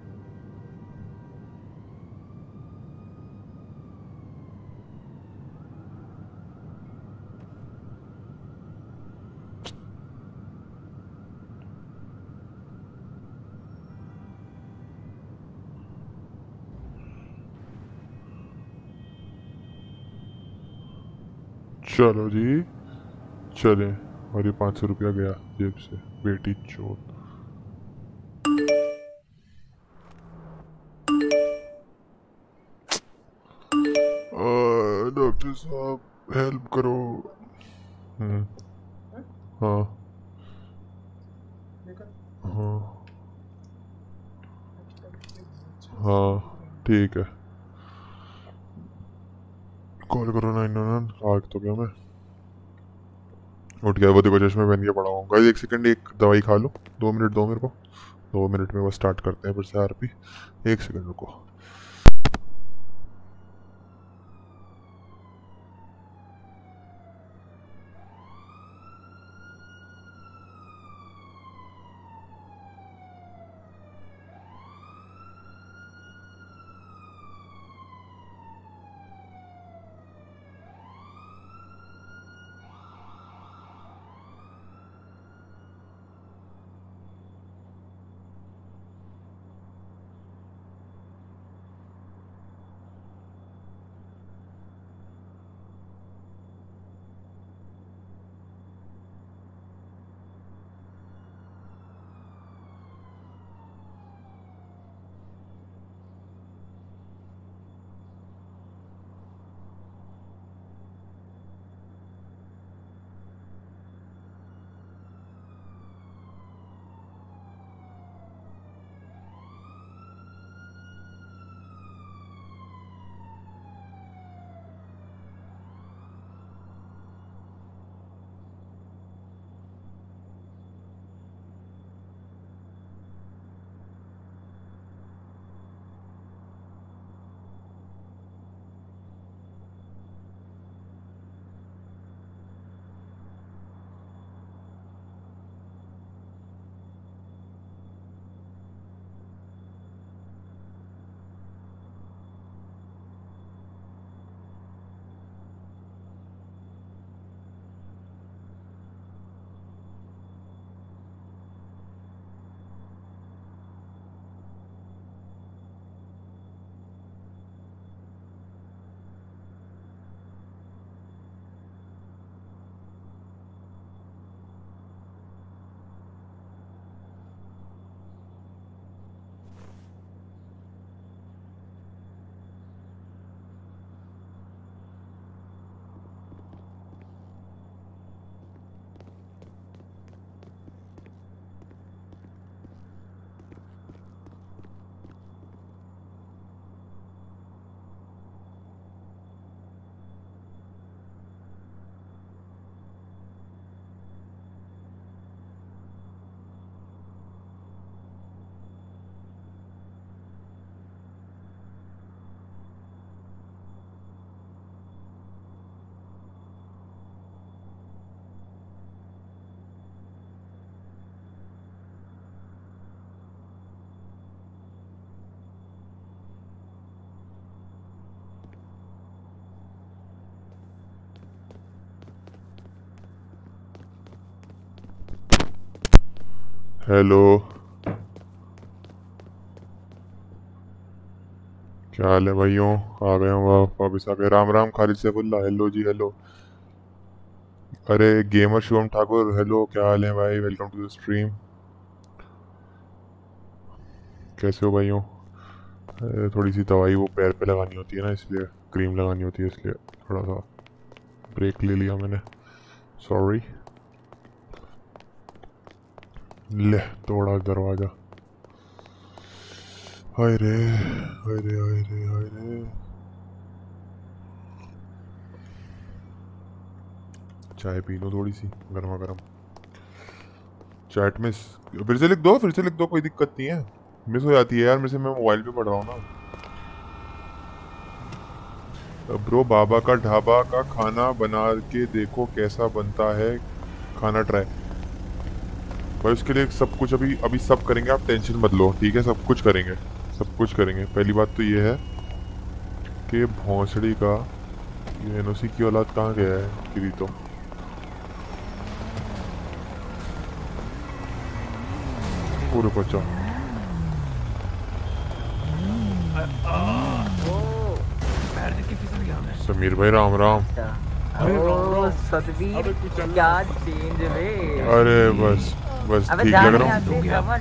चलो जी चले। और ये 500 रुपया गया जेब से, बेटी चोट। डॉक्टर साहब हेल्प करो। हाँ हाँ हाँ ठीक है, कॉल करो 999। आग तो गया मैं, उठ गया। वो देखो चश्मे पहन के पड़ा हूँ। गाइस एक सेकंड, एक दवाई खा लो। 2 मिनट दो मेरे को, 2 मिनट में बस स्टार्ट करते हैं फिर से आरपी। 1 सेकंड रुको। हेलो, क्या हाल है भाइयों? आ गए हूँ वापस आ गए। राम राम खालिद सैफुल्ला। हेलो जी हेलो। अरे गेमर शिवम ठाकुर हेलो, क्या हाल है भाई? Welcome to the stream. कैसे हो भाइयों? थोड़ी सी दवाई वो पैर पे लगानी होती है ना, इसलिए क्रीम लगानी होती है, इसलिए थोड़ा सा ब्रेक ले लिया मैंने। सॉरी। ले तोड़ा दरवाजा। हाय रे हाय रे हाय रे हाय रे। चाय पी लो थोड़ी सी गर्मा गर्म। चैट में फिर से लिख दो, फिर से लिख दो, कोई दिक्कत नहीं है। मिस हो जाती है यार मेरे से, मैं मोबाइल पे पढ़ रहा हूँ ना। ब्रो बाबा का ढाबा का खाना बना के देखो कैसा बनता है, खाना ट्राई भाई। उसके लिए सब कुछ अभी सब करेंगे, आप टेंशन मत लो, ठीक है? सब कुछ करेंगे, सब कुछ करेंगे। पहली बात तो ये है कि भौंसड़ी का ये एनओसी की औलाद कहाँ गया है किरी तो। पूरे बच्चा समीर भाई राम राम। ओ सतवीर क्या चेंज रे। अरे बस ठीक लग रहा हूँ।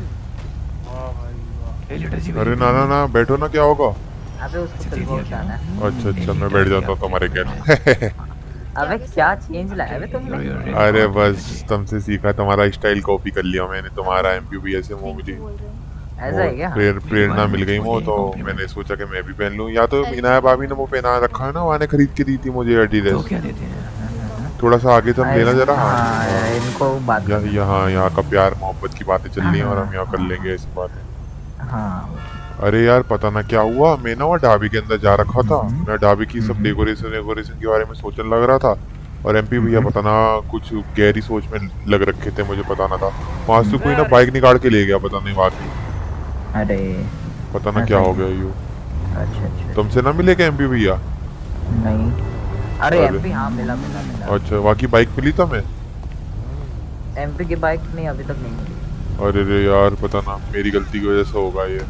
अरे ना बैठो ना, क्या होगा। अबे उसको फिल्म उठाना है। अच्छा मैं बैठ जाता हूँ तुम्हारे कहने। अबे क्या चेंज लाया बे तुमने। अरे बस तुमसे सीखा, तुम्हारा स्टाइल कॉपी कर लिया मैंने, तुम्हारा एमपीवी ऐसे वो मुझे ऐसा है क्या। प्रेरणा मिल गई वो, तो मैंने सोचा कि मैं भी पहन लूँ। या तो इनाया भाभी ने वो पहना रखा है ना, वहाँ ने खरीद के दी थी मुझे एडिडास। क्या देते हैं थोड़ा सा आगे तुम लेना जरा। इनको बात यहाँ का प्यार मोहब्बत की बातें चल रही हैं और हम यहाँ कर लेंगे ऐसी बातें। हाँ अरे यार पता ना क्या हुआ, मैं ना वो ढाबे के अंदर जा रखा था, मैं ढाबे की सब डेकोरेशन के बारे में सोचने लग रहा था, और एमपी भैया पता ना कुछ गहरी सोच में लग रखे थे, मुझे पता ना था। वहाँ से कोई ना बाइक निकाल के ले गया, पता नहीं वाकई। अरे पता ना क्या हो गया यू। अच्छा तुमसे ना मिले क्या एमपी भैया। नहीं अरे एमपी हाँ मिला। अच्छा बाकी बाइक मिली था मैं। एमपी की बाइक नहीं अभी तक नहीं मिली। अरे रे यार पता ना मेरी गलती की वजह से होगा ये।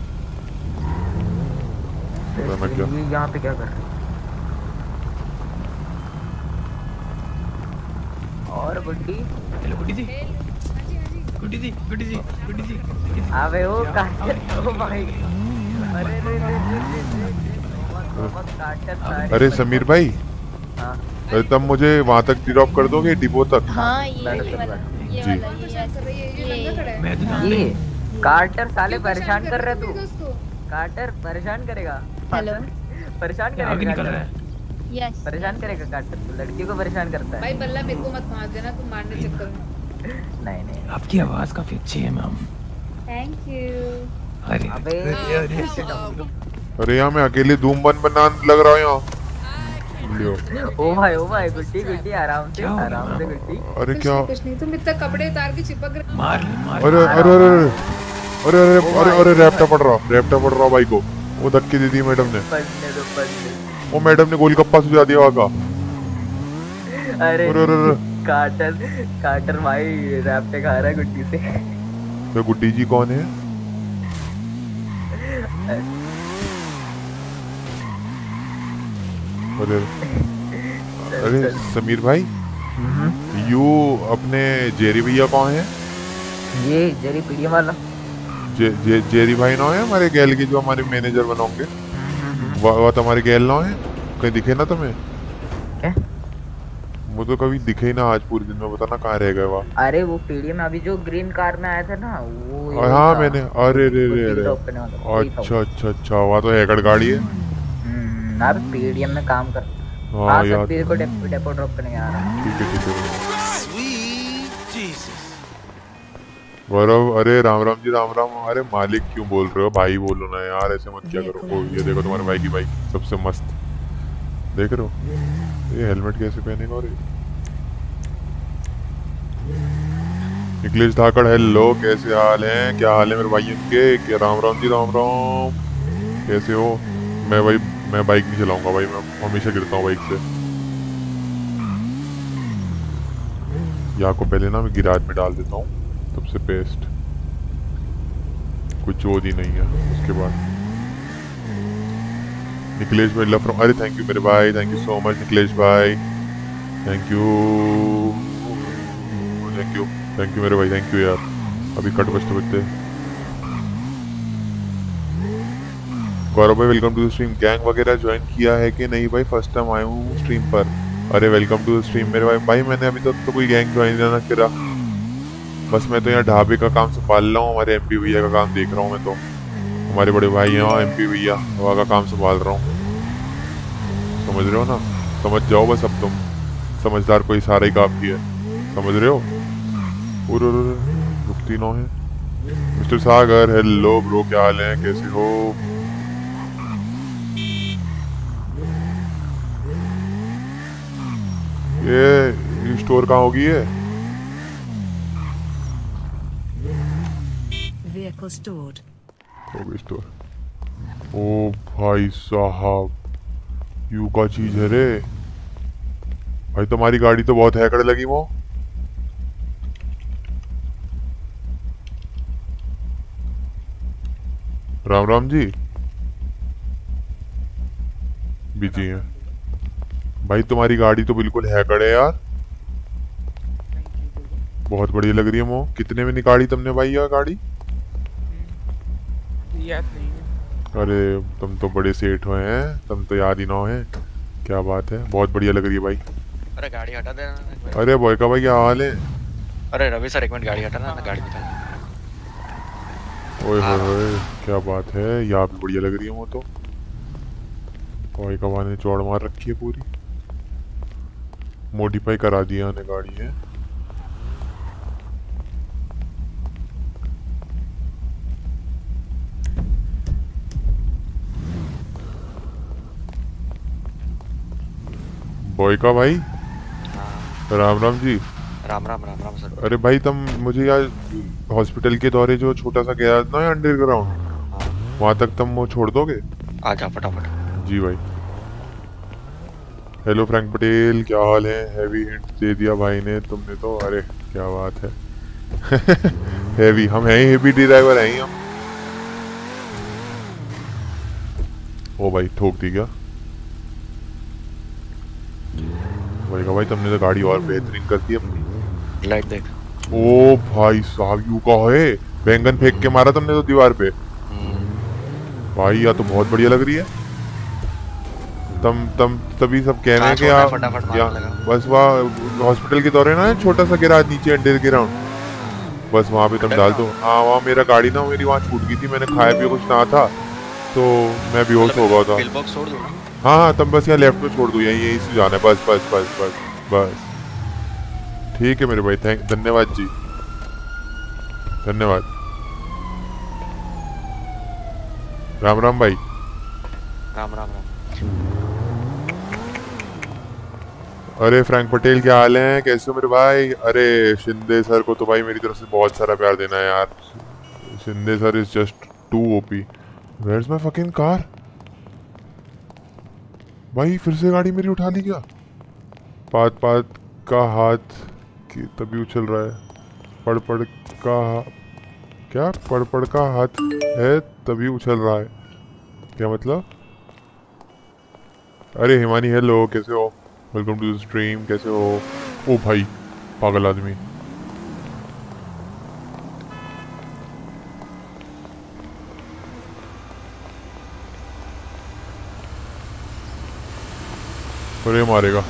पता ना क्या यहाँ पे क्या कर रहे और गुड्डी। हेलो गुड्डी जी अबे वो ओ भाई अरे समीर भाई, अरे तब मुझे वहाँ तक ड्रॉप कर दोगे डिपो तक। हाँ ये कार्टर साले परेशान कर रहे तू। कार्टर परेशान करेगा। हेलो परेशान करेगा। यस परेशान करेगा कार्टर, तो लड़की को परेशान करता है। भाई बल्ला मेरे को मत मार देना तुम मारने चक्कर में। नहीं आपकी आवाज काफी अच्छी है मैम। Thank you. अरे यहाँ मैं अकेले धूम बना लग रहा हूँ यहाँ। ओ भाई गुड्डी आराम से गुड्डी। अरे क्या कुछ नहीं, तुम इतना कपड़े उतार के चिपक रहे। अरे रैप्टा पड़ रहा भाई को। वो धक्के दे दी मैडम ने। वो मैडम ने गोलगप्पा सुझा दिया वहाँ का। अरे कार्टर भाई रैप्टे खा रहा है गुड्डी से। तो गुड्डी जी कौन है। अरे समीर भाई, यू अपने जेरी भैया कौन है। ये जेरी पीडियम वाला जेरी भाई ना है हमारे गैल के, जो हमारे मैनेजर बनोगे। वह तुम्हारे गैल ना है, कहीं दिखे ना तुम्हें। क्या? वो तो कभी दिखे ही ना आज पूरे दिन में, बताना कहाँ रह गए वह। अरे वो पीडीएम अभी जो ग्रीन कार में आया था ना वो। हाँ मैंने अरे अच्छा वहाँ तो हैकर गाड़ी है। यार पीडीएम में काम कर। हाँ यार को डेपो ड्रॉप करने आ रहा है। ठीक है गौरव। अरे राम राम जी राम। अरे मालिक क्यों बोल रहे हो, भाई बोलो ना यार, ऐसे मत क्या करो। ये देखो तुम्हारे भाई की बाइक सबसे मस्त, देख रहे हो। ये हेलमेट कैसे पहनेगा। और निखिलेश धाकड़ हेलो, कैसे हाल है, क्या हाल है मेरे भाइयों के। क्या राम राम जी राम, कैसे हो। मैं बाइक नहीं चलाऊंगा भाई, मैं हमेशा गिरता हूँ बाइक से। यहाँ को पहले ना मैं गिराज में डाल देता हूँ, सबसे बेस्ट, कुछ चोद ही नहीं है उसके बाद। निखिलेश भाई लव फ्रॉम, अरे थैंक यू मेरे भाई, thank you so much Nikhilesh भाई, थैंक यू मेरे भाई, थैंक यू यार। अभी कट बजते गौरव भाई welcome to the stream. Gang वगैरह ज्वाइन किया है कि नहीं भाई, फर्स्ट टाइम आया हूँ स्ट्रीम पर। अरे वेलकम टू द स्ट्रीम मेरे भाई। मैंने अभी तक तो कोई गैंग ज्वाइन ना करा, बस मैं तो यहाँ ढाबे का काम संभाल रहा हूँ, हमारे एमपी भैया का काम देख रहा हूँ मैं तो। हमारे बड़े भाई हैं एमपी भैया, वहाँ का काम संभाल रहा हूँ, समझ रहे हो ना। समझ जाओ बस, अब तुम समझदार कोई सारा ही काफी है, समझ रहे हो। रुकती नो है। मिस्टर सागर हेलो ब्रो, क्या हाल है, कैसे हो। ये स्टोर कहाँ होगी ये। स्टोर। ओ भाई साहब, यू का चीज है रे भाई। तुम्हारी गाड़ी तो बहुत हैकड़ लगी वो। राम राम जी, बिजी हैं। भाई तुम्हारी गाड़ी तो बिल्कुल हैकड़ है यार, बहुत बढ़िया लग रही है मो। कितने में निकाली तुमने भाई यार गाड़ी? याद नहीं है। अरे तुम तो बड़े सेठ हुए हैं, तुम तो याद ही ना है। क्या बात है, बहुत बढ़िया लग रही है भाई। अरे गाड़ी हटा देना। अरे बॉय का भाई क्या हाल है? अरे रवि सर एक मिनट गाड़ी हटाना, गाड़ी निकाल। ओए होए क्या बात है, यहाँ भी बढ़िया लग रही है वो तो। बॉय का भाई ने चौड़ मार रखी है पूरी, मॉडिफाई करा दिया ने गाड़ी है। बॉय का भाई राम राम जी। राम राम राम राम सर। अरे भाई तुम मुझे यार हॉस्पिटल के दौरे जो छोटा सा गया ना अंडरग्राउंड, वहां तक तुम वो छोड़ दोगे? आ जा फटाफट। जी भाई। हेलो फ्रैंक पटेल, क्या हाल है? हैवी हिंट दे दिया भाई ने तुमने तो, अरे क्या बात है। हैवी हम हैं, हेवी ड्राइवर हैं हम। ओ भाई ठोक दी क्या भाई का भाई? तुमने तो गाड़ी और बेहतरीन कर दी अपनी। लाइट देख। ओ भाई साहब यू का है, बैंगन फेंक के मारा तुमने तो दीवार पे भाई, या तो बहुत बढ़िया लग रही है। तम तभी सब कह रहे हैं कि आप बस वहाँ हॉस्पिटल के दौरे ना छोटा सा गिरा नीचे अंडरग्राउंड, बस वहाँ पे तुम डाल दो। हाँ वहाँ मेरा गाड़ी ना मेरी वहाँ छूट गई थी, मैंने खाया भी कुछ ना था तो मैं बेहोश हो गया था। हाँ हाँ तब बस यहाँ लेफ्ट में छोड़ दो, यहीं से जाना है, बस बस बस बस बस। ठीक है मेरे भाई, धन्यवाद जी, धन्यवाद। राम राम भाई। राम राम राम। अरे फ्रैंक पटेल क्या हाल है, कैसे हो मेरे भाई? अरे शिंदे सर को तो भाई मेरी तरफ से बहुत सारा प्यार देना है यार, Shinde sir is just too OP. Where is my fucking car? भाई फिर से गाड़ी मेरी उठा ली क्या? पात पात का हाथ की तभी उछल रहा है, पड़ पड़ का क्या पड़ पड़ का हाथ है तभी उछल रहा है, क्या मतलब? अरे हिमानी हेलो, कैसे हो? वेलकम टू द स्ट्रीम, कैसे हो? ओ भाई पागल आदमी। अरे मारेगा।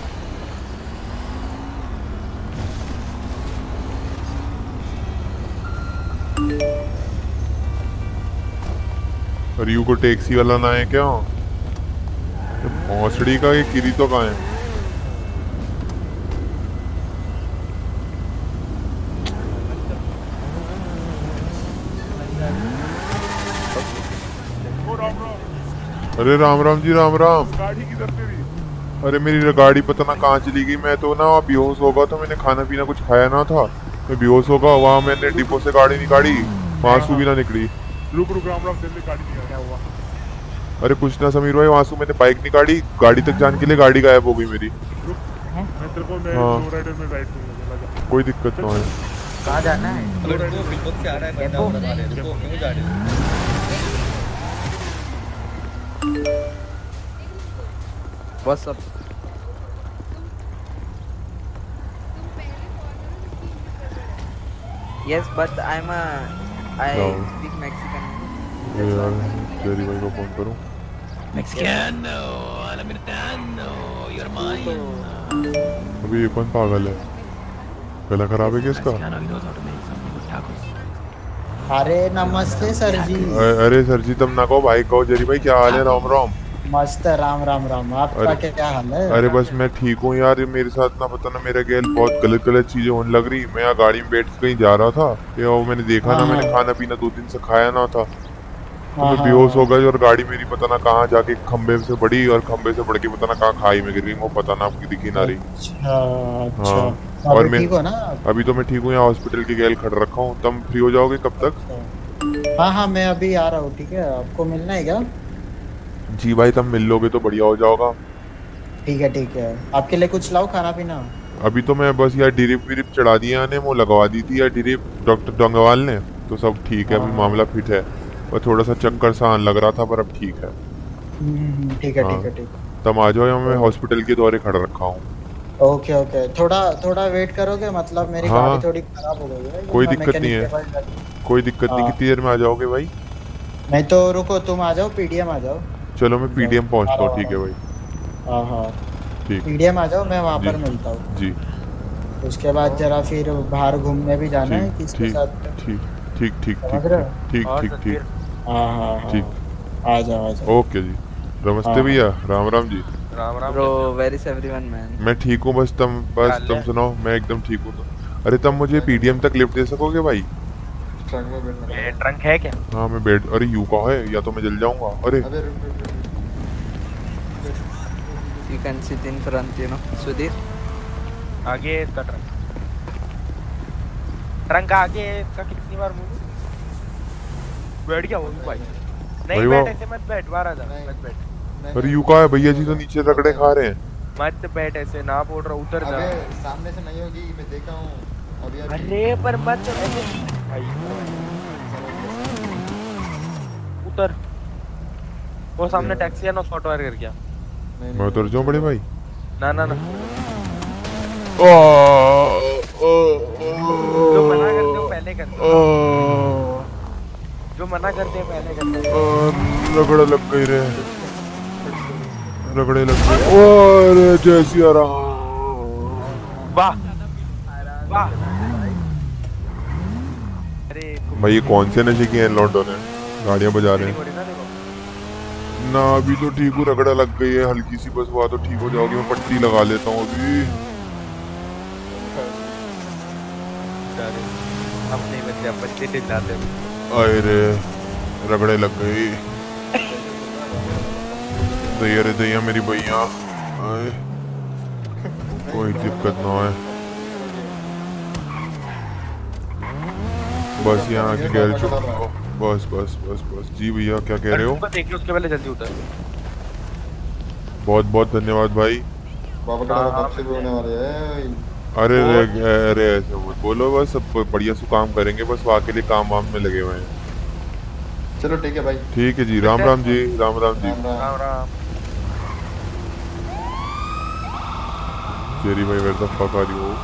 अरे यू को टैक्सी वाला ना है क्या? भौंसड़ी का ये किरी तो कहाँ है? अरे राम राम जी, राम राम। गाड़ी किधर तेरी? अरे मेरी गाड़ी पता ना कहाँ चली गई, मैं तो ना बेहोश हो गया था, मैंने खाना पीना कुछ खाया ना था, मैं बेहोश हो गया। वहाँ मैंने डिपो से गाड़ी निकाली, वहाँ से भी ना निकली। रुक रुक राम राम, जल्दी गाड़ी नहीं आया हुआ। अरे कुछ ना समीर भाई, वहाँ से मैंने बाइक निकाली, गाड़ी तक जाने के लिए गाड़ी गायब हो गई मेरी। मैं तेरे को दो राइडर में राइड दूंगा, कोई दिक्कत ना है। कहाँ जाना है? अगर वो बिल्कुल से आ रहा है बंदा उधर आ रहा है, रुको क्यों जा रहे हो? बस अब Yes, but I speak Mexican. यार जेरी भाई को फोन करूं? Mexicano, americano, you're mine. अभी ये कौन पागल है? गला खराब है क्या इसका? अरे नमस्ते सर जी। अरे सर जी तुम ना कहो भाई, कहो जेरी भाई क्या हाल है? राम राम। मस्त है, राम राम राम। आपका क्या हाल है? अरे बस मैं ठीक हूँ यार, मेरे साथ ना पता ना मेरे गेल बहुत गलत गलत चीजें होने लग रही। मैं यहाँ गाड़ी में बैठ के कहीं जा रहा था, ये वो मैंने देखा ना, मैंने खाना पीना 2 दिन से खाया ना था, तो मैं बेहोश हो गया और गाड़ी मेरी पता ना कहाँ जाके खंबे से बढ़ी और खंबे से बढ़ के पता ना कहाँ खाई में गिर गई, वो पता ना आपकी दिखी ना रही। अच्छा। और मैं ठीक हो ना? अभी तो मैं ठीक हूँ, यहाँ हॉस्पिटल के गेल खड़ रखा हूँ। तुम फ्री हो जाओगे कब तक? हाँ हाँ मैं अभी आ रहा हूँ। ठीक है, आपको मिलना है क्या? जी भाई तुम मिल लोगे तो बढ़िया हो जाओगा। ठीक है ठीक है, आपके लिए कुछ लाओ खाना पीना? अभी तो मैं बस यार ड्रिप विरिप चढ़ा दिया ने, वो लगवा दी थी यार ड्रिप डॉक्टर डोंगवाल ने, तो सब ठीक है, अभी मामला फिट है। और थोड़ा सा चक्कर सा आने लग रहा था पर अब ठीक है। ठीक है ठीक है ठीक। तुम आ जाओ, मैं हॉस्पिटल के द्वारे खड़ा रखा हूँ। ओके ओके, थोड़ा वेट करोगे, मतलब मेरी गाड़ी थोड़ी खराब हो गई है। कोई दिक्कत नहीं है, कोई दिक्कत नहीं। कितनी देर में आ जाओगे भाई? मैं तो रुको, तुम आ जाओ, पीडीएम आ जाओ। चलो मैं पीडीएम पहुंचता हूँ, ठीक है भाई। हाँ ठीक, पीडीएम आ जाओ, मैं वहाँ पर मिलता हूँ जी। उसके बाद जरा फिर बाहर घूमने भी जाना है किसके साथ। ठीक ठीक ठीक समझ रहे हो? ठीक ठीक ठीक। हाँ ठीक, आ जाओ। ओके जी। नमस्ते भैया, राम राम जी। Ram Ram bro, where is everyone man. मैं ठीक हूँ, बस तुम सुनाओ। मैं एकदम ठीक हूँ। अरे तुम मुझे पीडीएम तक लिफ्ट दे सकोगे भाई? ट्रंक है क्या? हाँ मैं बैठ, अरे यू कहाँ है, या तो मैं जल जाऊंगा। अरे You can sit in front, you know, Sudhir. आगे इसका ट्रंक आगे है इसका। कितनी बार मूव बैठ गया वो भाई? नहीं बैठ, ऐसे मत बैठ, बाहर आ जा, मत बैठ। अरे यू कहाँ है? भैया जी तो नीचे रगड़े खा रहे हैं। मत बैठ ऐसे, ना बोल रहा, उतर जा। सामने से नहीं होगी, मैं देखा हूँ अभी। अरे पर मत ऐसे भाई, उतर। वो सामने टैक्सी है ना, उसको ऑटो कर गया। मैं उतर जाऊँ बड़े भाई? ना ना ना, जो मना करते हो पहले कर दो, जो मना करते हैं पहले कर दो। रगड़े लग गई रे, रगड़े लग गए। और जैसी आ रहा। वाह वाह। अरे भाई ये कौन से नशे किए हैं लॉन्डो ने? गाड़ियाँ बजा रहे हैं ना। अभी तो ठीक हूँ, रगड़ा लग गई है हल्की सी, बस हुआ तो ठीक हो जाओगी। मैं पट्टी लगा लेता हूँ अभी। हम नहीं बच्चे, हम बच्चे चिल्लाते हैं। अरे रगड़े लग गई। दैया रे दैया मेरी भैया, कोई दिक्कत ना है। बस यहाँ के गैरेज, बस बस बस बस। जी भैया क्या कह रहे हो? देखिए उसके पहले जल्दी उतर। बहुत बहुत धन्यवाद भाई। अरे अरे ऐसे बोलो, बस सब बढ़िया से काम करेंगे, बस वहाँ के लिए काम वाम में लगे हुए हैं। चलो ठीक है भाई। ठीक है जी, राम राम जी, राम राम जी। राम राम। जेरी भाई where the fuck are you?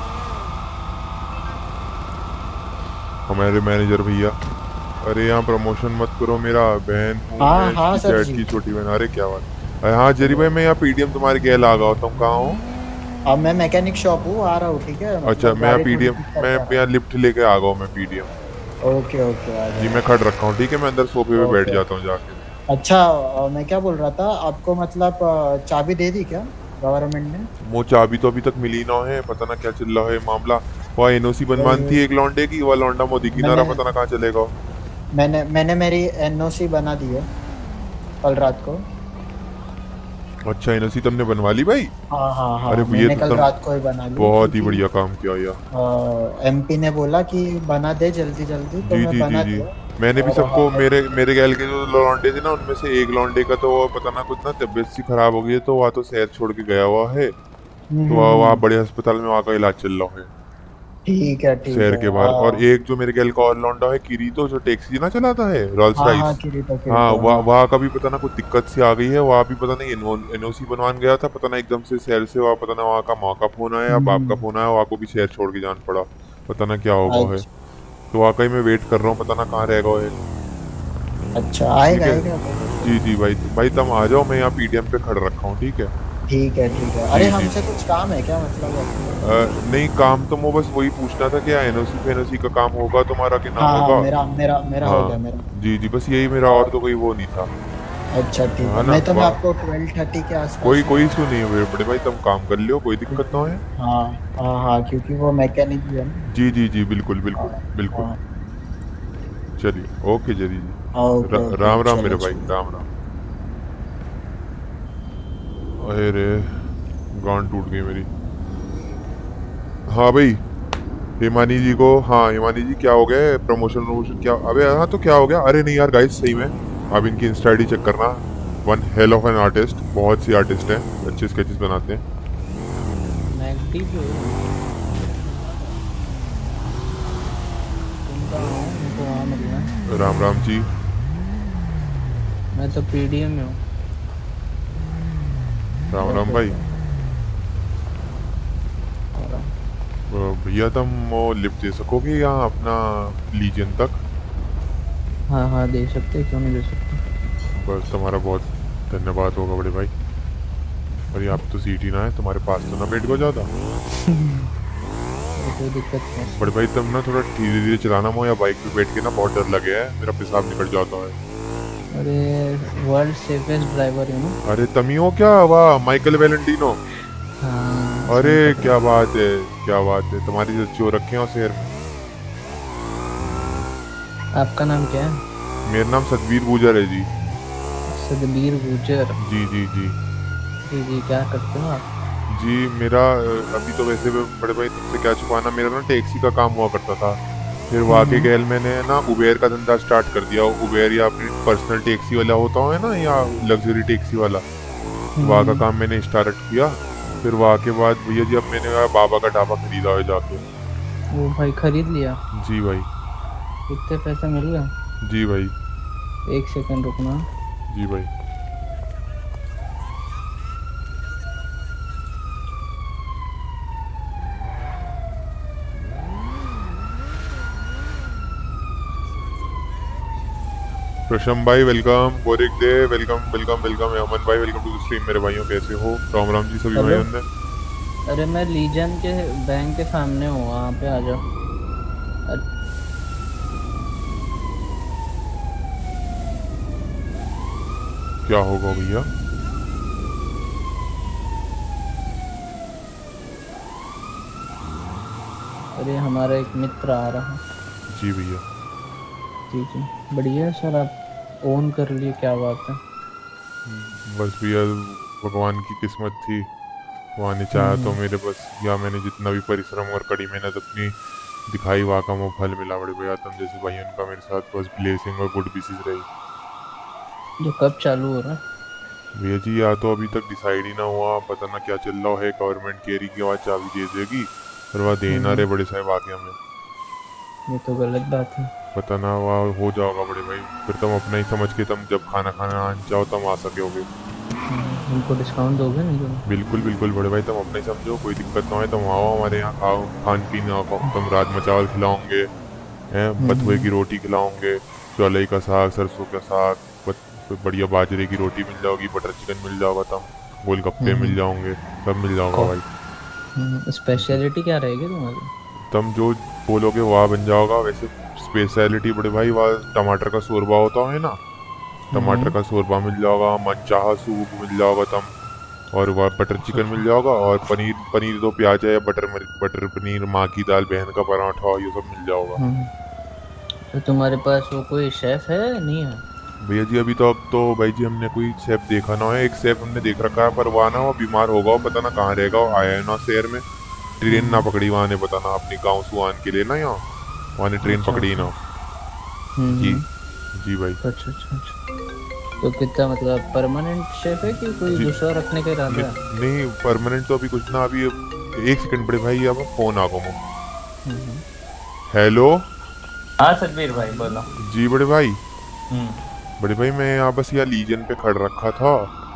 हमारे मैनेजर भैया, अरे यहाँ प्रमोशन मत करो मेरा, बहन हाँ सर जी। की छोटी बहन। अरे क्या बात। अरे हाँ जेरी भाई, मैं यहाँ पीडीएम तुम्हारे गैल आ गया। तुम कहाँ हो? अब मैं मैकेनिक शॉप हूँ, आ रहा हूँ, ठीक है। अच्छा मैं यहाँ पीडीएम, मैं यहाँ लिफ्ट लेके आ गया हूँ मैं पीडीएम। ओके ओके जी मैं खड़ रखा हूँ, ठीक है। मैं अंदर सोफे पे बैठ जाता हूँ जाके। अच्छा मैं क्या बोल रहा था, आपको मतलब चाबी दे दी क्या गवर्नमेंट ने? वो चाबी तो अभी तक मिली ना है, पता ना क्या चल रहा है मामला। वह एनओसी बनवानी थी एक लौंडे की, वह लौंडा मोदी की नारा, पता ना कहाँ चलेगा। मैंने मेरी एनओसी बना दी है कल रात को। अच्छा एनओसी तुमने बनवा ली भाई? हाँ अरे मैंने कल रात को ही बना ली। बहुत ही बढ़िया काम किया यार। एमपी ने बोला कि बना दे जल्दी जल्दी, तो मैं बना दिया। मैंने भी सबको, मेरे गैल के जो लौंडे थे ना, उनमें से एक लौंडे का तो पता ना कुछ ना तबियत सी खराब हो गई है, तो वहाँ तो शहर छोड़ के गया हुआ है। तो वहाँ बड़े अस्पताल में वहाँ का इलाज चल रहा है। ठीक है शहर के बाहर। और एक जो मेरे गैल का और लौंडा है किरीतो, जो टैक्सी ना चलाता है, रोल्स रॉयस। हाँ वहाँ का भी पता ना कुछ दिक्कत सी आ गई है। वहाँ भी पता नहीं एनओसी बनवाने गया था, पता ना एकदम से शहर से वहाँ पता ना वहाँ का माँ का फोन आया या बाप का फोन आया, वहाँ को भी शहर छोड़ के जाना पड़ा। पता ना क्या होगा है। तो वाकई मैं वेट कर रहा हूँ, पता ना कहाँ रहेगा वो। अच्छा आएगा। जी भाई तुम आ जाओ, मैं यहाँ पीडीएम पे खड़ा रखा हूँ, ठीक है। ठीक है। अरे हमसे कुछ काम है क्या, मतलब? नहीं काम तो मैं बस वही पूछना था कि एनओसी का काम होगा तुम्हारा कि ना होगा? मेरा हो गया मेरा। जी बस यही मेरा, और तो कोई वो नहीं था। अच्छा ठीक है। मैं तो आपको 12:30 के आसपास कोई इशू नहीं है बड़े भाई, तुम काम कर लियो, कोई दिक्कत ना है। हाँ क्योंकि वो मैकेनिक भी है ना। जी बिल्कुल। चलिए ओके जेरी जी, राम राम मेरे भाई, राम राम। अरे गांड टूट गई मेरी। हाँ भाई हिमानी जी को, हाँ हिमानी जी क्या हो गया? प्रमोशन क्या? अबे हाँ तो क्या हो गया? अरे नहीं यार गाइस सही में आप इनकी इंस्टा आईडी चेक करना। One hell of an artist, बहुत सी आर्टिस्ट हैं, अच्छे स्केचेस बनाते हैं। राम राम जी। मैं तो पीडीएम में हूँ। राम राम भाई। भैया तुम वो लिफ्ट दे सकोगे यहाँ अपना लीजन तक? हाँ हाँ दे सकते, क्यों नहीं दे सकते। बस तुम्हारा बहुत धन्यवाद होगा बड़े भाई। और ये आप तो सीट ही ना है, तुम्हारे पास तो ना बैठ को जाता। कोई दिक्कत नहीं। बड़े भाई तुम ना थोड़ा धीरे धीरे चलाना, मो या बाइक पे बैठ के ना बहुत डर लगे है, मेरा पेशाब निकल जाता है। अरे वर्ल्ड सेफेस्ट ड्राइवर है ना। अरे तमी हो क्या? वाह माइकल वैलेंटिनो। हाँ, अरे क्या बात है, क्या बात है। तुम्हारी जो चोर रखे हैं शहर में। आपका नाम क्या है? मेरा नाम सतबीर गुजर है जी। सतबीर गुजर। जी जी जी जी जी, क्या करते हो आप? जी मेरा अभी तो वैसे बड़े भाई तुमसे क्या छुपाना, मेरा ना टैक्सी का काम हुआ करता था। फिर वाकई गैल मैंने ना उबेर का धंधा स्टार्ट कर दिया। उबेर या अपनी पर्सनल टैक्सी वाला होता है ना, या लग्जरी टैक्सी वाला, वहाँ का काम मैंने स्टार्ट किया। फिर वहाँ के बाद भैया जी अब मैंने बाबा का ढाबा खरीदा है जाके। वो भाई खरीद लिया? जी भाई। कितने पैसे मिल गए? जी भाई। 1 सेकंड रुकना। जी भाई। प्रशम भाई वेलकम, गोरिक दे वेलकम वेलकम वेलकम, अमन भाई वेलकम टू द स्ट्रीम। मेरे भाइयों कैसे हो? राम राम जी सभी भाइयों ने। अरे मैं लीजन के बैंक के सामने हूँ, वहाँ पे आ जाओ। क्या होगा भैया? अरे हमारा एक मित्र आ रहा है। जी भैया। जी जी बढ़िया है सर, आप ओन कर लिए, क्या बात है। बस भैया भगवान की किस्मत थी, वहाँ ने चाहा तो मेरे बस, या मैंने जितना भी परिश्रम और कड़ी मेहनत अपनी दिखाई वहाँ का वो फल मिला बड़े भैया। तुम जैसे भाइयों का मेरे साथ बस ब्लेसिंग और गुड विशेस रही। जो कब चालू हो रहा है? भैया जी या तो अभी तक डिसाइड ही ना हुआ, पता ना क्या चल रहा है। गवर्नमेंट कह रही कि वहाँ चाबी दे देगी, पर वह दे ना रहे बड़े साहब आगे हमें। ये तो गलत बात है। पता ना वहाँ हो जाओगा बड़े भाई। फिर तुम अपना ही समझ के, तुम जब खाना खाना आ जाओ तुम आ सकोगे। उनको डिस्काउंट दोगे नहीं? बिल्कुल बिल्कुल बड़े भाई, तुम अपना ही समझो, कोई दिक्कत ना हो। तुम आओ हमारे यहाँ, खाओ खान पीन आओ, तुम राजमा चावल खिलाओगे, बथुए की रोटी खिलाओगे, चौलाई का साग, सरसों का साग, बढ़िया बाजरे की रोटी मिल जाओगी, बटर चिकन मिल जाओगा, तुम गोलगप्पे मिल जाओगे, सब मिल जाओगा भाई। स्पेशलिटी क्या रहेगी तुम्हारी? तुम जो बोलोगे वहाँ बन जाओगा। वैसे स्पेशलिटी बड़े भाई वहाँ टमाटर का शोरबा होता है ना, टमाटर का शोरबा मिल जाएगा, मनचाहा सूप मिल जाएगा तुम, और वह बटर चिकन मिल जाएगा, और पनीर पनीर 2 प्याज है, बटर पनीर, माँ की दाल, बहन का पराठा, ये सब मिल जाएगा। तो तुम्हारे पास वो कोई शेफ है नहीं है? भैया जी अभी तो भाई जी हमने कोई शेफ देखा ना है। एक शेफ हमने देख रखा है, पर वहाँ ना वो बीमार होगा, पता ना कहाँ रहेगा। वो आया है ना शहर में, ट्रेन ना पकड़ी वहाँ ने, पता ना अपनी गाँव सुहान के लिए ना, यहाँ वहाँ ने ट्रेन पकड़ी ना। जी जी भाई। अच्छा अच्छा अच्छा। तो कितना मतलब परमानेंट शेफ है कि कोई दूसरा रखने का इरादा है? नहीं परमानेंट तो अभी कुछ ना। अभी 1 सेकंड बड़े भाई, अब फोन आ गो। हेलो। हाँ सतबीर भाई बोलो। जी बड़े भाई। बड़े भाई मैं यहाँ बस यहाँ लीजन पे खड़ रखा था,